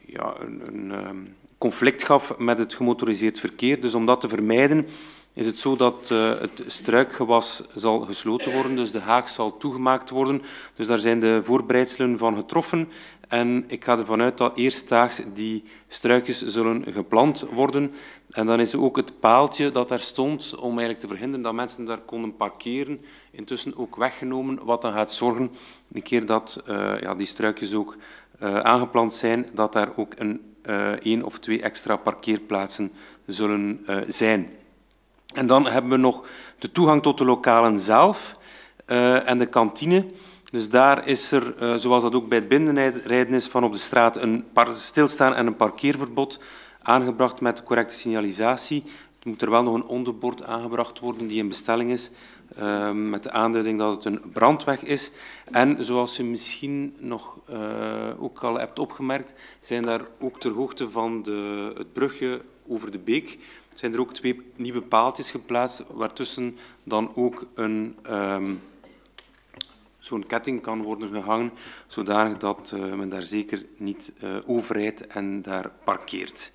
ja, een, een um, conflict gaf met het gemotoriseerd verkeer. Dus om dat te vermijden is het zo dat uh, het struikgewas zal gesloten worden, dus de haag zal toegemaakt worden. Dus daar zijn de voorbereidselen van getroffen. En ik ga ervan uit dat eerstdaags die struikjes zullen geplant worden. En dan is ook het paaltje dat daar stond om eigenlijk te verhinderen dat mensen daar konden parkeren, intussen ook weggenomen, wat dan gaat zorgen, een keer dat uh, ja, die struikjes ook uh, aangeplant zijn, dat daar ook een, uh, één of twee extra parkeerplaatsen zullen uh, zijn. En dan hebben we nog de toegang tot de lokalen zelf uh, en de kantine. Dus daar is er, uh, zoals dat ook bij het binnenrijden is, van op de straat een stilstaan en een parkeerverbod aangebracht met de correcte signalisatie. Er moet er wel nog een onderbord aangebracht worden die in bestelling is, uh, met de aanduiding dat het een brandweg is. En zoals u misschien nog uh, ook al hebt opgemerkt, zijn daar ook ter hoogte van de, het brugje over de beek zijn er ook twee nieuwe paaltjes geplaatst, waartussen dan ook een, um, zo'n ketting kan worden gehangen, zodanig dat uh, men daar zeker niet uh, overrijdt en daar parkeert.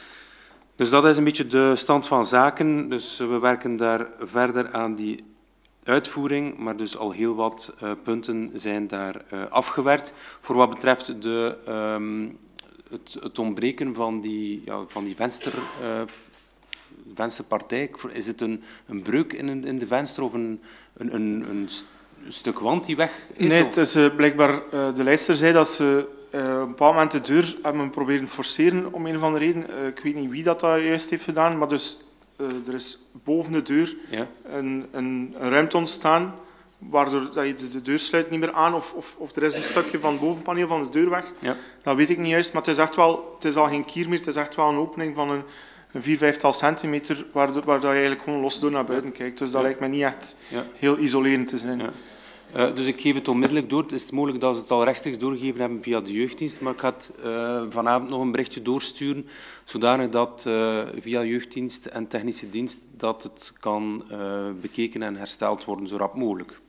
Dus dat is een beetje de stand van zaken. Dus uh, we werken daar verder aan die uitvoering, maar dus al heel wat uh, punten zijn daar uh, afgewerkt. Voor wat betreft de, um, het, het ontbreken van die, ja, van die venster... Uh, vensterpartij. Is het een, een breuk in, in de venster of een, een, een, een stuk wand die weg is? Nee, het is uh, blijkbaar uh, de lijster zei dat ze uh, op een bepaald moment de deur hebben proberen forceren om een of andere reden. Uh, ik weet niet wie dat, dat juist heeft gedaan, maar dus uh, er is boven de deur ja. een, een, een ruimte ontstaan waardoor dat je de, de deur sluit niet meer aan of, of, of er is een stukje van het bovenpaneel van de deur weg. Ja. Dat weet ik niet juist, maar het is echt wel, het is al geen kier meer, het is echt wel een opening van een een vier, vijftal centimeter, waar, de, waar je eigenlijk gewoon los door naar buiten kijkt. Dus dat ja. lijkt me niet echt ja. heel isolerend te zijn. Ja. Uh, dus ik geef het onmiddellijk door. Het is mogelijk dat ze het al rechtstreeks doorgegeven hebben via de jeugddienst, maar ik ga het uh, vanavond nog een berichtje doorsturen, zodanig dat uh, via jeugddienst en technische dienst dat het kan uh, bekeken en hersteld worden, zo rap mogelijk.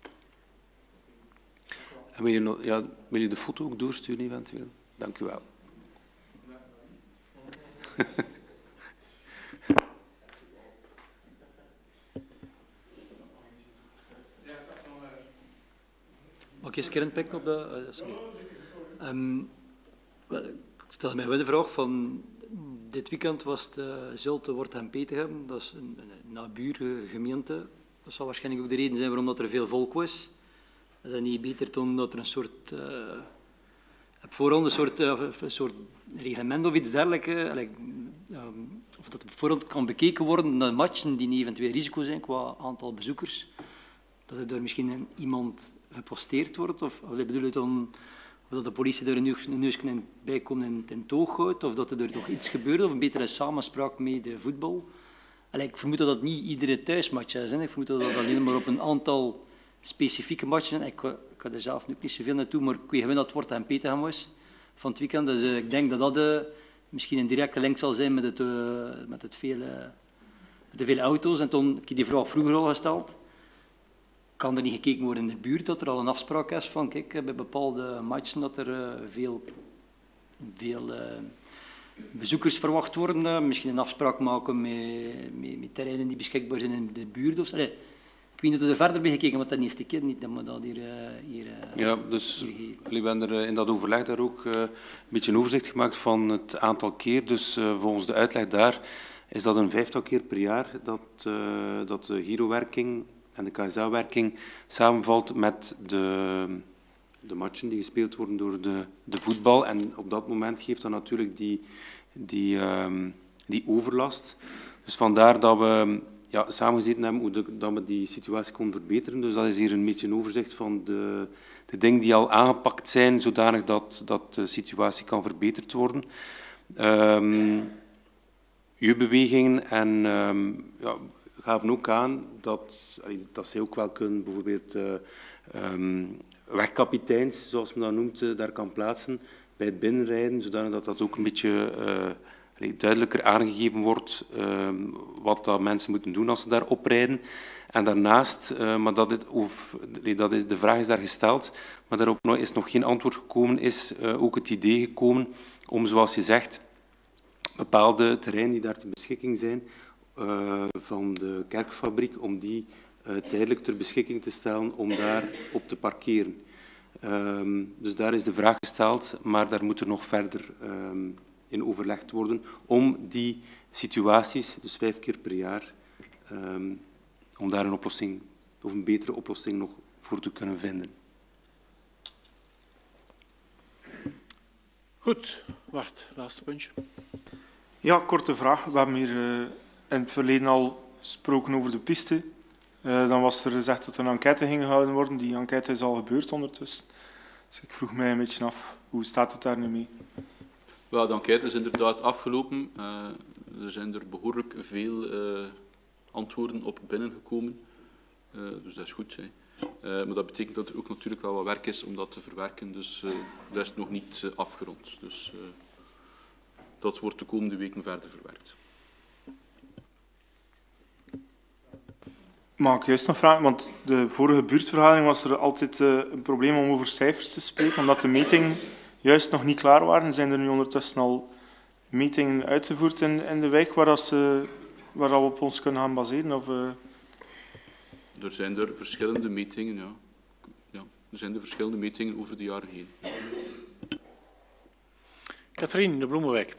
En wil, je nog, ja, wil je de foto ook doorsturen eventueel? Dank u wel. Mag ik eens een keer op de... Uh, sorry. Um, well, ik stel mij wel de vraag van... Dit weekend was het uh, Zulte, Wort en Petegem. Dat is een, een nabuurgemeente. Dat zal waarschijnlijk ook de reden zijn waarom dat er veel volk was. Is dat niet beter dan dat er een soort... Uh, op voorhand een soort, uh, een soort reglement of iets dergelijks... Uh, um, of dat op voorhand kan bekeken worden naar matchen die eventueel risico zijn qua aantal bezoekers. Dat er daar misschien een, iemand... geposteerd wordt, of, of bedoel je dan of dat de politie er een neusje bij komt en ten toog houdt, of dat er toch iets gebeurt, of een betere samenspraak met de voetbal. Allee, ik vermoed dat dat niet iedere thuismatch is. Hè. Ik vermoed dat dat alleen maar op een aantal specifieke matchen is. Ik, ik ga er zelf nu niet zoveel naartoe, maar ik weet wel dat het Wort en Petegem was van het weekend. Dus uh, ik denk dat dat uh, misschien een directe link zal zijn met, het, uh, met, het vele, met de vele auto's. En toen, ik heb die vraag vroeger al gesteld. Kan er niet gekeken worden in de buurt dat er al een afspraak is van, kijk, bij bepaalde matchen dat er uh, veel, veel uh, bezoekers verwacht worden. Uh, misschien een afspraak maken met, met, met terreinen die beschikbaar zijn in de buurt. Of zo. Allee, ik weet niet of er verder bij gekeken, want dat is de keer niet dat we dat hier, uh, hier uh, Ja, dus we hebben er in dat overleg daar ook uh, een beetje een overzicht gemaakt van het aantal keer. Dus uh, volgens de uitleg daar is dat een vijftal keer per jaar dat, uh, dat de Giro-werking en de K S A-werking samenvalt met de, de matchen die gespeeld worden door de, de voetbal. En op dat moment geeft dat natuurlijk die, die, um, die overlast. Dus vandaar dat we ja, samengezeten hebben hoe de, dat we die situatie konden verbeteren. Dus dat is hier een beetje een overzicht van de, de dingen die al aangepakt zijn, zodanig dat, dat de situatie kan verbeterd worden. Um, jeugdbewegingen en... Um, ja, gaven ook aan dat, dat zij ook wel kunnen bijvoorbeeld uh, um, wegkapiteins, zoals men dat noemt, uh, daar kan plaatsen bij het binnenrijden, zodanig dat dat ook een beetje uh, duidelijker aangegeven wordt uh, wat dat mensen moeten doen als ze daar oprijden. En daarnaast, uh, maar dat, het, of, dat is, de vraag is daar gesteld, maar daarop is nog geen antwoord gekomen, is uh, ook het idee gekomen om, zoals je zegt, bepaalde terreinen die daar ter beschikking zijn uh, van de kerkfabriek, om die uh, tijdelijk ter beschikking te stellen om daar op te parkeren. Um, dus daar is de vraag gesteld, maar daar moet er nog verder um, in overlegd worden om die situaties, dus vijf keer per jaar, um, om daar een oplossing, of een betere oplossing nog voor te kunnen vinden. Goed, Bart, laatste puntje. Ja, korte vraag. We hebben hier uh, in het verleden al gesproken over de piste. Uh, dan was er gezegd dat er een enquête ging gehouden worden. Die enquête is al gebeurd ondertussen. Dus ik vroeg mij een beetje af, hoe staat het daar nu mee? Wel, de enquête is inderdaad afgelopen. Uh, er zijn er behoorlijk veel uh, antwoorden op binnengekomen. Uh, dus dat is goed. Hè. Uh, maar dat betekent dat er ook natuurlijk wel wat werk is om dat te verwerken. Dus uh, dat is nog niet uh, afgerond. Dus uh, dat wordt de komende weken verder verwerkt. Mag ik juist nog vragen, want de vorige buurtvergadering was er altijd uh, een probleem om over cijfers te spreken, omdat de metingen juist nog niet klaar waren. Zijn er nu ondertussen al metingen uitgevoerd in, in de wijk waar, dat ze, waar dat we op ons kunnen gaan baseren? Of, uh... Er zijn er verschillende metingen, ja. ja. Er zijn er verschillende metingen over de jaren heen. Katrien, de Bloemenwijk.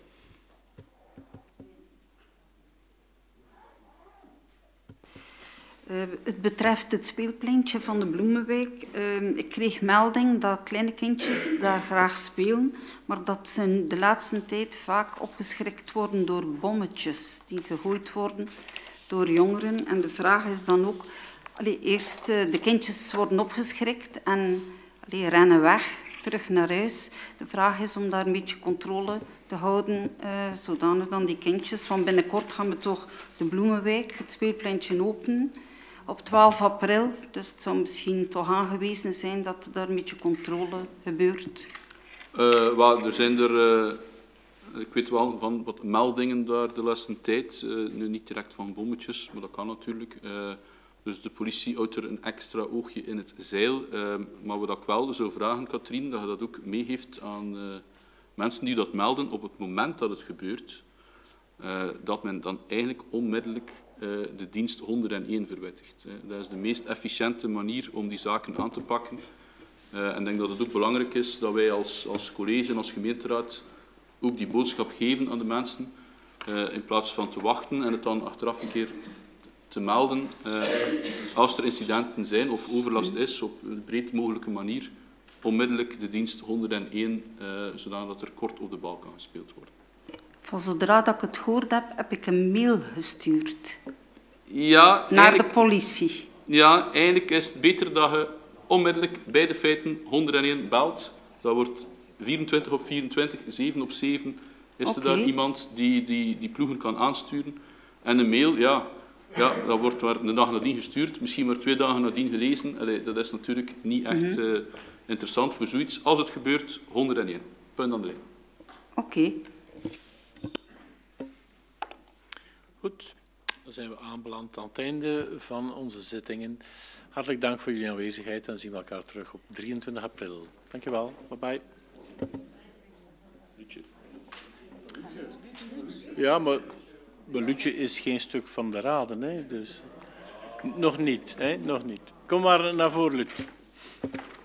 Uh, het betreft het speelpleintje van de Bloemenwijk. Uh, ik kreeg melding dat kleine kindjes daar graag spelen, maar dat ze de laatste tijd vaak opgeschrikt worden door bommetjes die gegooid worden door jongeren. En de vraag is dan ook, allee, eerst uh, de kindjes worden opgeschrikt en allee, rennen weg, terug naar huis. De vraag is om daar een beetje controle te houden, uh, zodanig dan die kindjes, want binnenkort gaan we toch de Bloemenwijk, het speelpleintje, openen. Op twaalf april, dus het zou misschien toch aangewezen zijn dat er daar een beetje controle gebeurt. Uh, well, er zijn er, uh, ik weet wel van wat meldingen daar de laatste tijd, uh, nu niet direct van bommetjes, maar dat kan natuurlijk. Uh, dus de politie houdt er een extra oogje in het zeil. Uh, maar wat ik wel zou vragen, Katrien, dat je dat ook meegeeft aan uh, mensen die dat melden op het moment dat het gebeurt, uh, dat men dan eigenlijk onmiddellijk de dienst honderdéén verwittigt. Dat is de meest efficiënte manier om die zaken aan te pakken. En ik denk dat het ook belangrijk is dat wij als, als college en als gemeenteraad ook die boodschap geven aan de mensen, in plaats van te wachten en het dan achteraf een keer te melden. Als er incidenten zijn of overlast is, op een breed mogelijke manier, onmiddellijk de dienst honderdéén, zodat er kort op de bal kan gespeeld worden. Van zodra dat ik het gehoord heb, heb ik een mail gestuurd. Ja, naar de politie. Ja, eigenlijk is het beter dat je onmiddellijk bij de feiten honderdéén belt. Dat wordt vierentwintig op vierentwintig, zeven op zeven. Is okay. Er daar iemand die, die die ploegen kan aansturen? En een mail, ja, ja dat wordt maar een dag nadien gestuurd, misschien maar twee dagen nadien gelezen. Allee, dat is natuurlijk niet echt mm-hmm. uh, interessant voor zoiets. Als het gebeurt, honderdéén. Punt aan de lijn. Oké. Okay. Goed, dan zijn we aanbeland aan het einde van onze zittingen. Hartelijk dank voor jullie aanwezigheid en zien we elkaar terug op drieëntwintig april. Dank je wel. Bye bye. Ja, maar Belutje is geen stuk van de raden, hè? Dus nog niet, hè? Nog niet. Kom maar naar voren, Lut.